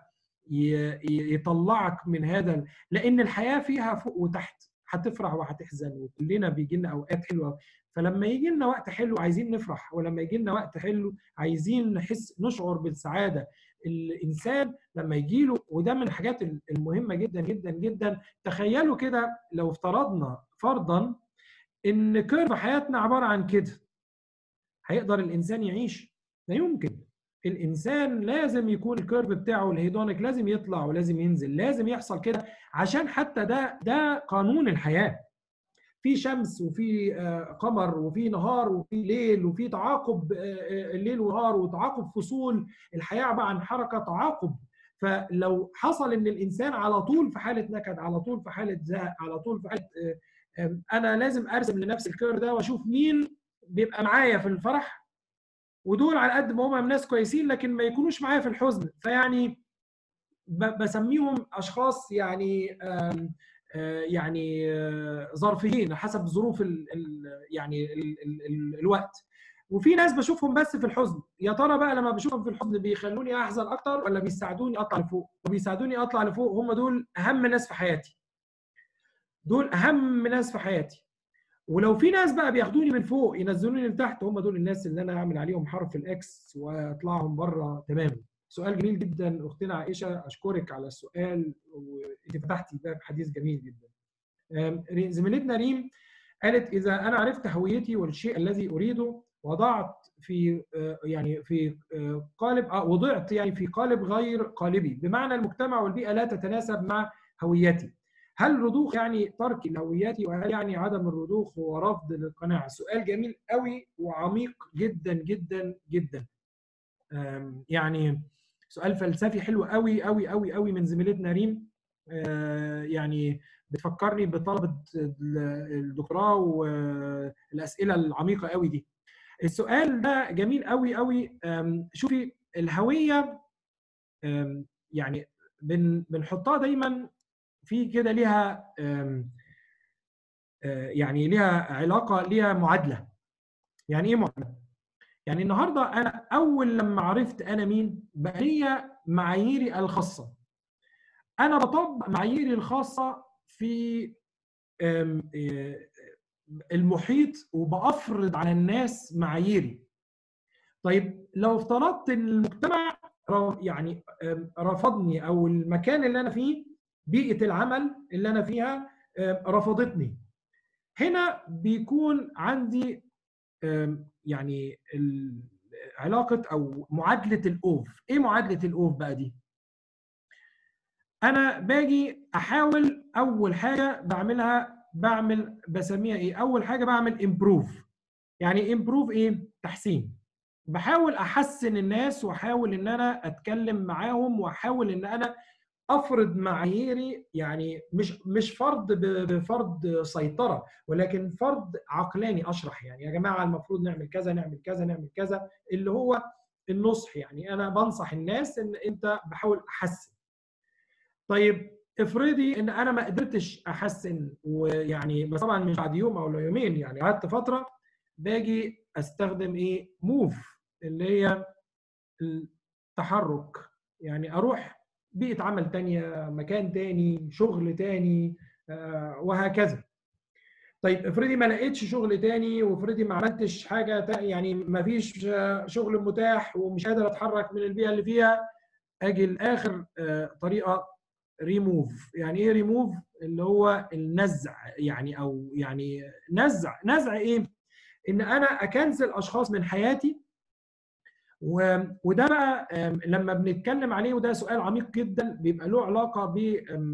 يطلعك من هذا، لان الحياه فيها فوق وتحت، هتفرح وهتحزن، وكلنا بيجي لنا اوقات حلوه. فلما يجي لنا وقت حلو عايزين نفرح، ولما يجي لنا وقت حلو عايزين نحس نشعر بالسعاده. الانسان لما يجي له، وده من الحاجات المهمه جدا جدا جدا، تخيلوا كده لو افترضنا فرضا ان كيرف حياتنا عباره عن كده، هيقدر الانسان يعيش؟ لا يمكن. الانسان لازم يكون الكيرف بتاعه الهيدونيك لازم يطلع ولازم ينزل، لازم يحصل كده، عشان حتى ده ده قانون الحياه. في شمس وفي قمر وفي نهار وفي ليل وفي تعاقب الليل ونهار وتعاقب فصول الحياه عباره عن حركه تعاقب. فلو حصل ان الانسان على طول في حاله نكد، على طول في حاله زهق، على طول في حاله، انا لازم ارسم لنفسي الكيرف ده واشوف مين بيبقى معايا في الفرح، ودول على قد ما هم ناس كويسين لكن ما يكونوش معايا في الحزن. فيعني بسميهم اشخاص يعني يعني ظرفيين حسب ظروف ال ال يعني ال ال ال الوقت. وفي ناس بشوفهم بس في الحزن، يا ترى بقى لما بشوفهم في الحزن بيخلوني احزن اكتر ولا بيساعدوني اطلع لفوق؟ وبيساعدوني اطلع لفوق، هم دول اهم ناس في حياتي، دول اهم ناس في حياتي. ولو في ناس بقى بياخدوني من فوق ينزلوني لتحت، هم دول الناس اللي انا اعمل عليهم حرف الاكس واطلعهم بره تماما. سؤال جميل جدا اختنا عائشه، اشكرك على السؤال، وانت فتحتي باب حديث جميل جدا. زميلتنا ريم قالت اذا انا عرفت هويتي والشيء الذي اريده، وضعت في يعني في قالب وضعت يعني في قالب غير قالبي، بمعنى المجتمع والبيئه لا تتناسب مع هويتي، هل الرضوخ يعني ترك لهويتي، وهل يعني عدم الرضوخ هو رفض للقناعه؟ سؤال جميل قوي وعميق جدا جدا جدا. يعني سؤال فلسفي حلو قوي قوي قوي قوي من زميلتنا ريم. يعني بتفكرني بطلبه الدكتوراه والاسئله العميقه قوي دي. السؤال ده جميل قوي قوي. شوفي الهويه يعني بنحطها دايما في كده، ليها يعني ليها علاقه، ليها معادله. يعني ايه معادله؟ يعني النهارده انا اول لما عرفت انا مين بقى ليا معاييري الخاصه. انا بطبق معاييري الخاصه في المحيط وبافرض على الناس معاييري. طيب لو افترضت ان المجتمع يعني رفضني، او المكان اللي انا فيه، بيئه العمل اللي انا فيها رفضتني، هنا بيكون عندي يعني علاقه او معادله الاوف. ايه معادله الاوف بقى دي؟ انا باجي احاول اول حاجه بعملها، بعمل بسميها ايه؟ اول حاجه بعمل امبروف. يعني امبروف ايه؟ تحسين. بحاول احسن الناس، واحاول ان انا اتكلم معاهم، واحاول ان انا افرض معاييري. يعني مش مش فرض بفرض سيطره، ولكن فرض عقلاني. اشرح يعني يا جماعه المفروض نعمل كذا نعمل كذا نعمل كذا، اللي هو النصح. يعني انا بنصح الناس ان انت بحاول احسن. طيب افرضي ان انا ما قدرتش احسن، ويعني بس طبعا مش بعد يوم او يومين، يعني قعدت فتره، باجي استخدم ايه؟ موف، اللي هي التحرك. يعني اروح بيئه عمل تانية، مكان تاني، شغل تاني، آه وهكذا. طيب افرضي ما لقيتش شغل تاني، وافرضي ما عملتش حاجه تاني، يعني ما فيش شغل متاح ومش قادر اتحرك من البيئه اللي فيها، اجي لاخر آه طريقه، ريموف. يعني ايه ريموف؟ اللي هو النزع. يعني او يعني نزع. نزع ايه؟ ان انا اكنسل اشخاص من حياتي. وده بقى لما بنتكلم عليه، وده سؤال عميق جدا، بيبقى له علاقه ب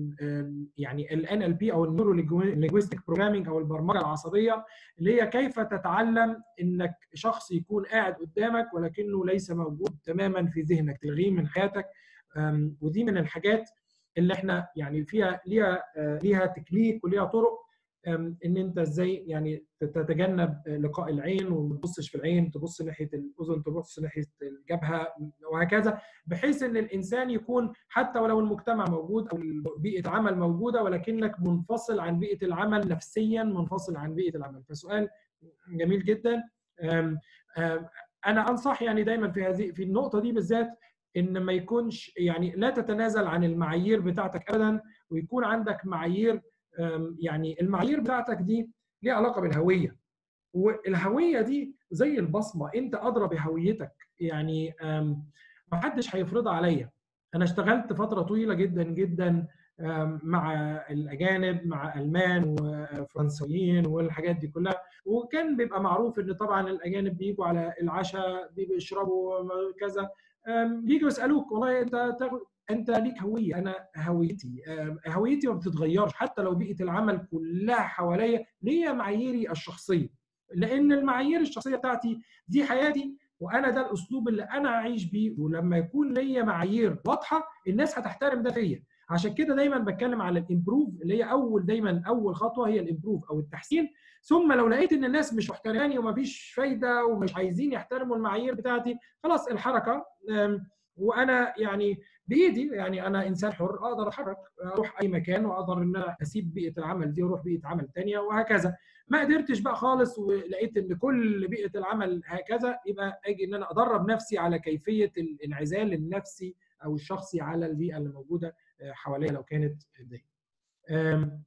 يعني ال إن إل بي او النيورو لينجويستيك بروجرامينج او البرمجه العصبيه، اللي هي كيف تتعلم انك شخص يكون قاعد قدامك ولكنه ليس موجود تماما في ذهنك، تلغيه من حياتك. ودي من الحاجات اللي احنا يعني فيها ليها ليها تكنيك وليها طرق، ان انت ازاي يعني تتجنب لقاء العين، وما تبصش في العين، تبص ناحيه الاذن، تبص ناحيه الجبهه، وهكذا، بحيث ان الانسان يكون حتى ولو المجتمع موجود او بيئه عمل موجوده، ولكنك منفصل عن بيئه العمل نفسيا، منفصل عن بيئه العمل. فسؤال جميل جدا. أم أم انا انصح يعني دايما في هذه في النقطه دي بالذات ان ما يكونش يعني لا تتنازل عن المعايير بتاعتك ابدا، ويكون عندك معايير. يعني المعايير بتاعتك دي ليها علاقه بالهويه، والهويه دي زي البصمه، انت ادرى بهويتك. يعني ما حدش هيفرضها عليا. انا اشتغلت فتره طويله جدا جدا مع الاجانب، مع المان وفرنسيين والحاجات دي كلها، وكان بيبقى معروف ان طبعا الاجانب بيجوا على العشاء بيشربوا كذا، بيجوا يسالوك والله انت تاخد، انت ليك هويه. انا هويتي هويتي ما بتتغيرش حتى لو بيئه العمل كلها حواليا ليا معاييري الشخصيه، لان المعايير الشخصيه بتاعتي دي حياتي، وانا ده الاسلوب اللي انا اعيش بيه. ولما يكون ليا معايير واضحه الناس هتحترم ده فيا. عشان كده دايما بتكلم على الامبروف، اللي هي اول دايما اول خطوه هي الامبروف او التحسين. ثم لو لقيت ان الناس مش محترماني ومفيش فايده ومش عايزين يحترموا المعايير بتاعتي، خلاص الحركه. وانا يعني بايدي، يعني انا انسان حر، اقدر اتحرك اروح اي مكان، واقدر ان انا اسيب بيئه العمل دي واروح بيئه عمل ثانيه وهكذا. ما قدرتش بقى خالص ولقيت ان كل بيئه العمل هكذا، يبقى اجي ان انا ادرب نفسي على كيفيه الانعزال النفسي او الشخصي على البيئه اللي موجوده حواليا لو كانت ضيقه.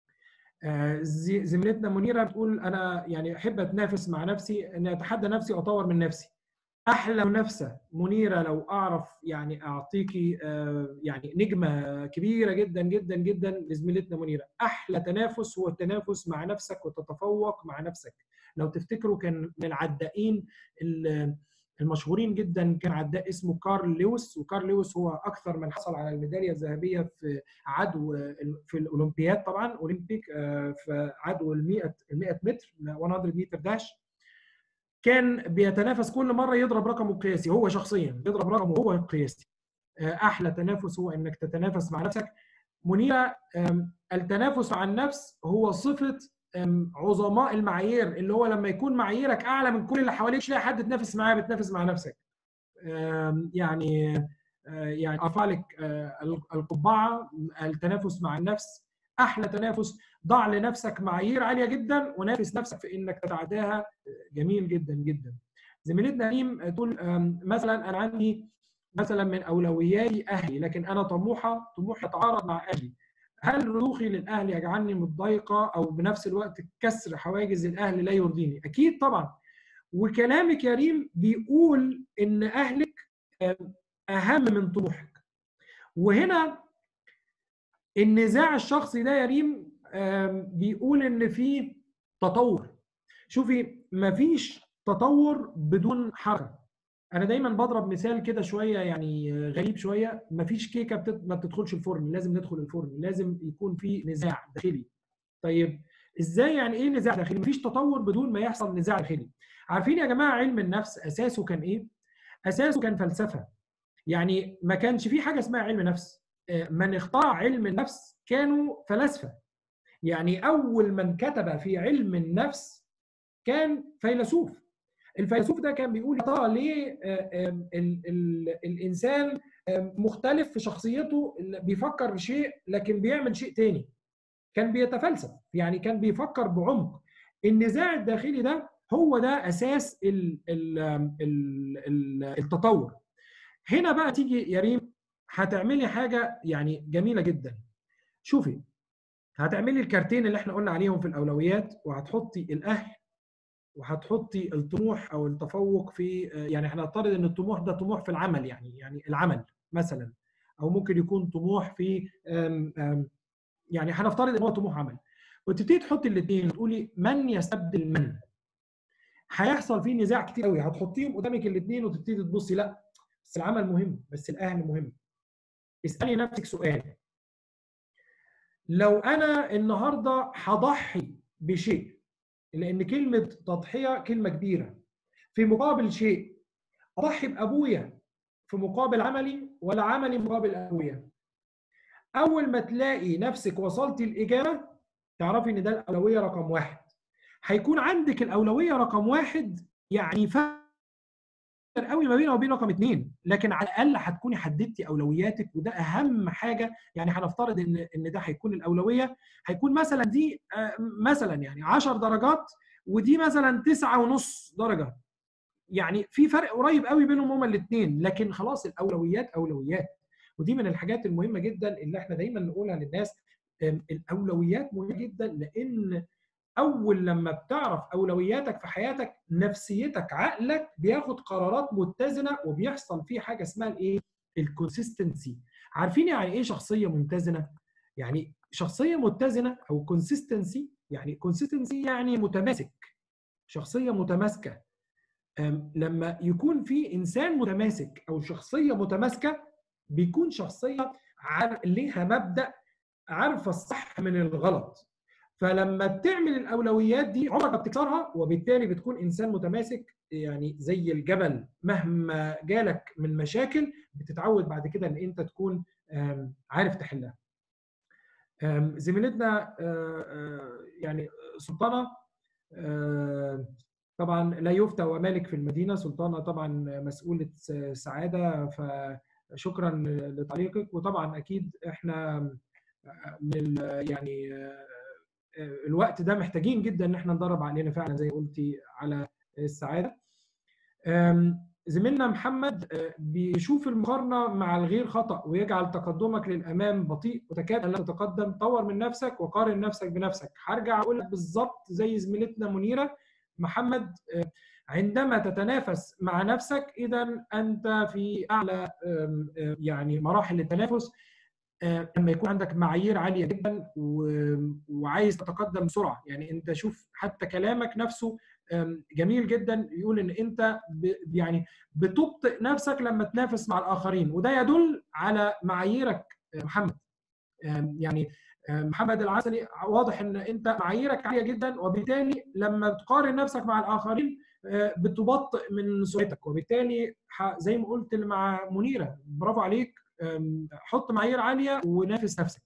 زميلتنا منيره بتقول انا يعني احب اتنافس مع نفسي، اني اتحدى نفسي واطور من نفسي. احلى منافسه منيره، لو اعرف يعني اعطيكي يعني نجمه كبيره جدا جدا جدا لزميلتنا منيره. احلى تنافس هو التنافس مع نفسك وتتفوق مع نفسك. لو تفتكروا كان من العدائين المشهورين جدا كان عداء اسمه كارل لويس، وكارل لويس هو اكثر من حصل على الميداليه الذهبيه في عدو في الاولمبياد طبعا، اولمبيك في عدو ال مئة متر مئة متر داش. كان بيتنافس كل مره يضرب رقمه القياسي، هو شخصيا يضرب رقمه هو القياسي. احلى تنافس هو انك تتنافس مع نفسك. منيرة، التنافس مع النفس هو صفه عظماء المعايير، اللي هو لما يكون معاييرك اعلى من كل اللي حواليك مش لاقي حد تنافس معاه، بتنافس مع نفسك. يعني يعني ارفع لك القبعه، التنافس مع النفس احلى تنافس. ضع لنفسك معايير عاليه جدا ونافس نفسك في انك تتعداها، جميل جدا جدا. زميلتنا ريم تقول مثلا انا عندي مثلا من اولوياتي اهلي، لكن انا طموحه طموحي يتعارض مع اهلي. هل رضوخي للاهل يجعلني متضايقه، او بنفس الوقت كسر حواجز الاهل لا يرضيني؟ اكيد طبعا. وكلامك يا ريم بيقول ان اهلك اهم من طموحك. وهنا النزاع الشخصي ده يا ريم بيقول ان في تطور. شوفي، مفيش تطور بدون حركه. انا دايما بضرب مثال كده شويه يعني غريب شويه، مفيش كيكه بتت... ما بتدخلش الفرن، لازم ندخل الفرن، لازم يكون في نزاع داخلي. طيب ازاي يعني ايه نزاع داخلي؟ مفيش تطور بدون ما يحصل نزاع داخلي. عارفين يا جماعه علم النفس اساسه كان ايه؟ اساسه كان فلسفه. يعني ما كانش في حاجه اسمها علم نفس. من اخترع علم النفس كانوا فلاسفه. يعني اول من كتب في علم النفس كان فيلسوف. الفيلسوف ده كان بيقول يا ترى ليه ال ال الانسان مختلف في شخصيته، بيفكر بشيء لكن بيعمل شيء تاني. كان بيتفلسف، يعني كان بيفكر بعمق. النزاع الداخلي ده هو ده اساس ال ال ال التطور. هنا بقى تيجي يا ريم هتعملي حاجه يعني جميله جدا. شوفي، هتعملي الكارتين اللي احنا قلنا عليهم في الاولويات، وهتحطي الاهل وهتحطي الطموح او التفوق في، يعني هنفترض ان الطموح ده طموح في العمل، يعني يعني العمل مثلا، او ممكن يكون طموح في أم أم يعني هنفترض ان هو طموح عمل، وتبتدي تحطي الاثنين وتقولي من يستبدل من. هيحصل فيه نزاع كتير قوي، هتحطيهم قدامك الاثنين وتبتدي تبصي لا بس العمل مهم، بس الاهل مهم. اسالي نفسك سؤال، لو انا النهارده هضحي بشيء، لان كلمه تضحيه كلمه كبيره، في مقابل شيء، اضحي بابويا في مقابل عملي ولا عملي مقابل ابويا؟ اول ما تلاقي نفسك وصلتي الاجابه تعرفي ان ده الاولويه رقم واحد. هيكون عندك الاولويه رقم واحد، يعني فرق قوي ما بينه وبين رقم اثنين، لكن على الاقل هتكوني حددتي اولوياتك، وده اهم حاجه. يعني هنفترض ان ان ده هيكون الاولويه، هيكون مثلا دي مثلا يعني عشر درجات، ودي مثلا تسعة ونص درجه. يعني في فرق قريب قوي بينهم هما الاثنين، لكن خلاص الاولويات اولويات. ودي من الحاجات المهمه جدا اللي احنا دايما نقولها للناس. الاولويات مهمه جدا، لان اول لما بتعرف اولوياتك في حياتك، نفسيتك عقلك بياخد قرارات متزنه، وبيحصل فيه حاجه اسمها الايه؟ الكونسيستنسي. عارفين يعني ايه شخصيه متزنه؟ يعني شخصيه متزنه او كونسيستنسي، يعني كونسيستنسي يعني متماسك، شخصيه متماسكه. لما يكون في انسان متماسك او شخصيه متماسكه، بيكون شخصيه ليها مبدا، عارفه الصح من الغلط. فلما بتعمل الاولويات دي عمرك ما بتكسرها، وبالتالي بتكون انسان متماسك، يعني زي الجبل مهما جالك من مشاكل بتتعود بعد كده ان انت تكون عارف تحلها. زميلتنا يعني سلطانه، طبعا لا يفتى ومالك في المدينه، سلطانه طبعا مسؤوله سعاده، فشكرا لتعليقك. وطبعا اكيد احنا من يعني الوقت ده محتاجين جدا ان احنا ندرب علينا فعلا زي قلتي على السعاده. زميلنا محمد بيشوف المقارنه مع الغير خطأ ويجعل تقدمك للامام بطيء وتكاد ان لا تتقدم. طور من نفسك وقارن نفسك بنفسك. هرجع اقول لك بالظبط زي زميلتنا منيره. محمد، عندما تتنافس مع نفسك اذا انت في اعلى يعني مراحل التنافس. لما يكون عندك معايير عاليه جدا وعايز تتقدم بسرعه، يعني انت شوف حتى كلامك نفسه جميل جدا يقول ان انت يعني بتبطئ نفسك لما تنافس مع الاخرين، وده يدل على معاييرك محمد. يعني محمد العسلي واضح ان انت معاييرك عاليه جدا، وبالتالي لما تقارن نفسك مع الاخرين بتبطئ من سرعتك، وبالتالي زي ما قلت مع منيره برافو عليك، حط معايير عاليه ونافس نفسك.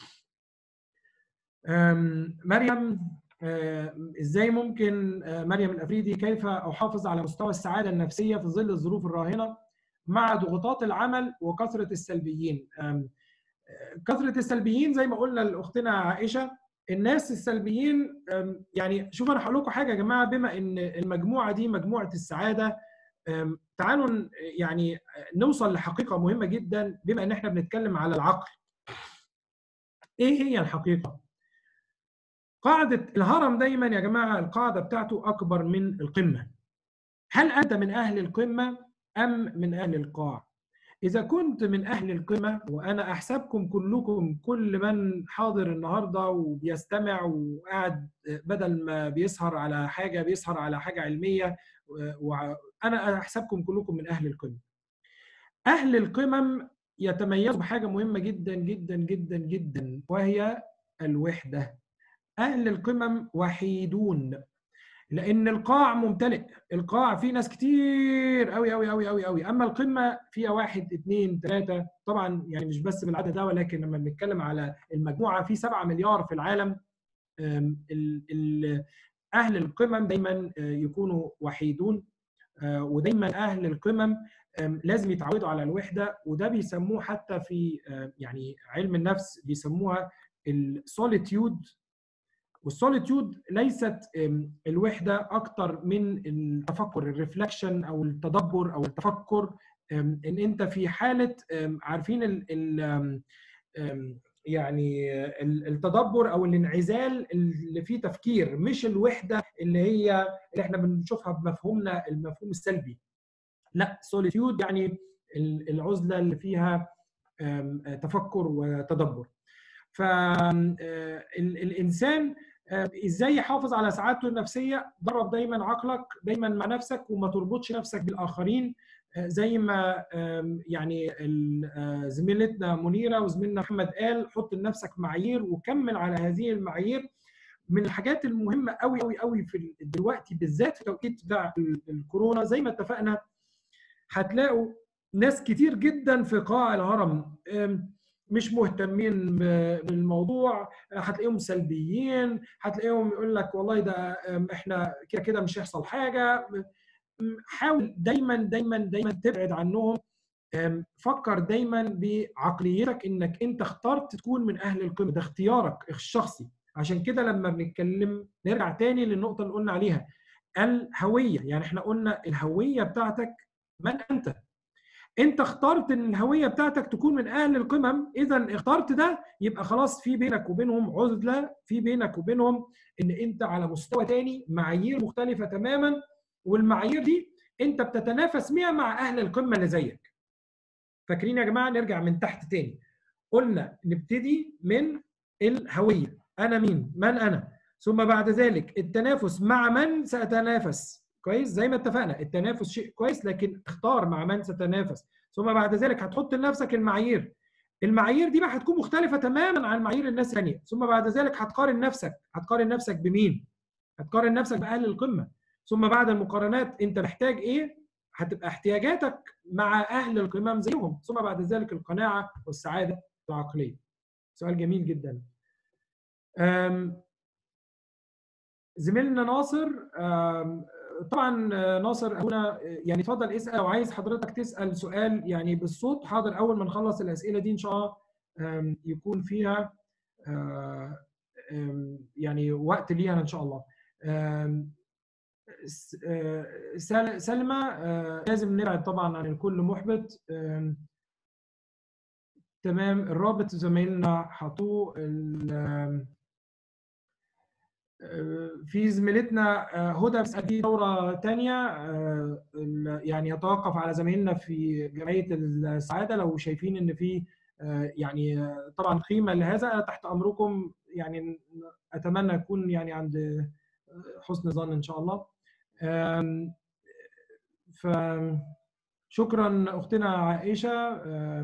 مريم، ازاي ممكن مريم الافريدي كيف احافظ على مستوى السعاده النفسيه في ظل الظروف الراهنه مع ضغوطات العمل وكثره السلبيين؟ كثره السلبيين زي ما قلنا لاختنا عائشه، الناس السلبيين يعني شوف انا هقول لكم حاجه يا جماعه، بما ان المجموعه دي مجموعه السعاده، تعالوا يعني نوصل لحقيقه مهمه جدا بما ان احنا بنتكلم على العقل. ايه هي الحقيقه؟ قاعده الهرم دايما يا جماعه القاعده بتاعته اكبر من القمه. هل انت من اهل القمه ام من اهل القاع؟ إذا كنت من أهل القمة، وأنا أحسبكم كلكم كل من حاضر النهاردة وبيستمع وقاعد بدل ما بيسهر على حاجة بيسهر على حاجة علمية، وأنا أحسبكم كلكم من أهل القمة. أهل القمم يتميزوا بحاجة مهمة جدا جدا جدا جدا، وهي الوحدة. أهل القمم وحيدون، لان القاع ممتلئ، القاع فيه ناس كتير قوي قوي قوي قوي قوي، اما القمه فيها واحد اثنين ثلاثه، طبعا يعني مش بس بالعدد ده، ولكن لما بنتكلم على المجموعه في سبعة مليار في العالم. ال ال اهل القمم دايما يكونوا وحيدون، ودايما اهل القمم لازم يتعودوا على الوحده، وده بيسموه حتى في يعني علم النفس بيسموها السوليتيود. والسوليتيود ليست الوحده اكتر من التفكر، الريفلكشن او التدبر او التفكر، ان انت في حاله عارفين ال ال يعني التدبر او الانعزال اللي فيه تفكير، مش الوحده اللي هي اللي احنا بنشوفها بمفهومنا المفهوم السلبي. لا، سوليتيود يعني العزله اللي فيها تفكر وتدبر. فالانسان ازاي يحافظ على سعادته النفسيه؟ درب دايما عقلك دايما مع نفسك، وما تربطش نفسك بالاخرين، زي ما يعني زميلتنا منيره وزميلنا محمد قال، حط لنفسك معايير وكمل على هذه المعايير. من الحاجات المهمه قوي قوي قوي في دلوقتي بالذات في توقيت بتاع الكورونا، زي ما اتفقنا هتلاقوا ناس كتير جدا في قاع الهرم مش مهتمين بالموضوع، هتلاقيهم سلبيين، هتلاقيهم يقول لك والله ده احنا كده كده مش هيحصل حاجه. حاول دايما دايما دايما تبعد عنهم. فكر دايما بعقليتك انك انت اخترت تكون من اهل القمه، ده اختيارك الشخصي. عشان كده لما بنتكلم نرجع تاني للنقطه اللي قلنا عليها، الهويه. يعني احنا قلنا الهويه بتاعتك من انت. انت اخترت ان الهويه بتاعتك تكون من اهل القمم، اذا اخترت ده يبقى خلاص في بينك وبينهم عزله، في بينك وبينهم ان انت على مستوى تاني، معايير مختلفه تماما، والمعايير دي انت بتتنافس بيها مع اهل القمه اللي زيك. فاكرين يا جماعه؟ نرجع من تحت تاني، قلنا نبتدي من الهويه، انا مين؟ من انا؟ ثم بعد ذلك التنافس مع من ساتنافس. كويس؟ زي ما اتفقنا التنافس شيء كويس، لكن اختار مع من ستنافس. ثم بعد ذلك هتحط لنفسك المعايير، المعايير دي بقى هتكون مختلفه تماما عن معايير الناس الثانيه. ثم بعد ذلك هتقارن نفسك، هتقارن نفسك بمين؟ هتقارن نفسك باهل القمه. ثم بعد المقارنات انت محتاج ايه؟ هتبقى احتياجاتك مع اهل القمم زيهم. ثم بعد ذلك القناعه والسعاده العقليه. سؤال جميل جدا. زميلنا ناصر، طبعا ناصر هنا يعني اتفضل اسال، لو عايز حضرتك تسال سؤال يعني بالصوت حاضر اول ما نخلص الاسئله دي ان شاء الله يكون فيها يعني وقت ليها ان شاء الله. سلمى، لازم نبعد طبعا عن الكل محبط. تمام، الرابط زمايلنا حطوه. في زميلتنا هدى بتسأل في دورة تانية، يعني يتوقف على زمايلنا في جمعية السعادة لو شايفين ان في يعني طبعا قيمة لهذا، تحت امركم. يعني اتمنى يكون يعني عند حسن ظن ان شاء الله. فشكرا أختنا عائشة،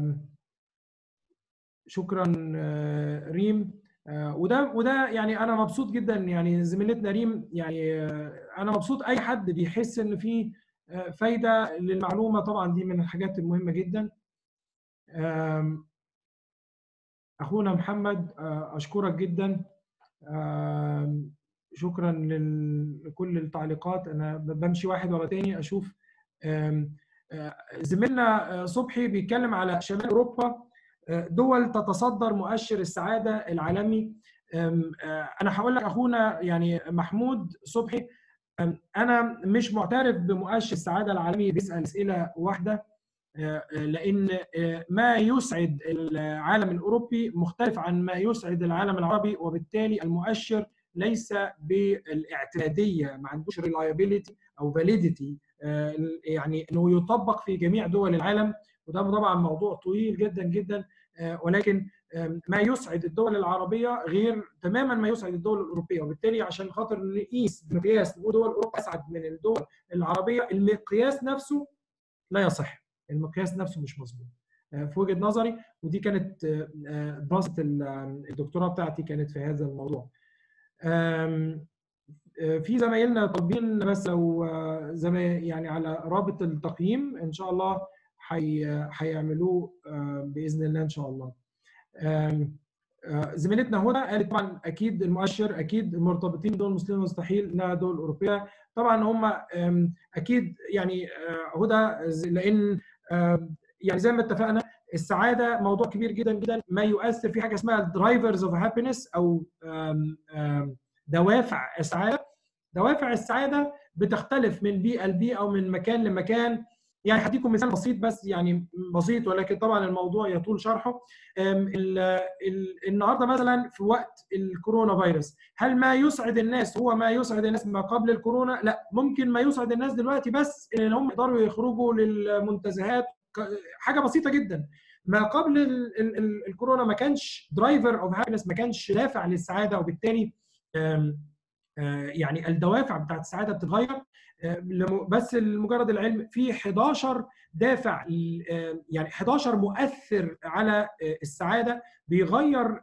شكرا ريم. وده وده يعني انا مبسوط جدا، يعني زميلتنا ريم، يعني انا مبسوط اي حد بيحس ان في فايده للمعلومه، طبعا دي من الحاجات المهمه جدا. اخونا محمد اشكرك جدا، شكرا لكل التعليقات. انا بمشي واحد ورا تاني اشوف. زميلنا صبحي بيتكلم على شمال اوروبا، دول تتصدر مؤشر السعاده العالمي. انا هقول لك اخونا يعني محمود صبحي، انا مش معترف بمؤشر السعاده العالمي بيسال اسئله واحده، لان ما يسعد العالم الاوروبي مختلف عن ما يسعد العالم العربي، وبالتالي المؤشر ليس بالاعتماديه، ما عندوش ريلايبيليتي او فاليديتي يعني انه يطبق في جميع دول العالم. وده طبعا موضوع طويل جدا جدا، ولكن ما يسعد الدول العربيه غير تماما ما يسعد الدول الاوروبيه، وبالتالي عشان خاطر نقيس بمقياس نقول دول اوروبا اسعد من الدول العربيه، المقياس نفسه لا يصح، المقياس نفسه مش مظبوط في وجهه نظري. ودي كانت دراسه الدكتوراه بتاعتي كانت في هذا الموضوع. في زمايلنا طالبين بس لو زمايل يعني على رابط التقييم ان شاء الله هيعملوه باذن الله ان شاء الله. زميلتنا هدى قالت طبعا اكيد المؤشر، اكيد المرتبطين دول مسلمين مستحيل انها دول اوروبيه. طبعا هم اكيد يعني هدى، لان يعني زي ما اتفقنا السعاده موضوع كبير جدا جدا، ما يؤثر في حاجه اسمها درايفرز اوف هابينس او دوافع السعاده. دوافع السعاده بتختلف من بيئه لبيئه او من مكان لمكان. يعني هديكم مثال بسيط بس، يعني بسيط ولكن طبعا الموضوع يطول شرحه. ال ال النهارده مثلا في وقت الكورونا فيروس، هل ما يسعد الناس هو ما يسعد الناس ما قبل الكورونا؟ لا، ممكن ما يسعد الناس دلوقتي بس ان هم يقدروا يخرجوا للمنتزهات، حاجه بسيطه جدا. ما قبل ال ال ال الكورونا ما كانش درايفر اوف هابينس، ما كانش دافع للسعاده، وبالتالي يعني الدوافع بتاعت السعاده بتتغير. بس لمجرد العلم في حداشر دافع، يعني حداشر مؤثر على السعاده بيغير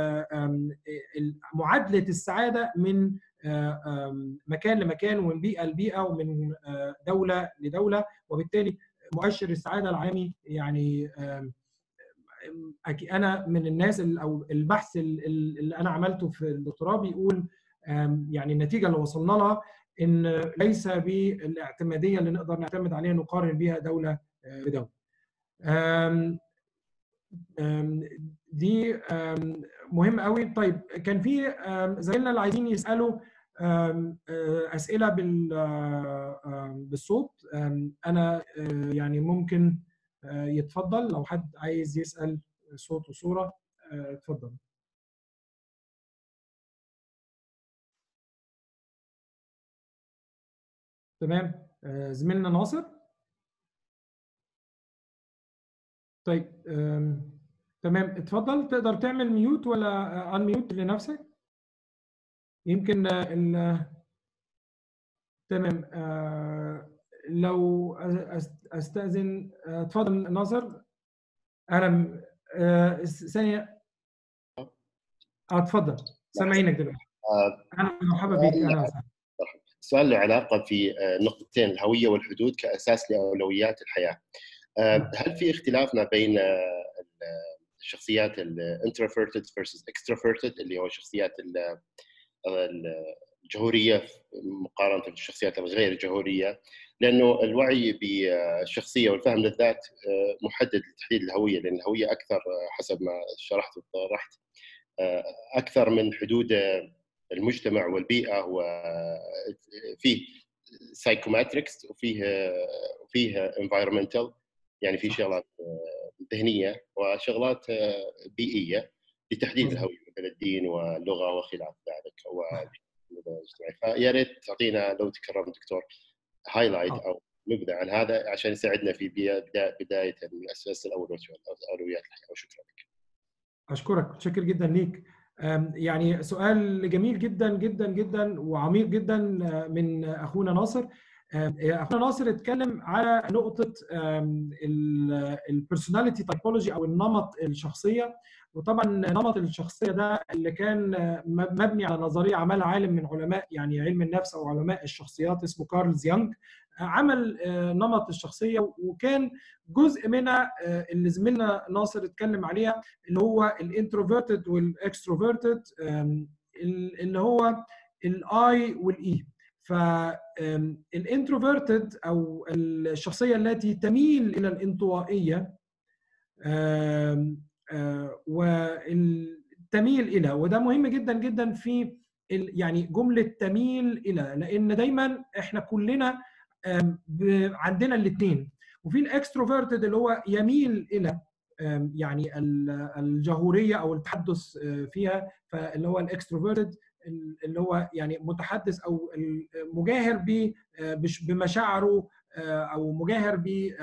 معادله السعاده من مكان لمكان ومن بيئه لبيئه ومن دوله لدوله. وبالتالي مؤشر السعاده العالمي يعني انا من الناس او البحث اللي انا عملته في الدكتوراه بيقول يعني النتيجه اللي وصلنا لها ان ليس بالاعتماديه اللي نقدر نعتمد عليها نقارن بها دوله بدوله. دي مهم قوي. طيب كان في زمايلنا اللي عايزين يسالوا اسئله بالصوت، انا يعني ممكن يتفضل لو حد عايز يسال صوت وصوره، اتفضل. تمام، زميلنا ناصر. طيب تمام، اتفضل. تقدر تعمل ميوت ولا ان ميوت لنفسك؟ يمكن ال تمام. لو استاذن، اتفضل ناصر. انا ثانيه، اتفضل سامعينك دلوقتي. انا مرحبا بيك، اهلا وسهلا. السؤال له علاقه في نقطتين، الهويه والحدود كاساس لاولويات الحياه. هل في اختلاف ما بين الشخصيات الانتروفيرتد versus extroverted اللي هو الشخصيات الجهوريه مقارنه بالشخصيات الغير جهوريه؟ لانه الوعي بالشخصيه والفهم للذات محدد لتحديد الهويه، لان الهويه اكثر حسب ما شرحت وطرحت اكثر من حدود المجتمع والبيئه، وفيه سايكوماتريكس وفيه وفيه انفايرمنتال، يعني في شغلات ذهنيه وشغلات بيئيه لتحديد الهويه مثل الدين واللغه وخلاف ذلك والاجتماعي. فيا ريت تعطينا لو تكرم دكتور هايلايت او نبذه عن هذا عشان يساعدنا في بدايه الاساس الاول اولويات الحياه. وشكرا لك. اشكرك، متشكر جدا ليك. يعني سؤال جميل جدا جدا جدا وعميق جدا من اخونا ناصر. اخونا ناصر اتكلم على نقطه البيرسوناليتي تايبولوجي او النمط الشخصيه. وطبعا نمط الشخصيه ده اللي كان مبني على نظريه عملها عالم من علماء يعني علم النفس او علماء الشخصيات اسمه كارل يونغ. عمل نمط الشخصيه وكان جزء منها اللي زميلنا ناصر اتكلم عليها اللي هو الانتروفيرتد والاكستروفيرتد اللي هو الاي والاي. فالانتروفيرتد او الشخصيه التي تميل الى الانطوائيه والتميل الى، وده مهم جدا جدا في يعني جمله تميل الى، لان دايما احنا كلنا عندنا الاثنين. وفي الاكستروفيرتد اللي هو يميل الى يعني الجهوريه او التحدث فيها، فاللي هو الاكستروفيرتد اللي هو يعني متحدث او مجاهر بمشاعره او مجاهر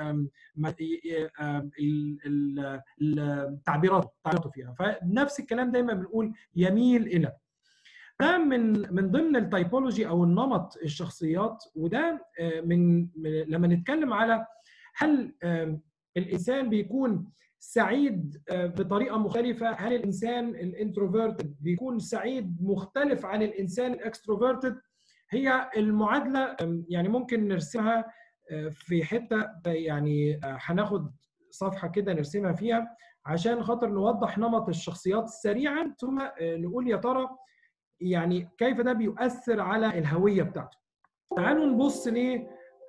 بالتعبيرات تعبيراته فيها. فنفس الكلام دايما بنقول يميل الى. ده من من ضمن التايبولوجي او النمط الشخصيات. وده من لما نتكلم على هل الانسان بيكون سعيد بطريقه مختلفه، هل الانسان الانتروفيرتد بيكون سعيد مختلف عن الانسان الاكستروفيرتد، هي المعادله يعني ممكن نرسمها في حته، يعني هناخد صفحه كده نرسمها فيها عشان خاطر نوضح نمط الشخصيات سريعا، ثم نقول يا ترى يعني كيف ده بيؤثر على الهويه بتاعته. تعالوا نبص ل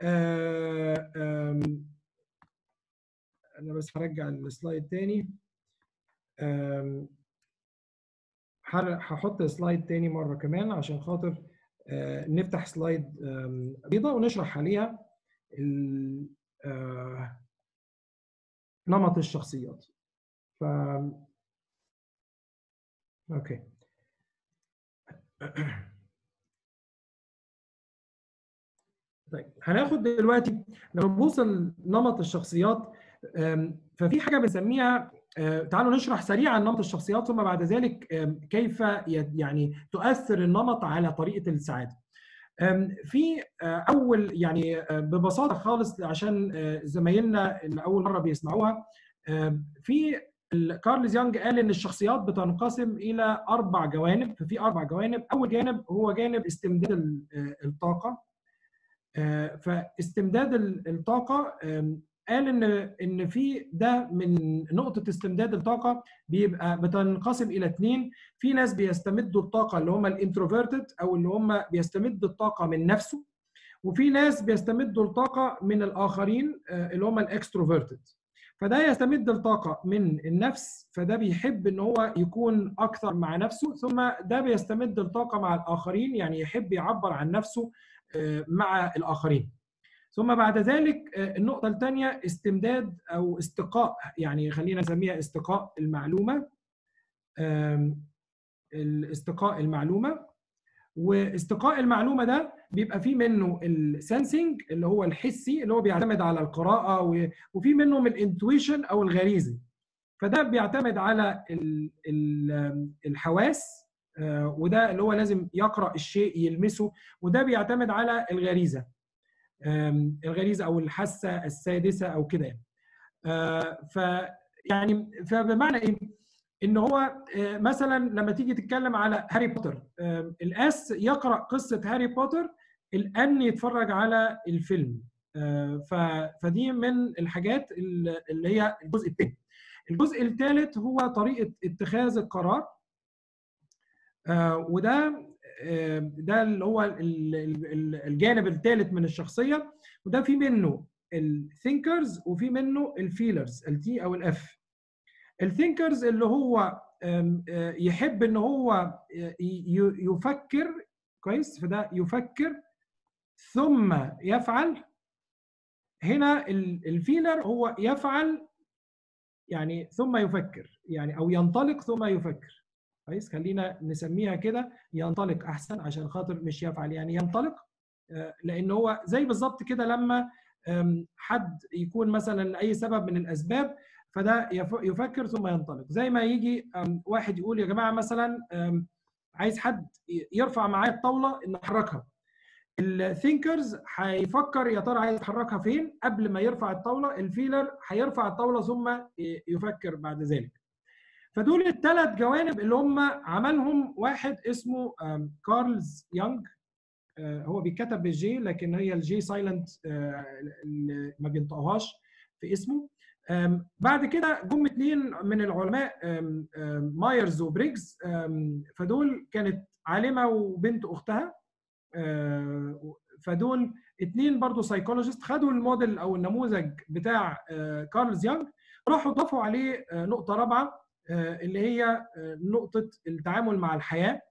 انا بس هرجع السلايد تاني. هحط سلايد تاني مره كمان عشان خاطر نفتح سلايد بيضاء ونشرح عليها نمط الشخصيات. ف اوكي طيب هناخد دلوقتي لما نبص لنمط الشخصيات، ففي حاجه بنسميها، تعالوا نشرح سريعا نمط الشخصيات ثم بعد ذلك كيف يعني تؤثر النمط على طريقه السعاده. في اول يعني ببساطه خالص عشان زمايلنا اللي اول مره بيسمعوها، في كارل يونغ قال ان الشخصيات بتنقسم الى اربع جوانب. ففي اربع جوانب. اول جانب هو جانب استمداد الطاقه. فاستمداد الطاقه قال ان ان في ده من نقطه استمداد الطاقه بيبقى بتنقسم الى اثنين. في ناس بيستمدوا الطاقه اللي هم الانتروفيرتد او اللي هم بيستمدوا الطاقه من نفسه، وفي ناس بيستمدوا الطاقه من الاخرين اللي هم الاكستروفيرتد. فده يستمد الطاقه من النفس، فده بيحب ان هو يكون اكثر مع نفسه، ثم ده بيستمد الطاقه مع الاخرين، يعني يحب يعبر عن نفسه مع الآخرين. ثم بعد ذلك النقطة الثانية استمداد أو استقاء، يعني خلينا نسميها استقاء المعلومة. الاستقاء المعلومة، واستقاء المعلومة ده بيبقى فيه منه السنسنج اللي هو الحسي اللي هو بيعتمد على القراءة، وفي منهم الانتويشن أو الغريزي، فده بيعتمد على الحواس، وده اللي هو لازم يقرأ الشيء يلمسه، وده بيعتمد على الغريزة الغريزة أو الحاسة السادسة أو كده يعني. ف يعني فبمعنى إيه؟ إن هو مثلا لما تيجي تتكلم على هاري بوتر، الأس يقرأ قصة هاري بوتر، الأن يتفرج على الفيلم. فدي من الحاجات اللي هي الجزء الثاني. الجزء الثالث هو طريقة اتخاذ القرار، وده ده اللي هو الجانب الثالث من الشخصيه، وده في منه الثينكرز وفي منه الفيلرز، التي او الاف. الثينكرز اللي هو يحب ان هو يفكر كويس، فده يفكر ثم يفعل. هنا الفيلر هو يفعل يعني ثم يفكر، يعني او ينطلق ثم يفكر. كويس، خلينا نسميها كده ينطلق احسن عشان خاطر مش يفعل، يعني ينطلق، لان هو زي بالظبط كده لما حد يكون مثلا لاي سبب من الاسباب فده يفكر ثم ينطلق. زي ما يجي واحد يقول يا جماعه مثلا عايز حد يرفع معايا الطاوله ان احركها. الثينكرز هيفكر يا ترى عايز يحركها فين قبل ما يرفع الطاوله، الفيلر هيرفع الطاوله ثم يفكر بعد ذلك. فدول الثلاث جوانب اللي هم عملهم واحد اسمه كارلز يونغ، هو بيتكتب بالجي لكن هي الجي سايلنت ما بينطقوهاش في اسمه. بعد كده جم اثنين من العلماء مايرز وبريجز، فدول كانت عالمه وبنت اختها، فدول اثنين برضو سايكولوجيست خدوا الموديل او النموذج بتاع كارلز يونغ، راحوا ضافوا عليه نقطه رابعه اللي هي نقطه التعامل مع الحياه.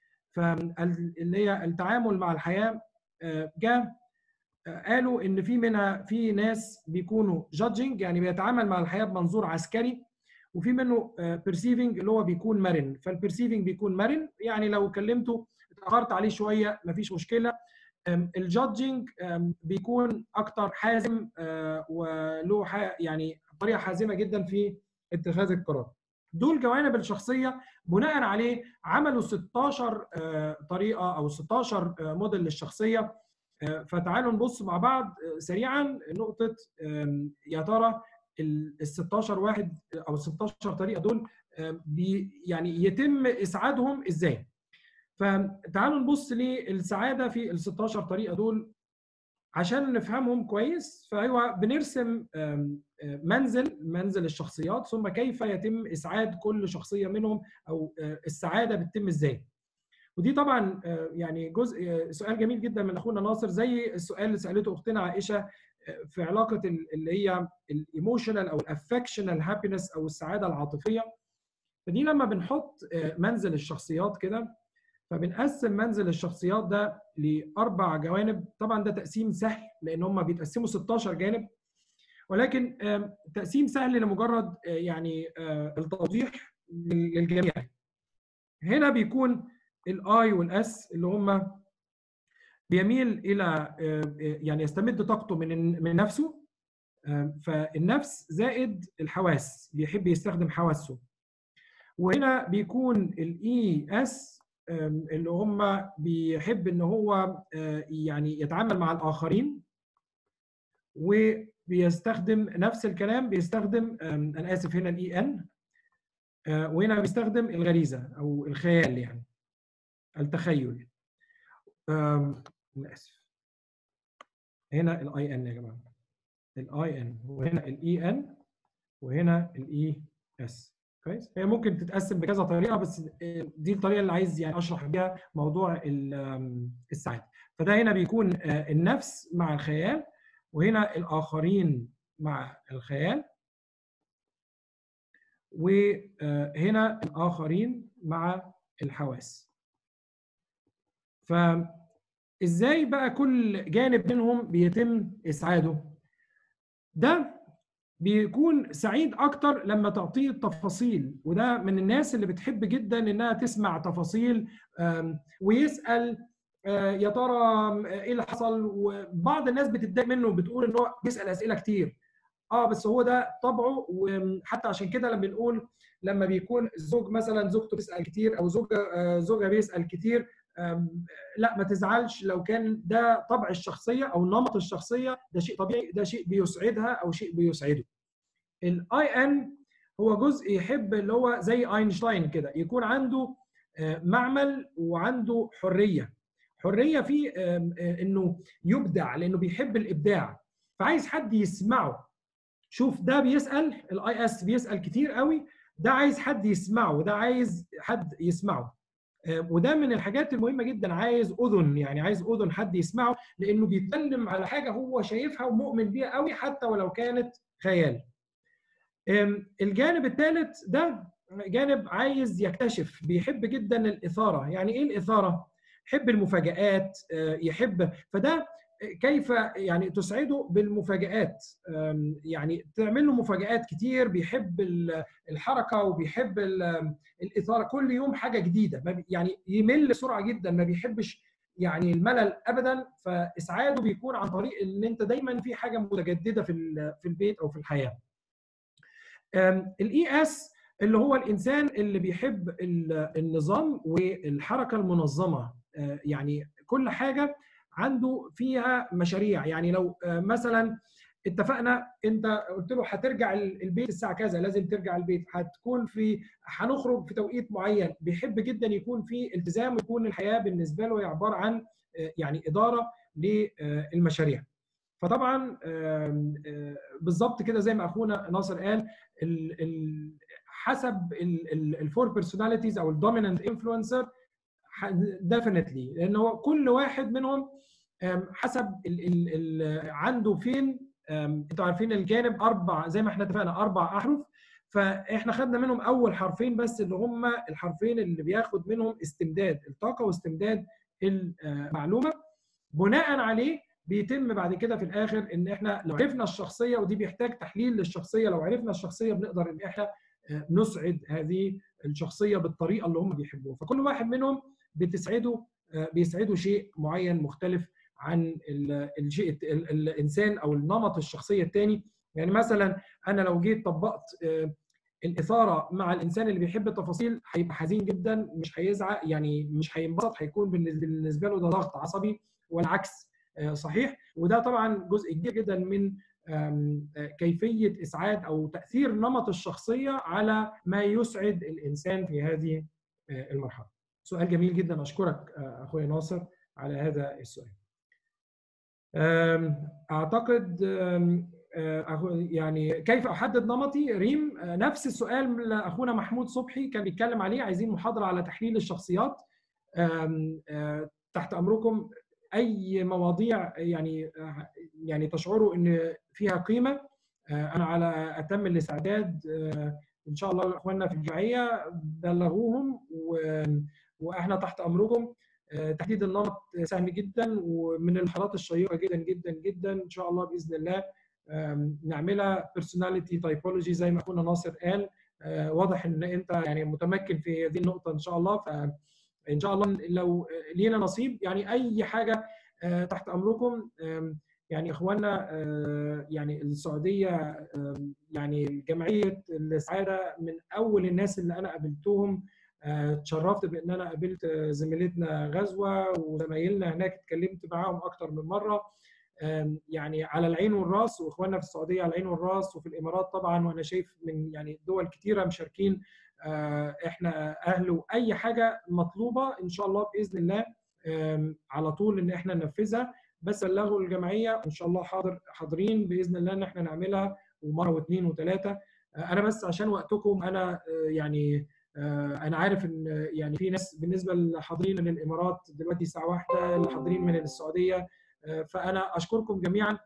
فاللي هي التعامل مع الحياه، جاء قالوا ان في منها في ناس بيكونوا جادجنج يعني بيتعامل مع الحياه بمنظور عسكري، وفي منه بيرسيفنج اللي هو بيكون مرن. فالبيرسيفنج بيكون مرن يعني لو كلمته اتاخرت عليه شويه مفيش مشكله. الجادجنج بيكون اكتر حازم وله يعني طريقه حازمه جدا في اتخاذ القرار. دول جوانب الشخصيه بناء عليه عملوا ستاشر طريقه او ستاشر موديل للشخصيه. فتعالوا نبص مع بعض سريعا نقطه يا ترى ال ستاشر واحد او ستاشر طريقه دول بي يعني يتم اسعادهم ازاي. فتعالوا نبص للسعاده في ال ستاشر طريقه دول عشان نفهمهم كويس. فهو بنرسم منزل منزل الشخصيات ثم كيف يتم اسعاد كل شخصيه منهم او السعاده بتتم ازاي. ودي طبعا يعني جزء سؤال جميل جدا من اخونا ناصر زي السؤال اللي سالته اختنا عائشه في علاقه اللي هي الايموشنال او الافكشنال هابينس او السعاده العاطفيه. فدي لما بنحط منزل الشخصيات كده فبنقسم منزل الشخصيات ده لاربع جوانب. طبعا ده تقسيم سهل لان هم بيتقسموا ستاشر جانب، ولكن تقسيم سهل لمجرد يعني التوضيح للجميع. هنا بيكون الاي والاس اللي هم بيميل الى يعني يستمد طاقته من من نفسه، فالنفس زائد الحواس بيحب يستخدم حواسه. وهنا بيكون الاي اس اللي هم بيحب ان هو يعني يتعامل مع الاخرين، وبيستخدم نفس الكلام بيستخدم انا اسف هنا الاي ان، وهنا بيستخدم الغريزه او الخيال يعني التخيل. انا اسف هنا الاي ان يا جماعه، الاي ان وهنا الاي ان وهنا الاي اس. كويس. هي ممكن تتقسم بكذا طريقه بس دي الطريقه اللي عايز يعني اشرح بيها موضوع السعاده. فده هنا بيكون النفس مع الخيال، وهنا الاخرين مع الخيال، وهنا الاخرين مع الحواس. فازاي بقى كل جانب منهم بيتم اسعاده؟ ده بيكون سعيد اكتر لما تعطيه التفاصيل، وده من الناس اللي بتحب جدا انها تسمع تفاصيل ويسال يا ترى ايه اللي حصل. وبعض الناس بتتضايق منه وبتقول ان هو بيسال اسئله كتير. اه بس هو ده طبعه، وحتى عشان كده لما بنقول لما بيكون الزوج مثلا زوجته بتسال كتير او زوجها زوجها بيسال كتير، لا ما تزعلش لو كان ده طبع الشخصيه او نمط الشخصيه، ده شيء طبيعي، ده شيء بيسعدها او شيء بيسعده. الاي ان هو جزء يحب اللي هو زي اينشتاين كده يكون عنده معمل وعنده حريه حريه في انه يبدع لانه بيحب الابداع، فعايز حد يسمعه. شوف ده بيسال الاي اس بيسال كتير قوي، ده عايز حد يسمعه وده عايز حد يسمعه. وده من الحاجات المهمه جدا، عايز اذن يعني عايز اذن حد يسمعه لانه بيتكلم على حاجه هو شايفها ومؤمن بيها قوي حتى ولو كانت خيال. الجانب الثالث ده جانب عايز يكتشف، بيحب جدا الاثاره. يعني ايه الاثاره؟ يحب المفاجآت، يحب فده كيف يعني تسعده بالمفاجآت، يعني تعمل له مفاجآت كتير. بيحب الحركه وبيحب الاثاره، كل يوم حاجه جديده، يعني يمل بسرعه جدا، ما بيحبش يعني الملل ابدا. فاسعاده بيكون عن طريق ان انت دايما في حاجه متجدده في في البيت او في الحياه. الاي اس اللي هو الانسان اللي بيحب النظام والحركه المنظمه، يعني كل حاجه عنده فيها مشاريع. يعني لو مثلا اتفقنا، انت قلت له هترجع البيت الساعه كذا، لازم ترجع البيت، هتكون في هنخرج في توقيت معين، بيحب جدا يكون في التزام، ويكون الحياه بالنسبه له عباره عن يعني اداره للمشاريع. فطبعا بالظبط كده زي ما اخونا ناصر قال، ال ال حسب الفور بيرسوناليتيز او الدومينانت انفلونسر ديفينتلي، لان هو كل واحد منهم حسب ال ال ال عنده فين. انتوا عارفين الجانب اربع، زي ما احنا اتفقنا اربع احرف، فاحنا خدنا منهم اول حرفين بس، اللي هم الحرفين اللي بياخد منهم استمداد الطاقه واستمداد المعلومه. بناء عليه بيتم بعد كده في الاخر ان احنا لو عرفنا الشخصيه، ودي بيحتاج تحليل للشخصيه، لو عرفنا الشخصيه بنقدر ان احنا نسعد هذه الشخصيه بالطريقه اللي هم بيحبوها. فكل واحد منهم بتسعده بيسعده شيء معين مختلف عن الشيء الانسان او النمط الشخصيه الثاني. يعني مثلا انا لو جيت طبقت الاثاره مع الانسان اللي بيحب التفاصيل، هيبقى حزين جدا، مش هيزعق، يعني مش هينبسط، هيكون بالنسبه له ده ضغط عصبي، والعكس صحيح. وده طبعا جزء كبير جدا من كيفيه اسعاد او تاثير نمط الشخصيه على ما يسعد الانسان في هذه المرحله. سؤال جميل جدا، اشكرك اخويا ناصر على هذا السؤال. اعتقد يعني كيف احدد نمطي؟ ريم، نفس السؤال لاخونا محمود صبحي كان بيتكلم عليه، عايزين محاضره على تحليل الشخصيات. تحت امركم، اي مواضيع يعني يعني تشعروا ان فيها قيمه، انا على اتم الاستعداد. ان شاء الله اخواننا في الجمعيه بلغوهم، واحنا تحت امركم. تحديد النمط سهل جدا، ومن الحالات الشيقه جدا جدا جدا. ان شاء الله باذن الله نعملها بيرسوناليتي تايبولوجي زي ما اخونا ناصر قال. واضح ان انت يعني متمكن في هذه النقطه ان شاء الله. فان شاء الله لو لينا نصيب، يعني اي حاجه تحت امركم. يعني اخواننا يعني السعوديه، يعني جمعيه السعاده من اول الناس اللي انا قابلتهم. اتشرفت بان انا قابلت زميلتنا غزوه وزمايلنا هناك، اتكلمت معاهم اكتر من مره. يعني على العين والراس، واخواننا في السعوديه على العين والراس، وفي الامارات طبعا، وانا شايف من يعني دول كثيره مشاركين. احنا اهل، واي حاجه مطلوبه ان شاء الله باذن الله على طول ان احنا ننفذها. بس بلغوا الجمعيه ان شاء الله حاضر حاضرين باذن الله ان احنا نعملها، ومره واثنين وثلاثه. انا بس عشان وقتكم، انا يعني انا عارف ان يعني في ناس بالنسبه للحاضرين من الامارات دلوقتي الساعه واحدة، اللي حاضرين من السعوديه. فانا اشكركم جميعا،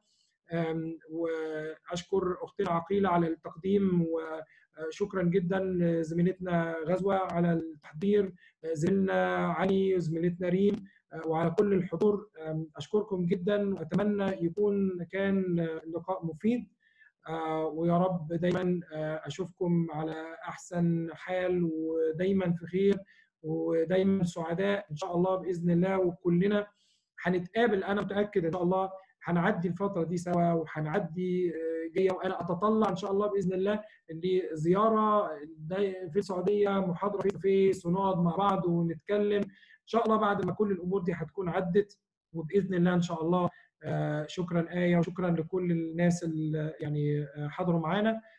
واشكر اختنا عقيله على التقديم، وشكرا جدا لزميلتنا غزوه على التحضير، زميلنا علي وزميلتنا ريم، وعلى كل الحضور. اشكركم جدا، واتمنى يكون كان لقاء مفيد، ويا رب دايما اشوفكم على احسن حال، ودايما في خير، ودايما سعداء ان شاء الله باذن الله. وكلنا هنتقابل، انا متاكد ان شاء الله هنعدي الفتره دي سوا، وهنعدي جايه. وانا اتطلع ان شاء الله باذن الله لزياره في السعوديه، محاضره فيس تو فيس، ونقعد مع بعض ونتكلم ان شاء الله بعد ما كل الامور دي هتكون عدت، وباذن الله ان شاء الله. شكرا آية، وشكرا لكل الناس اللي يعني حضروا معانا.